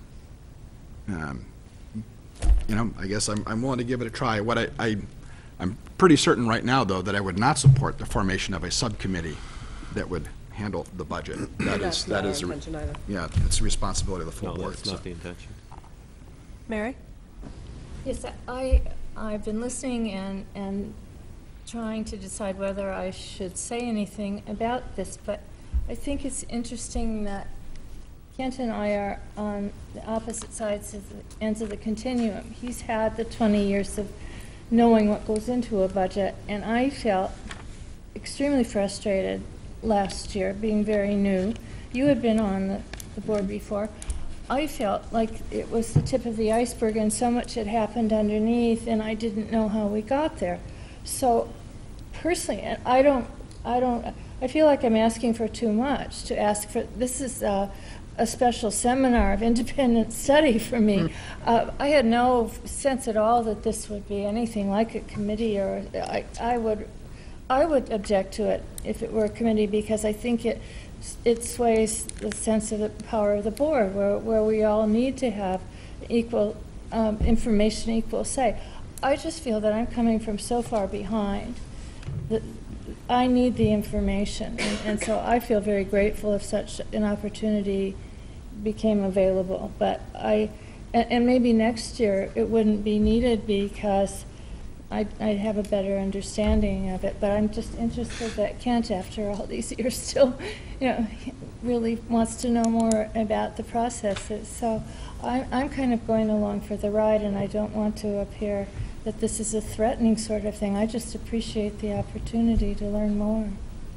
E: um, you know, I guess I'm, I'm willing to give it a try. What I, I I'm pretty certain right now, though, that I would not support the formation of a subcommittee that would handle the budget. That is,
A: That's
E: that
A: not
E: is,
A: our
E: a-
A: intention either.
E: yeah, it's the responsibility of the full
K: No,
E: board.
K: that's
E: so.
K: not the intention.
A: Mary?
F: Yes, I, I've been listening and, and trying to decide whether I should say anything about this, but I think it's interesting that Kent and I are on the opposite sides of the ends of the continuum. He's had the twenty years of knowing what goes into a budget, and I felt extremely frustrated last year, being very new. You had been on the, the board before. I felt like it was the tip of the iceberg and so much had happened underneath, and I didn't know how we got there. So personally, and I don't, I don't, I feel like I'm asking for too much to ask for, this is a, a special seminar of independent study for me. Mm. Uh, I had no sense at all that this would be anything like a committee, or I, I would, I would object to it if it were a committee, because I think it, it sways the sense of the power of the board, where, where we all need to have equal um, information, equal say. I just feel that I'm coming from so far behind that I need the information, and, and so I feel very grateful if such an opportunity became available. But I, and, and maybe next year it wouldn't be needed because I'd, I'd have a better understanding of it. But I'm just interested that Kent, after all these years, still, you know, really wants to know more about the processes. So I'm, I'm kind of going along for the ride, and I don't want to appear that this is a threatening sort of thing. I just appreciate the opportunity to learn more.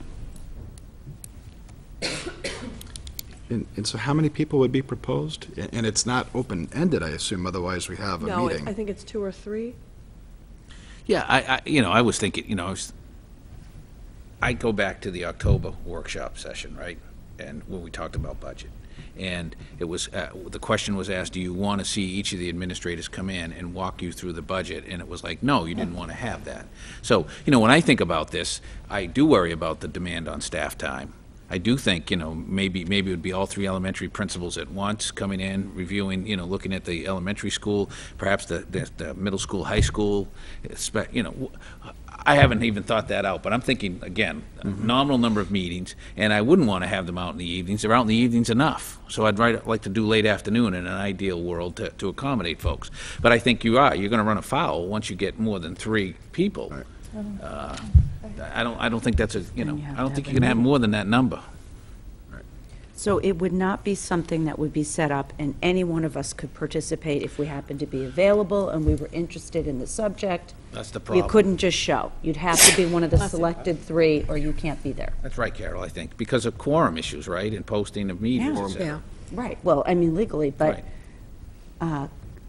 E: And, and so how many people would be proposed? A- And it's not open-ended, I assume, otherwise we have a
A: No,
E: meeting.
A: I think it's two or three.
B: Yeah, I, I, you know, I was thinking, you know, I was, I go back to the October workshop session, right? And when we talked about budget. And it was, uh, the question was asked, do you want to see each of the administrators come in and walk you through the budget? And it was like, no, you didn't want to have that. So, you know, when I think about this, I do worry about the demand on staff time. I do think, you know, maybe, maybe it would be all three elementary principals at once coming in, reviewing, you know, looking at the elementary school, perhaps the, the, the middle school, high school, spe- you know, I haven't even thought that out, but I'm thinking, again, a nominal number of meetings, and I wouldn't want to have them out in the evenings. They're out in the evenings enough. So I'd right, like to do late afternoon in an ideal world to, to accommodate folks. But I think you are, you're going to run afoul once you get more than three people. Uh, I don't, I don't think that's a, you know, I don't think you can have more than that number.
M: So it would not be something that would be set up and any one of us could participate if we happened to be available and we were interested in the subject.
B: That's the problem.
M: You couldn't just show. You'd have to be one of the selected three or you can't be there.
B: That's right, Carol, I think, because of quorum issues, right, and posting of meetings, et cetera.
M: Right, well, I mean legally, but
B: Right.
M: uh,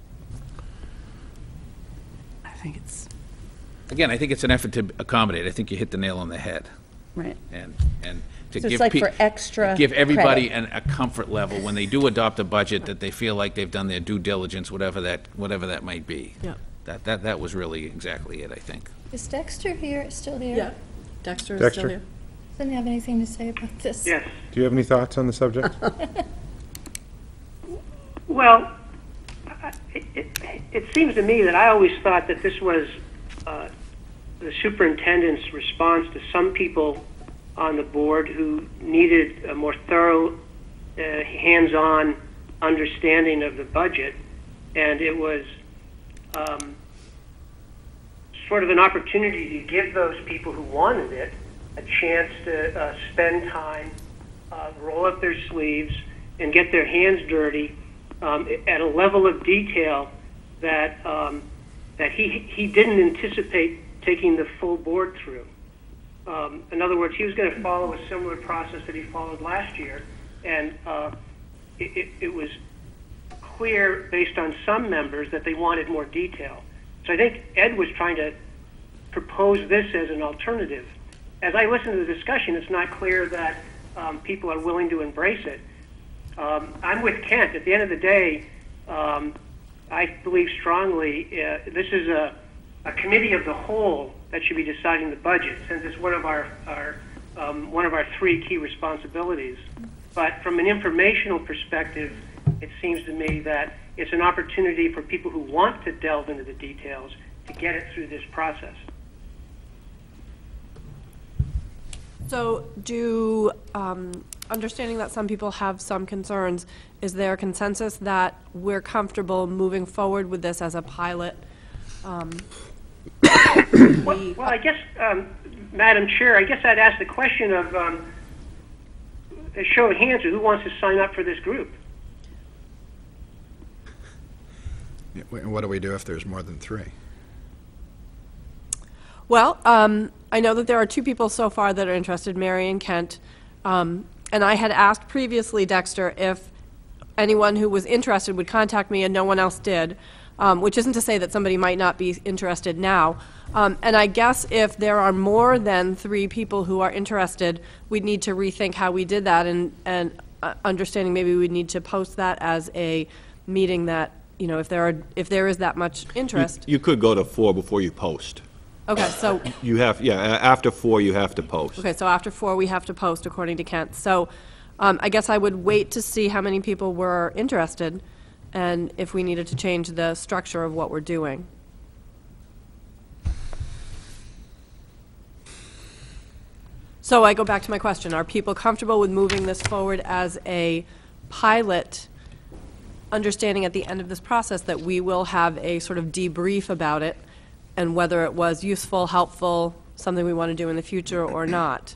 M: I think it's,
B: Again, I think it's an effort to accommodate. I think you hit the nail on the head.
M: right.
B: And, and to
M: So it's
B: give
M: like
B: pe-
M: for extra
B: give everybody
M: credit.
B: an, a comfort level when they do adopt a budget, that they feel like they've done their due diligence, whatever that, whatever that might be.
A: Yeah.
B: That, that, that was really exactly it, I think.
F: Is Dexter here, still here?
A: Yeah. Dexter is
H: Dexter?
A: still here.
F: Doesn't have anything to say about this?
I: Yes.
H: Do you have any thoughts on the subject?
I: Well, I- it, it, it seems to me that I always thought that this was uh, the superintendent's response to some people on the board who needed a more thorough, uh, hands-on understanding of the budget, and it was um, sort of an opportunity to give those people who wanted it a chance to uh, spend time, uh, roll up their sleeves, and get their hands dirty um, at a level of detail that um, that he he didn't anticipate taking the full board through. Um, in other words, he was going to follow a similar process that he followed last year, and uh, it, it, it was clear based on some members that they wanted more detail. So I think Ed was trying to propose this as an alternative. As I listen to the discussion, it's not clear that um, people are willing to embrace it. Um, I'm with Kent. At the end of the day, um, I believe strongly uh, this is a, a committee of the whole that should be deciding the budget, since it's one of our, our um, one of our three key responsibilities. But from an informational perspective, it seems to me that it's an opportunity for people who want to delve into the details to get it through this process.
A: So do, um, understanding that some people have some concerns, is there a consensus that we're comfortable moving forward with this as a pilot? Um,
I: Well, well, I guess, um, Madam Chair, I guess I'd ask the question of um, a show of hands, who wants to sign up for this group?
E: Yeah, And what do we do if there's more than three?
A: Well, um, I know that there are two people so far that are interested, Mary and Kent. Um, and I had asked previously, Dexter, if anyone who was interested would contact me, and no one else did, um, which isn't to say that somebody might not be interested now. Um, and I guess if there are more than three people who are interested, we'd need to rethink how we did that, and, and uh, understanding maybe we'd need to post that as a meeting that, you know, if there are, if there is that much interest.
K: You could go to four before you post.
A: Okay, so,
K: You have, yeah, a- after four, you have to post.
A: okay, so after four, we have to post according to Kent. So um, I guess I would wait to see how many people were interested and if we needed to change the structure of what we're doing. So I go back to my question, are people comfortable with moving this forward as a pilot, understanding at the end of this process that we will have a sort of debrief about it and whether it was useful, helpful, something we want to do in the future or not?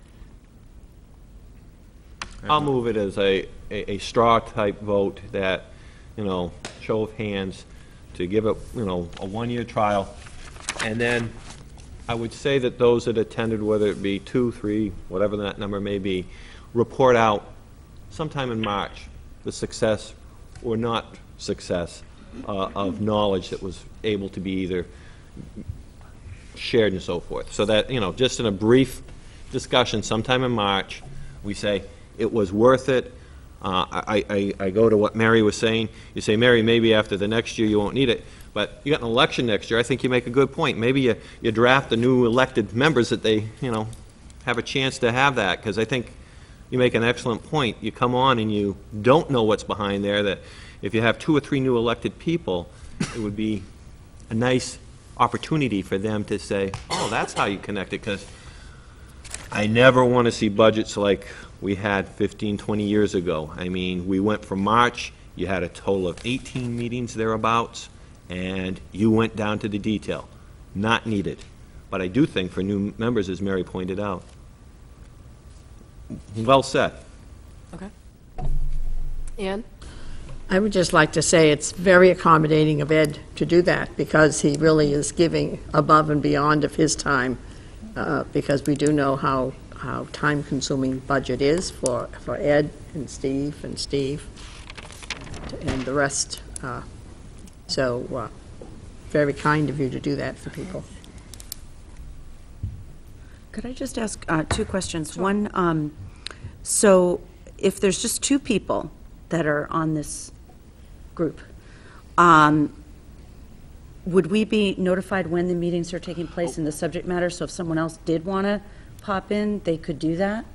K: I'll move it as a, a, a straw type vote that, you know, show of hands to give it, you know, a one-year trial. And then I would say that those that attended, whether it be two, three, whatever that number may be, report out sometime in March the success or not success uh, of knowledge that was able to be either shared and so forth. So that, you know, just in a brief discussion sometime in March, we say it was worth it, Uh, I, I, I go to what Mary was saying. You say, Mary, maybe after the next year you won't need it, but you got an election next year. I think you make a good point. Maybe you, you draft the new elected members that they, you know, have a chance to have that, because I think you make an excellent point. You come on and you don't know what's behind there, that if you have two or three new elected people, it would be a nice opportunity for them to say, oh, that's how you connect it, because I never want to see budgets like we had fifteen, twenty years ago. I mean, we went from March, you had a total of eighteen meetings thereabouts, and you went down to the detail. Not needed. But I do think for new members, as Mary pointed out, well said.
A: Okay. Ann?
L: I would just like to say it's very accommodating of Ed to do that, because he really is giving above and beyond of his time, uh, because we do know how, how time-consuming budget is for, for Ed and Steve and Steve and the rest. Uh, so, uh, very kind of you to do that for people.
M: Could I just ask uh, two questions? One, um, so if there's just two people that are on this group, um, would we be notified when the meetings are taking place in the subject matter? So if someone else did want to pop in, they could do that?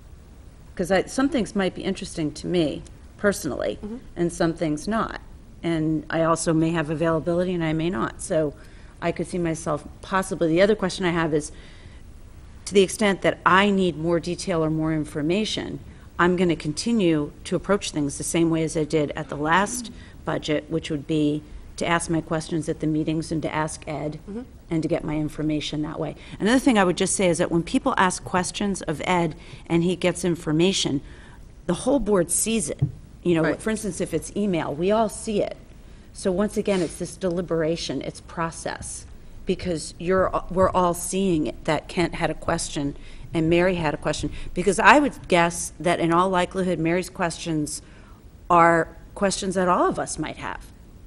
M: Because some things might be interesting to me personally, mm-hmm. and some things not. And I also may have availability and I may not. So I could see myself possibly. The other question I have is, to the extent that I need more detail or more information, I'm going to continue to approach things the same way as I did at the last budget, which would be to ask my questions at the meetings and to ask Ed, mm-hmm. and to get my information that way. Another thing I would just say is that when people ask questions of Ed and he gets information, the whole board sees it. You know, right. For instance, if it's email, we all see it. So once again, it's this deliberation, it's process, because you're, we're all seeing it, that Kent had a question and Mary had a question. Because I would guess that in all likelihood, Mary's questions are questions that all of us might have.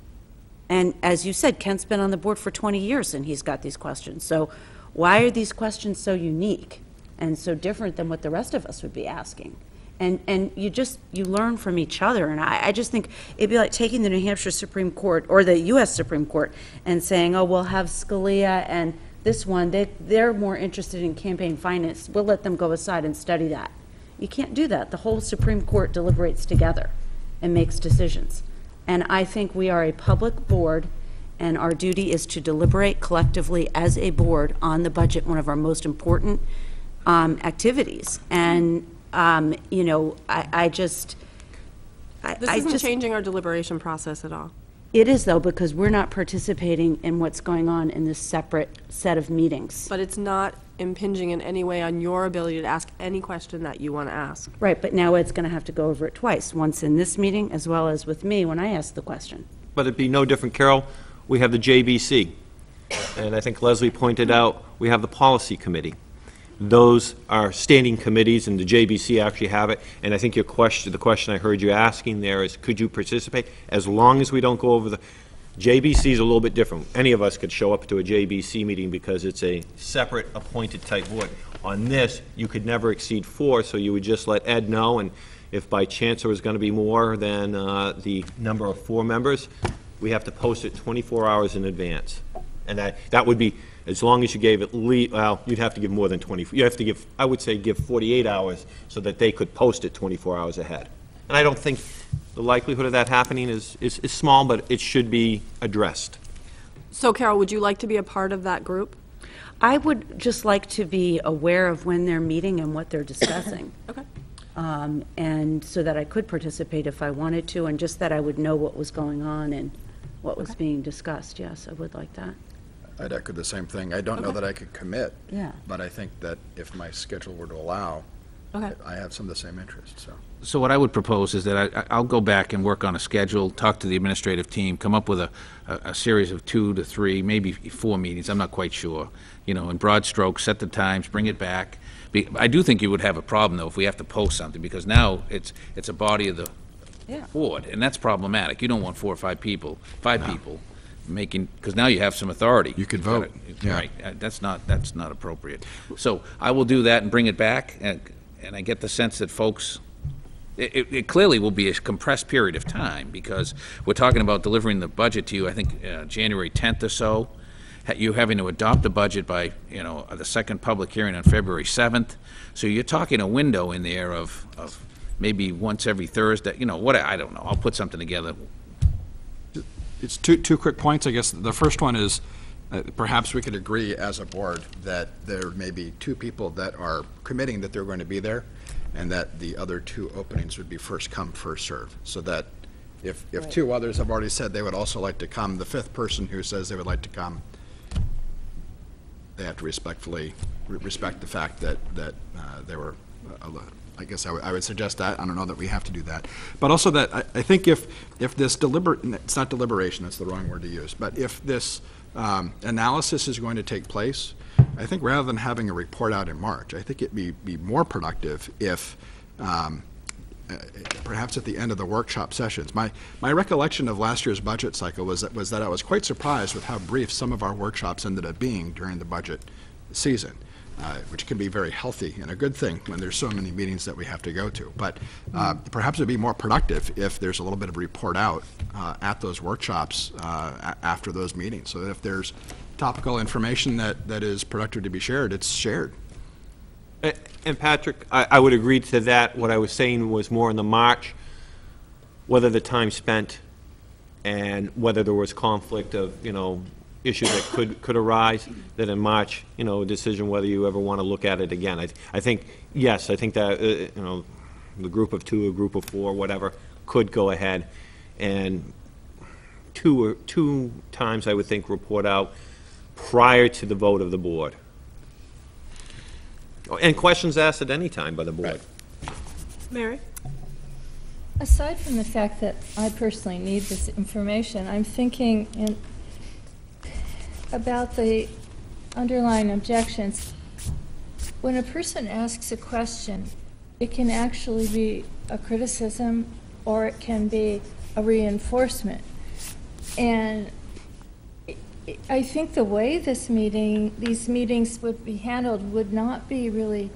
M: And as you said, Kent's been on the board for twenty years and he's got these questions. So why are these questions so unique and so different than what the rest of us would be asking? And, and you just, you learn from each other. And I, I just think it'd be like taking the New Hampshire Supreme Court or the U S Supreme Court and saying, oh, we'll have Scalia and this one, they, they're more interested in campaign finance. We'll let them go aside and study that. You can't do that. The whole Supreme Court deliberates together and makes decisions. And I think we are a public board, and our duty is to deliberate collectively as a board on the budget, one of our most important um, activities. And Um, you know, I, I just, I,
A: This
M: I
A: isn't
M: just,
A: changing our deliberation process at all.
M: it is though, because we're not participating in what's going on in this separate set of meetings.
A: But it's not impinging in any way on your ability to ask any question that you want to ask.
M: Right, but now Ed's going to have to go over it twice, once in this meeting as well as with me when I ask the question.
K: But it'd be no different, Carol. We have the J B C. And I think Leslie pointed out, we have the policy committee. Those are standing committees, and the J B C actually have it. And I think your question, the question I heard you asking there is, could you participate? As long as we don't go over the, J B C is a little bit different. Any of us could show up to a J B C meeting because it's a separate appointed type board. On this, you could never exceed four, so you would just let Ed know, and if by chance there was going to be more than uh, the number of four members, we have to post it twenty-four hours in advance. And that, that would be, as long as you gave at least, well, you'd have to give more than twenty, you have to give, I would say give forty-eight hours so that they could post it twenty-four hours ahead. And I don't think the likelihood of that happening is, is, is small, but it should be addressed.
A: So Carol, would you like to be a part of that group?
M: I would just like to be aware of when they're meeting and what they're discussing.
A: Okay.
M: Um, and so that I could participate if I wanted to, and just that I would know what was going on and what was
A: Okay.
M: being discussed. Yes, I would like that.
E: I'd echo the same thing. I don't know
A: Okay.
E: that I could commit.
M: Yeah.
E: But I think that if my schedule were to allow,
A: Okay.
E: I have some of the same interests, so.
B: So what I would propose is that I, I'll go back and work on a schedule, talk to the administrative team, come up with a, a, a series of two to three, maybe four meetings, I'm not quite sure. You know, in broad strokes, set the times, bring it back. Be, I do think you would have a problem, though, if we have to post something, because now it's, it's a body of the
M: Yeah.
B: board, and that's problematic. You don't want four or five people, five people making, because now you have some authority.
E: You could vote. Yeah.
B: Right, uh, that's not, that's not appropriate. So I will do that and bring it back, and, and I get the sense that folks, it, it- it clearly will be a compressed period of time, because we're talking about delivering the budget to you, I think, uh, January tenth or so. Ha- You having to adopt the budget by, you know, the second public hearing on February seventh. So you're talking a window in there of, of maybe once every Thursday, you know, what, I don't know. I'll put something together.
E: It's two, two quick points, I guess. The first one is, uh, perhaps we could agree as a board that there may be two people that are committing that they're going to be there, and that the other two openings would be first come, first serve. So that if, if two others have already said they would also like to come, the fifth person who says they would like to come, they have to respectfully re- respect the fact that, that uh, there were, uh, I guess I would- I would suggest that. I don't know that we have to do that. But also that, I, I think if, if this deliberate, it's not deliberation, that's the wrong word to use, but if this um, analysis is going to take place, I think rather than having a report out in March, I think it'd be, be more productive if um, uh, perhaps at the end of the workshop sessions. My, my recollection of last year's budget cycle was that, was that I was quite surprised with how brief some of our workshops ended up being during the budget season, uh, which can be very healthy and a good thing when there's so many meetings that we have to go to. But uh, perhaps it'd be more productive if there's a little bit of report out uh, at those workshops uh, a- after those meetings, so that if there's topical information that, that is productive to be shared, it's shared.
K: A- And Patrick, I, I would agree to that. What I was saying was more in the March, whether the time spent and whether there was conflict of, you know, issues that could, could arise, that in March, you know, a decision whether you ever want to look at it again. I, I think, yes, I think that, uh, you know, the group of two, a group of four, whatever, could go ahead and two, or two times, I would think, report out prior to the vote of the board. And questions asked at any time by the board.
A: Mary?
F: Aside from the fact that I personally need this information, I'm thinking in, about the underlying objections. When a person asks a question, it can actually be a criticism or it can be a reinforcement. And I- I think the way this meeting, these meetings would be handled would not be really,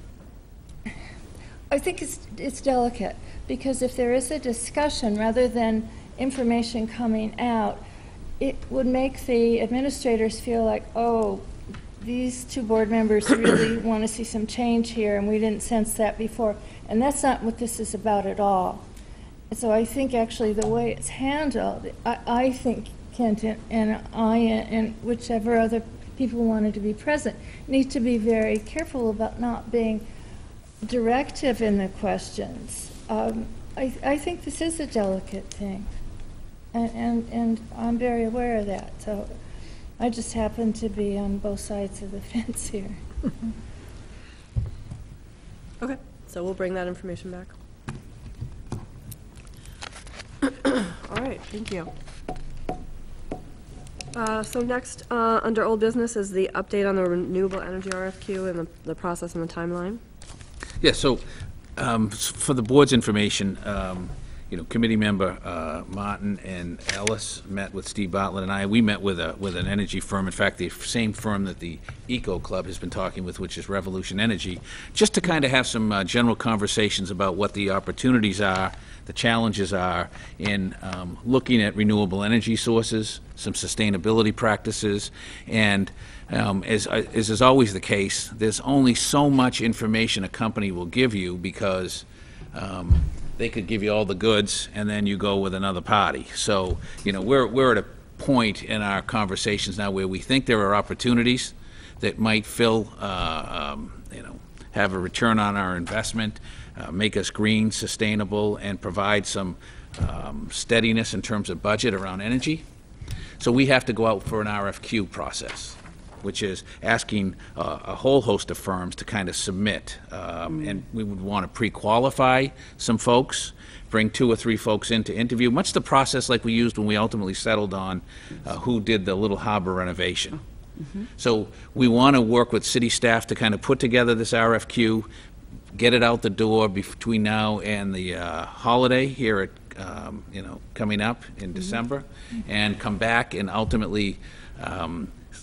F: I think it's, it's delicate, because if there is a discussion rather than information coming out, it would make the administrators feel like, oh, these two board members really want to see some change here, and we didn't sense that before. And that's not what this is about at all. And so I think actually the way it's handled, I, I think Kent and, and I and whichever other people wanted to be present need to be very careful about not being directive in the questions. Um, I, I think this is a delicate thing, and, and, and I'm very aware of that. So I just happen to be on both sides of the fence here.
A: Okay, so we'll bring that information back. All right, thank you. Uh, So next, uh, under old business, is the update on the renewable energy R F Q and the, the process and the timeline.
B: Yeah, so um, s- for the board's information, um, you know, committee member uh, Martin and Ellis met with Steve Bartlett and I. We met with a, with an energy firm, in fact, the same firm that the Eco Club has been talking with, which is Revolution Energy, just to kind of have some uh, general conversations about what the opportunities are, the challenges are in um, looking at renewable energy sources, some sustainability practices, and um, as, as is always the case, there's only so much information a company will give you, because um, they could give you all the goods and then you go with another party. So, you know, we're, we're at a point in our conversations now where we think there are opportunities that might fill, uh, um, you know, have a return on our investment, uh, make us green, sustainable, and provide some um, steadiness in terms of budget around energy. So we have to go out for an R F Q process, which is asking uh, a whole host of firms to kind of submit. Um, and we would want to pre-qualify some folks, bring two or three folks in to interview, much the process like we used when we ultimately settled on uh, who did the Little Harbor renovation. So we want to work with city staff to kind of put together this R F Q, get it out the door between now and the uh, holiday here at, um, you know, coming up in December, and come back and ultimately um,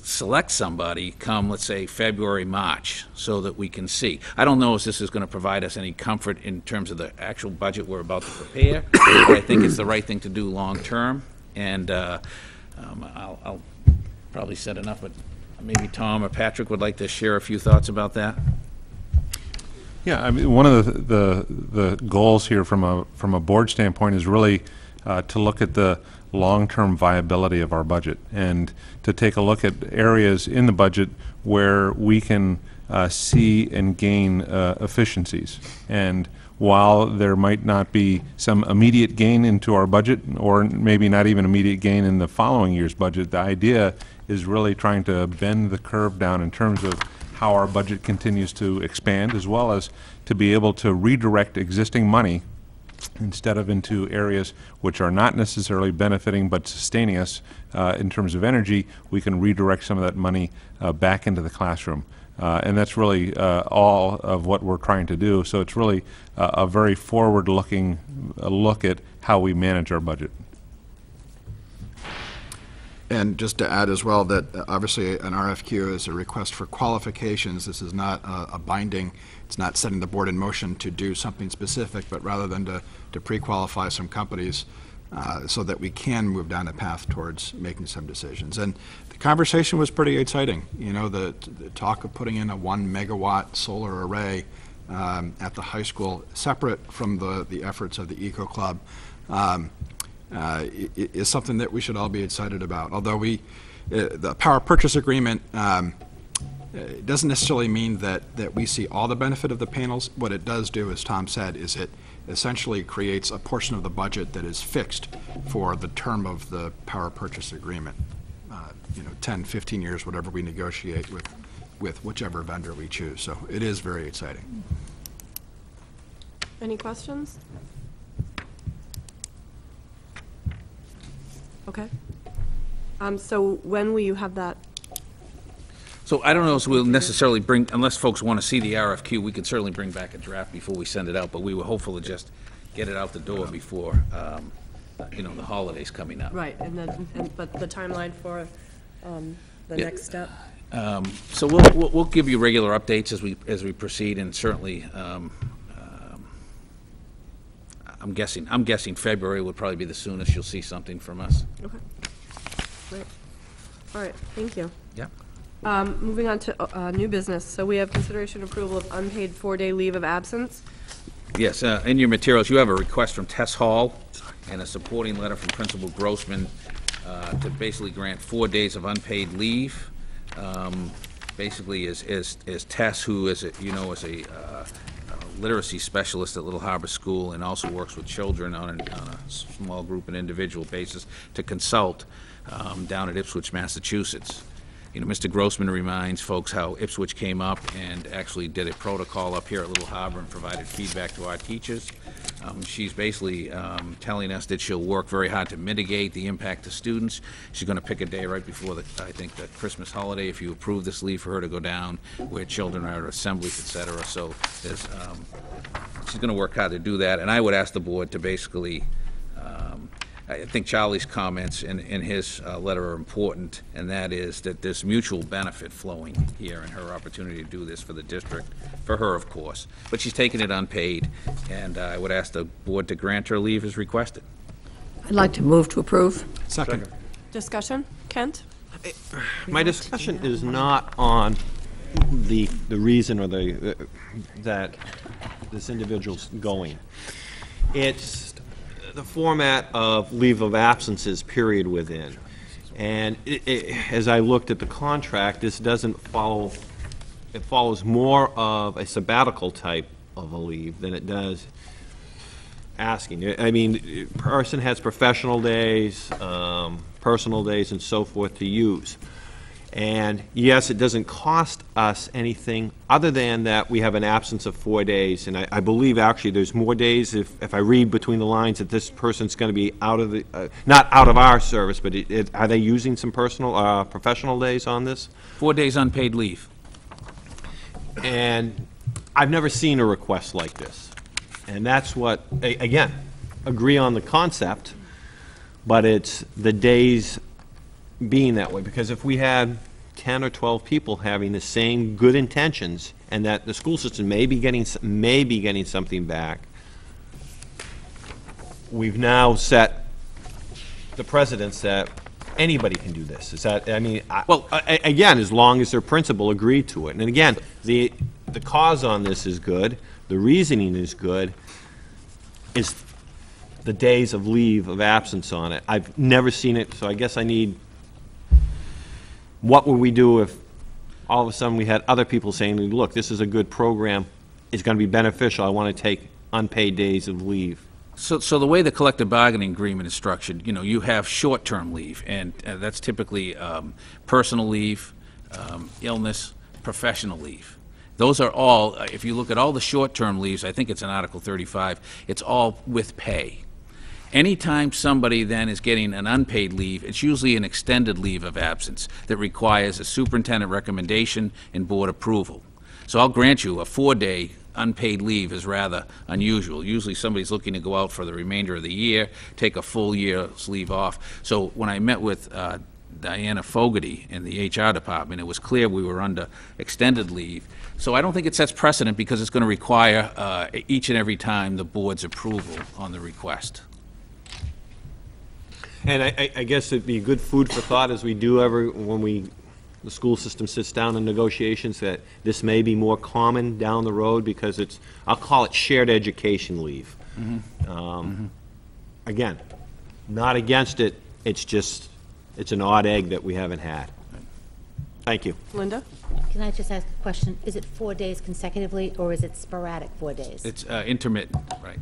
B: select somebody come, let's say, February, March, so that we can see. I don't know if this is going to provide us any comfort in terms of the actual budget we're about to prepare, but I think it's the right thing to do long-term, and uh, um, I'll, I'll probably said enough, but maybe Tom or Patrick would like to share a few thoughts about that.
H: Yeah, I mean, one of the, the, the goals here from a, from a board standpoint is really uh, to look at the long-term viability of our budget and to take a look at areas in the budget where we can uh, see and gain uh, efficiencies. And while there might not be some immediate gain into our budget, or maybe not even immediate gain in the following year's budget, the idea is really trying to bend the curve down in terms of how our budget continues to expand, as well as to be able to redirect existing money instead of into areas which are not necessarily benefiting but sustaining us uh, in terms of energy. We can redirect some of that money uh, back into the classroom. Uh, and that's really uh, all of what we're trying to do. So it's really uh, a very forward-looking uh, look at how we manage our budget.
E: And just to add as well that uh, obviously an R F Q is a request for qualifications. This is not a, a binding, it's not setting the board in motion to do something specific, but rather than to, to pre-qualify some companies uh, so that we can move down a path towards making some decisions. And the conversation was pretty exciting. You know, the, the talk of putting in a one megawatt solar array um, at the high school, separate from the, the efforts of the Eco Club, um, Uh, is something that we should all be excited about. Although we, uh, the power purchase agreement um, it doesn't necessarily mean that, that we see all the benefit of the panels. What it does do, as Tom said, is it essentially creates a portion of the budget that is fixed for the term of the power purchase agreement. Uh, you know, ten, fifteen years, whatever we negotiate with, with whichever vendor we choose. So it is very exciting.
A: Any questions? Okay. Um, so when will you have that?
B: So I don't know if we'll necessarily bring, unless folks want to see the R F Q, we can certainly bring back a draft before we send it out, but we were hopeful to just get it out the door before, um, you know, the holidays coming up.
A: Right, and then, and, but the timeline for um, the
B: Yeah.
A: next step?
B: Um, So we'll, we'll we'll give you regular updates as we, as we proceed, and certainly, um, um, I'm guessing, I'm guessing February would probably be the soonest you'll see something from us.
A: Okay. Great. All right, thank you.
B: Yep.
A: Um, moving on to uh, new business. So we have consideration approval of unpaid four-day leave of absence.
B: Yes, uh, in your materials, you have a request from Tess Hall and a supporting letter from Principal Grossman uh, to basically grant four days of unpaid leave. Um, Basically, is, is, is Tess, who is, a, you know, is a uh, literacy specialist at Little Harbor School and also works with children on, an, on a small group and individual basis to consult um, down at Ipswich, Massachusetts. You know, Mister Grossman reminds folks how Ipswich came up and actually did a protocol up here at Little Harbor and provided feedback to our teachers. Um, she's basically um, telling us that she'll work very hard to mitigate the impact to students. She's going to pick a day right before the, I think, the Christmas holiday, if you approve this leave, for her to go down where children are at assemblies, et cetera. So there's, um, she's going to work hard to do that. And I would ask the board to basically, um, I think Charlie's comments in, in his uh, letter are important, and that is that there's mutual benefit flowing here in her opportunity to do this for the district, for her, of course. But she's taking it unpaid, and uh, I would ask the board to grant her leave as requested.
L: I'd like to move to approve.
E: Second.
A: Discussion? Kent?
K: My discussion is not on the, the reason or the, uh, that this individual's going. It's the format of leave of absences period within. And it, it, as I looked at the contract, this doesn't follow, it follows more of a sabbatical type of a leave than it does asking. I mean, person has professional days, um, personal days, and so forth to use. And yes, it doesn't cost us anything other than that we have an absence of four days. And I, I believe actually there's more days, if, if I read between the lines, that this person's going to be out of the, uh, not out of our service, but it, it, are they using some personal, uh, professional days on this?
B: Four days unpaid leave.
K: And I've never seen a request like this. And that's what, a, again, agree on the concept, but it's the days being that way. Because if we had ten or twelve people having the same good intentions, and that the school system may be getting, s- may be getting something back, we've now set the precedence that anybody can do this. Is that, I mean, I- well, a- a- again, as long as their principal agreed to it. And again, the, the cause on this is good, the reasoning is good, is the days of leave of absence on it. I've never seen it, so I guess I need, what would we do if all of a sudden we had other people saying, look, this is a good program, it's going to be beneficial, I want to take unpaid days of leave?
B: So, so the way the collective bargaining agreement is structured, you know, you have short-term leave, and uh, that's typically um, personal leave, um, illness, professional leave. Those are all, uh, if you look at all the short-term leaves, I think it's in Article thirty-five, it's all with pay. Anytime somebody then is getting an unpaid leave, it's usually an extended leave of absence that requires a superintendent recommendation and board approval. So I'll grant you, a four-day unpaid leave is rather unusual. Usually somebody's looking to go out for the remainder of the year, take a full year's leave off. So when I met with uh, Diana Fogarty in the H R department, it was clear we were under extended leave. So I don't think it sets precedent because it's going to require uh, each and every time the board's approval on the request.
K: And I, I- I guess it'd be good food for thought as we do every, when we, the school system sits down in negotiations, that this may be more common down the road because it's, I'll call it shared education leave.
B: Mhm.
K: Um, Again, not against it, it's just, it's an odd egg that we haven't had. Thank you.
A: Linda?
G: Can I just ask a question? Is it four days consecutively, or is it sporadic four days?
B: It's uh, intermittent, right.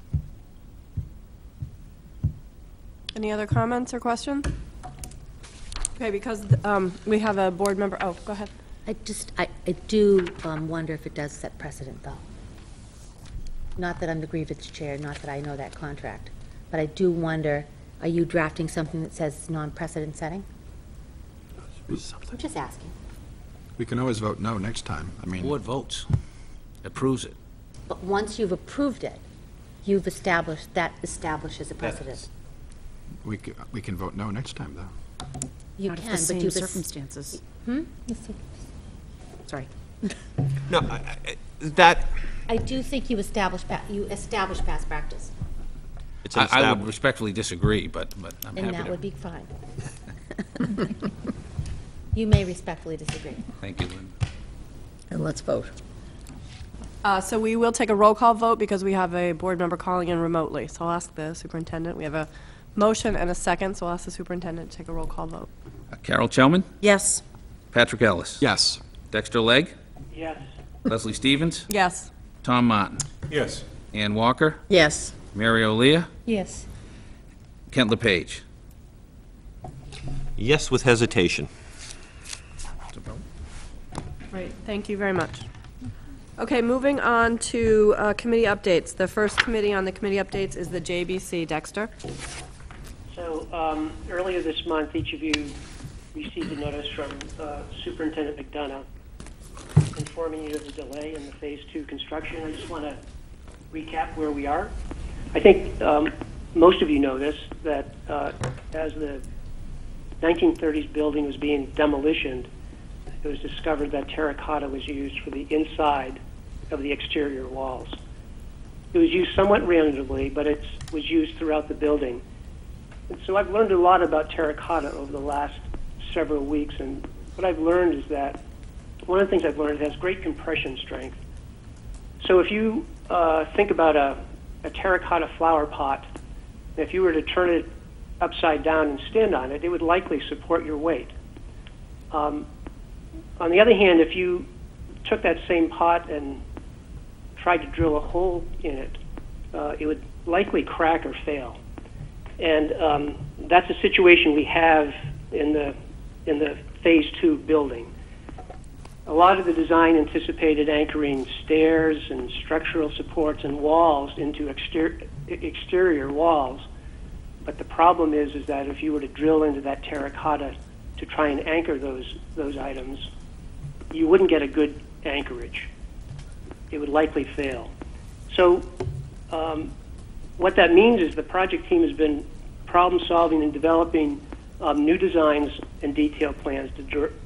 A: Any other comments or questions? Okay, because um, we have a board member, oh, go ahead.
G: I just, I, I do um, wonder if it does set precedent, though. Not that I'm the grievance chair, not that I know that contract, but I do wonder, are you drafting something that says it's non-precedent setting? I'm just asking.
E: We can always vote no next time. I mean,
B: Board votes, approves it.
G: But once you've approved it, you've established, that establishes a precedent.
E: we, c- we can vote no next time, though.
G: You
M: Not
G: can,
M: the
G: but
M: same
G: you've es-
M: circumstances.
G: Hmm?
M: Sorry.
K: No, I- I- that,
G: I do think you establish, pa- you establish past practice,
K: it's
B: I I would
K: established.
B: respectfully disagree, but, but I'm happy
G: and
B: to.
G: that would be fine. You may respectfully disagree.
B: Thank you, Linda.
L: And let's vote.
A: Uh, So we will take a roll call vote because we have a board member calling in remotely. So I'll ask the superintendent. We have a motion and a second, so I'll ask the superintendent to take a roll call vote.
B: Uh, Carol Chelman?
M: Yes.
B: Patrick Ellis?
E: Yes.
B: Dexter Legg?
I: Yes.
B: Leslie Stevens?
A: Yes.
B: Tom Martin?
H: Yes.
B: Ann Walker?
L: Yes.
B: Mary O'Leary?
F: Yes.
B: Kent LePage?
K: Yes, with hesitation.
A: Great, thank you very much. Okay, moving on to uh, committee updates. The first committee on the committee updates is the J B C. Dexter?
I: So um, earlier this month, each of you received a notice from uh, Superintendent McDonough informing you of the delay in the Phase Two construction. I just want to recap where we are. I think um, most of you know this, that uh, as the nineteen thirties building was being demolitioned, it was discovered that terracotta was used for the inside of the exterior walls. It was used somewhat randomly, but it was used throughout the building. And so I've learned a lot about terracotta over the last several weeks, and what I've learned is that one of the things I've learned, it has great compression strength. So if you uh, think about a, a terracotta flower pot, if you were to turn it upside down and stand on it, it would likely support your weight. Um, on the other hand, if you took that same pot and tried to drill a hole in it, uh, it would likely crack or fail. And um, that's a situation we have in the in the Phase Two building. A lot of the design anticipated anchoring stairs and structural supports and walls into exter exterior walls. But the problem is, is that if you were to drill into that terracotta to try and anchor those those items, you wouldn't get a good anchorage. It would likely fail. So um, what that means is the project team has been problem solving and developing um, new designs and detailed plans to,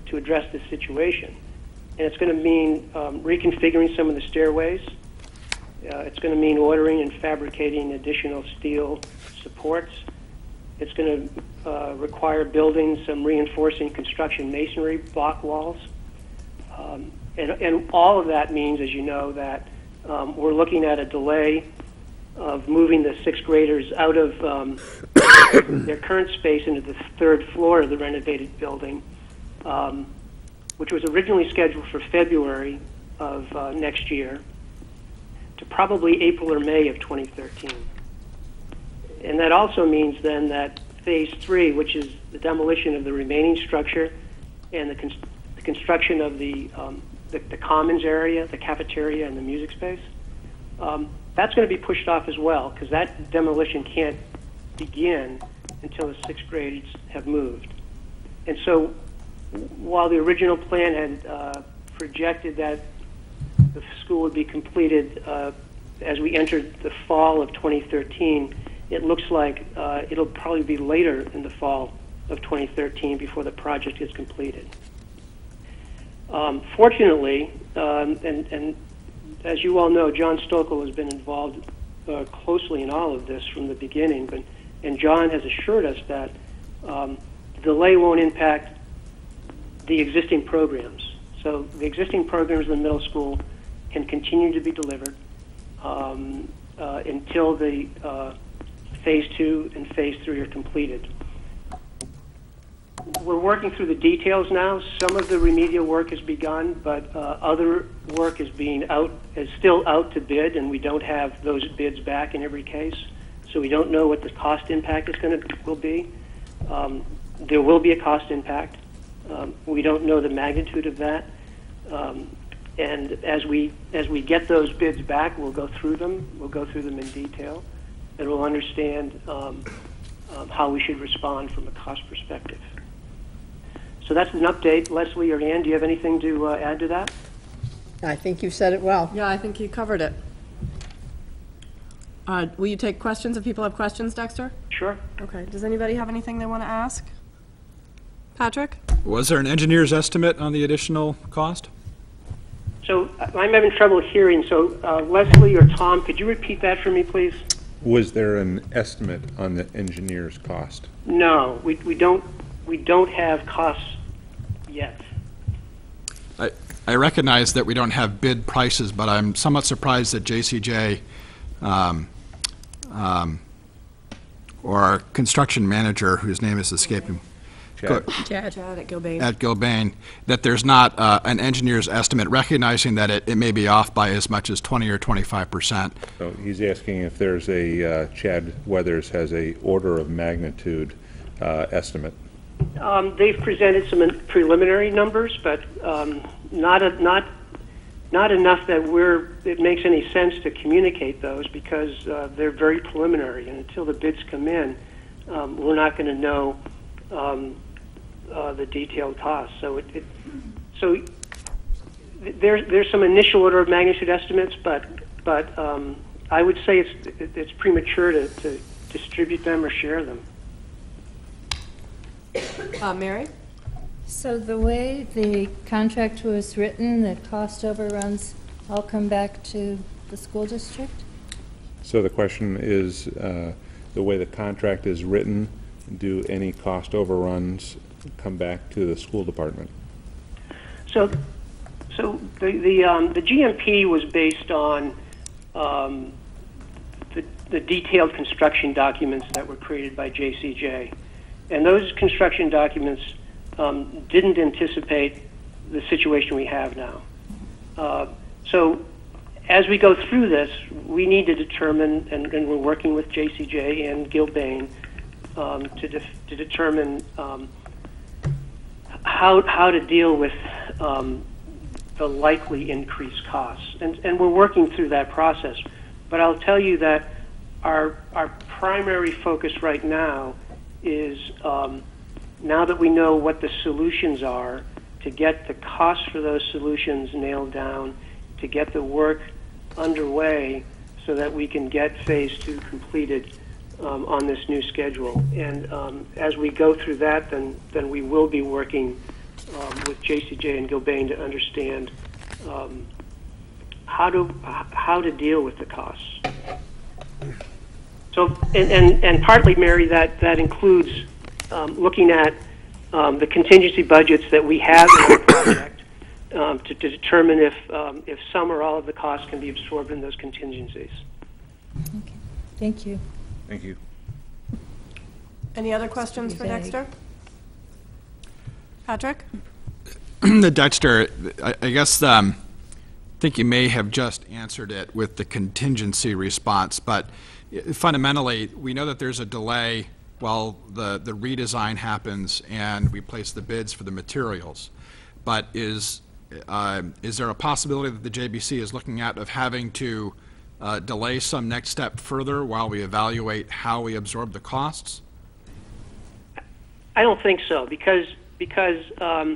I: to address this situation. And it's going to mean um, reconfiguring some of the stairways. Uh, it's going to mean ordering and fabricating additional steel supports. It's going to uh, require building some reinforcing construction masonry block walls. Um, and, and all of that means, as you know, that um, we're looking at a delay of moving the sixth graders out of um, their current space into the third floor of the renovated building, um, which was originally scheduled for February of uh, next year, to probably April or May of twenty thirteen. And that also means then that phase three, which is the demolition of the remaining structure and the, con the construction of the, um, the, the commons area, the cafeteria, and the music space, um, that's going to be pushed off as well, because that demolition can't begin until the sixth grades have moved. And so while the original plan had uh, projected that the school would be completed uh, as we entered the fall of twenty thirteen, it looks like uh, it'll probably be later in the fall of twenty thirteen before the project is completed. Um, fortunately, um, and, and as you all know, John Stokel has been involved uh, closely in all of this from the beginning, but, and John has assured us that um, the delay won't impact the existing programs. So the existing programs in the middle school can continue to be delivered um, uh, until the uh, phase two and phase three are completed. We're working through the details now. Some of the remedial work has begun, but uh, other work is being out, is still out to bid, and we don't have those bids back in every case. So we don't know what the cost impact is going to will be. Um, there will be a cost impact. Um, we don't know the magnitude of that. Um, and as we as we get those bids back, we'll go through them. We'll go through them in detail, and we'll understand um, um, how we should respond from a cost perspective. So that's an update. Leslie or Ann, do you have anything to uh, add to that?
L: I think you said it well.
A: Yeah, I think you covered it. Uh, will you take questions if people have questions, Dexter?
I: Sure.
A: Okay. Does anybody have anything they want to ask? Patrick?
J: Was there an engineer's estimate on the additional cost?
I: So I'm having trouble hearing. So uh, Leslie or Tom, could you repeat that for me, please?
H: Was there an estimate on the engineer's cost?
I: No, we, we don't. We don't have costs yet.
J: I, I recognize that we don't have bid prices, but I'm somewhat surprised that J C J um, um, or our construction manager, whose name is escaping,
H: Chad.
A: Chad. Chad at Gilbane.
J: at Gilbane, that there's not uh, an engineer's estimate, recognizing that it, it may be off by as much as twenty or twenty-five percent.
H: So he's asking if there's a, uh, Chad Weathers has a order of magnitude uh, estimate.
I: Um, they've presented some preliminary numbers, but um, not a, not not enough that we're it makes any sense to communicate those, because uh, they're very preliminary, and until the bids come in, um, we're not going to know um, uh, the detailed costs. So it, it so there's there's some initial order of magnitude estimates, but but um, I would say it's it, it's premature to, to distribute them or share them.
A: Uh, Mary?
F: So the way the contract was written, the cost overruns all come back to the school district?
H: So the question is, uh, the way the contract is written, do any cost overruns come back to the school department?
I: So, so the the um, the G M P was based on um, the the detailed construction documents that were created by J C J. And those construction documents um, didn't anticipate the situation we have now. Uh, so as we go through this, we need to determine, and, and we're working with J C J and Gilbane um, to, def to determine um, how, how to deal with um, the likely increased costs. And, and we're working through that process. But I'll tell you that our, our primary focus right now is um, now that we know what the solutions are, to get the costs for those solutions nailed down, to get the work underway so that we can get phase two completed um, on this new schedule. And um, as we go through that, then, then we will be working um, with J C J and Gilbane to understand um, how to how to deal with the costs. So, and, and, and partly, Mary, that, that includes um, looking at um, the contingency budgets that we have in our project um, to, to determine if, um, if some or all of the costs can be absorbed in those contingencies.
F: Okay. Thank you.
B: Thank you.
A: Any other questions for
F: Vague.
A: Dexter? Patrick?
J: The Dexter, I, I guess, um, I think you may have just answered it with the contingency response, but fundamentally, we know that there's a delay while the, the redesign happens and we place the bids for the materials. But is, uh, is there a possibility that the J B C is looking at of having to uh, delay some next step further while we evaluate how we absorb the costs?
I: I don't think so, because because um,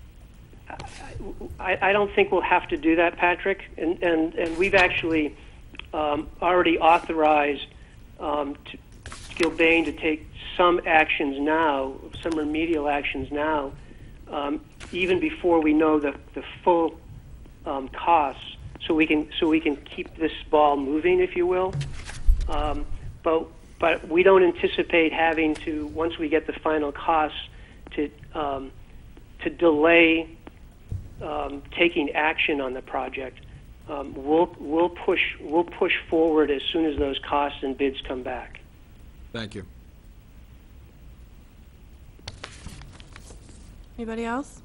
I: I, I don't think we'll have to do that, Patrick. And and, and we've actually um, already authorized um, to, Gilbane to take some actions now, some remedial actions now, um, even before we know the the full um, costs, so we can so we can keep this ball moving, if you will. Um, but But we don't anticipate having to, once we get the final costs, to um, to delay um, taking action on the project. Um, we'll we'll push we'll push forward as soon as those costs and bids come back.
J: Thank you.
A: Anybody else?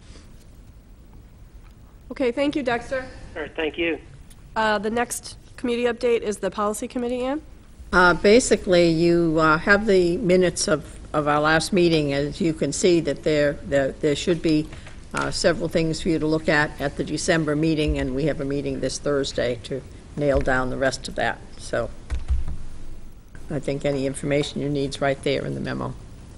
A: Okay, thank you, Dexter.
I: All right, thank you.
A: Uh, the next committee update is the policy committee, Ann?
L: Uh, Basically, you uh, have the minutes of, of our last meeting. As you can see, that there, there, there should be uh, several things for you to look at at the December meeting, and we have a meeting this Thursday to nail down the rest of that. So I think any information you need is right there in the memo.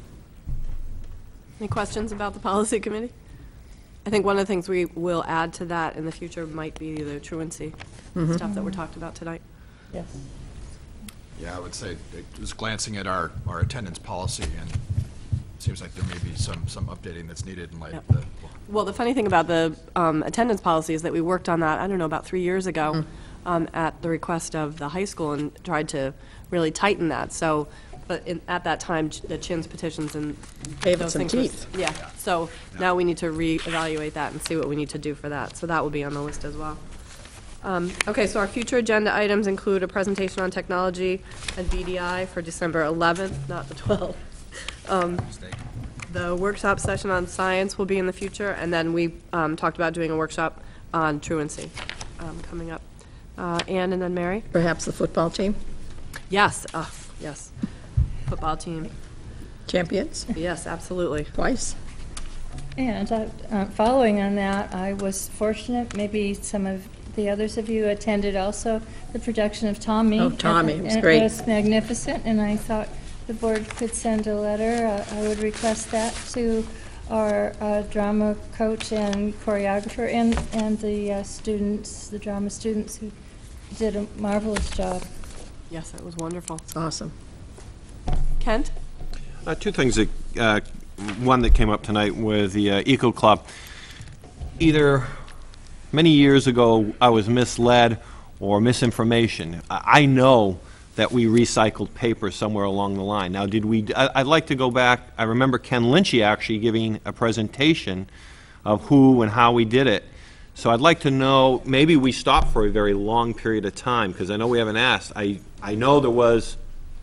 A: Any questions about the policy committee? I think one of the things we will add to that in the future might be the truancy
L: Mhm.
A: stuff that we're talking about tonight.
F: Yes.
J: Yeah, I would say, just glancing at our, our attendance policy, and it seems like there may be some, some updating that's needed in light of the.
A: Well, the funny thing about the um, attendance policy is that we worked on that, I don't know, about three years ago um, at the request of the high school and tried to really tighten that. So, but in, at that time, ch- the Chins petitions and
L: Gave it
A: those
L: some
A: things. was-
L: teeth.
A: Yeah, so now we need to reevaluate that and see what we need to do for that. So that will be on the list as well. Um, Okay, so our future agenda items include a presentation on technology and B D I for December eleventh, not the twelfth. Um, The workshop session on science will be in the future, and then we um, talked about doing a workshop on truancy um, coming up. Uh, Ann and then Mary?
L: Perhaps the football team?
A: Yes, uh, yes. Football team.
L: Champions?
A: Yes, absolutely.
L: Twice?
F: And uh, uh, following on that, I was fortunate, maybe some of the others of you attended also, the production of Tommy.
L: Oh, Tommy,
F: And-
L: it was great.
F: And it was magnificent, and I thought the board could send a letter, uh, I would request that, to our uh, drama coach and choreographer and, and the uh, students, the drama students who did a marvelous job.
A: Yes, it was wonderful.
L: Awesome.
A: Kent?
K: Uh, two things that, uh, one that came up tonight with the uh, Eco Club. Either many years ago I was misled or misinformation. I, I know that we recycled paper somewhere along the line. Now, did we, I, I'd like to go back, I remember Ken Lynchy actually giving a presentation of who and how we did it. So I'd like to know, maybe we stopped for a very long period of time, because I know we haven't asked. I, I know there was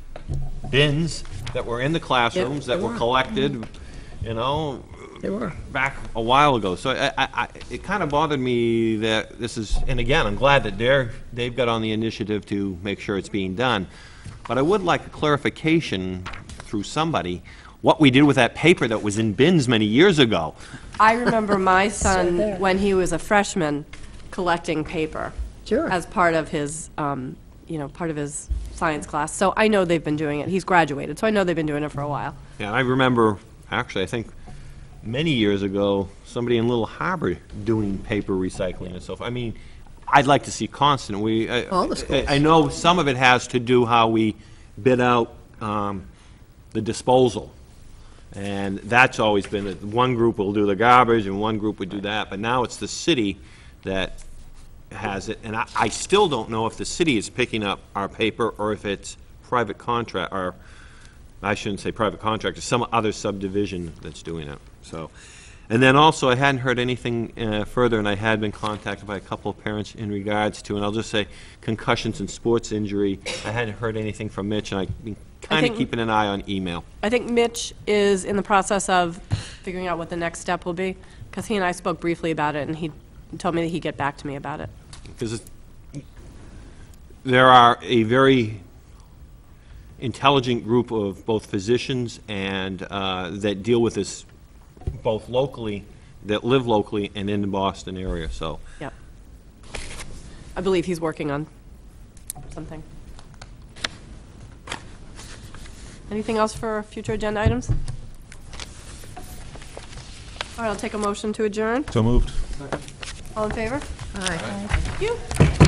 K: bins that were in the classrooms that
L: there
K: were
L: were.
K: collected, you know,
L: They were.
K: back a while ago. So I, I, I, it kind of bothered me that this is, and again, I'm glad that they're, they've got on the initiative to make sure it's being done. But I would like a clarification through somebody, what we did with that paper that was in bins many years ago.
A: I remember my son,
F: there.
A: when he was a freshman, collecting paper.
L: Sure.
A: As part of his, um, you know, part of his science class. So I know they've been doing it. He's graduated, so I know they've been doing it for a while.
K: Yeah, I remember, actually, I think many years ago, somebody in Little Harbor doing paper recycling and so forth. I mean, I'd like to see constant. We, I-
L: All the schools.
K: I I know some of it has to do how we bid out um, the disposal. And that's always been, that one group will do the garbage and one group would do that, but now it's the city that has it. And I, I still don't know if the city is picking up our paper or if it's private contract, or I shouldn't say private contractor, some other subdivision that's doing it, so. And then also, I hadn't heard anything uh, further, and I had been contacted by a couple of parents in regards to, and I'll just say, concussions and sports injury. I hadn't heard anything from Mitch, and I've been kind of
A: think-
K: keeping an eye on email.
A: I think Mitch is in the process of figuring out what the next step will be, because he and I spoke briefly about it, and he told me that he'd get back to me about it.
K: Because there are a very intelligent group of both physicians and uh, that deal with this both locally, that live locally and in the Boston area, so.
A: Yep. I believe he's working on something. Anything else for future agenda items? All right, I'll take a motion to adjourn.
H: So moved.
A: All in favor?
L: Aye.
A: Thank you.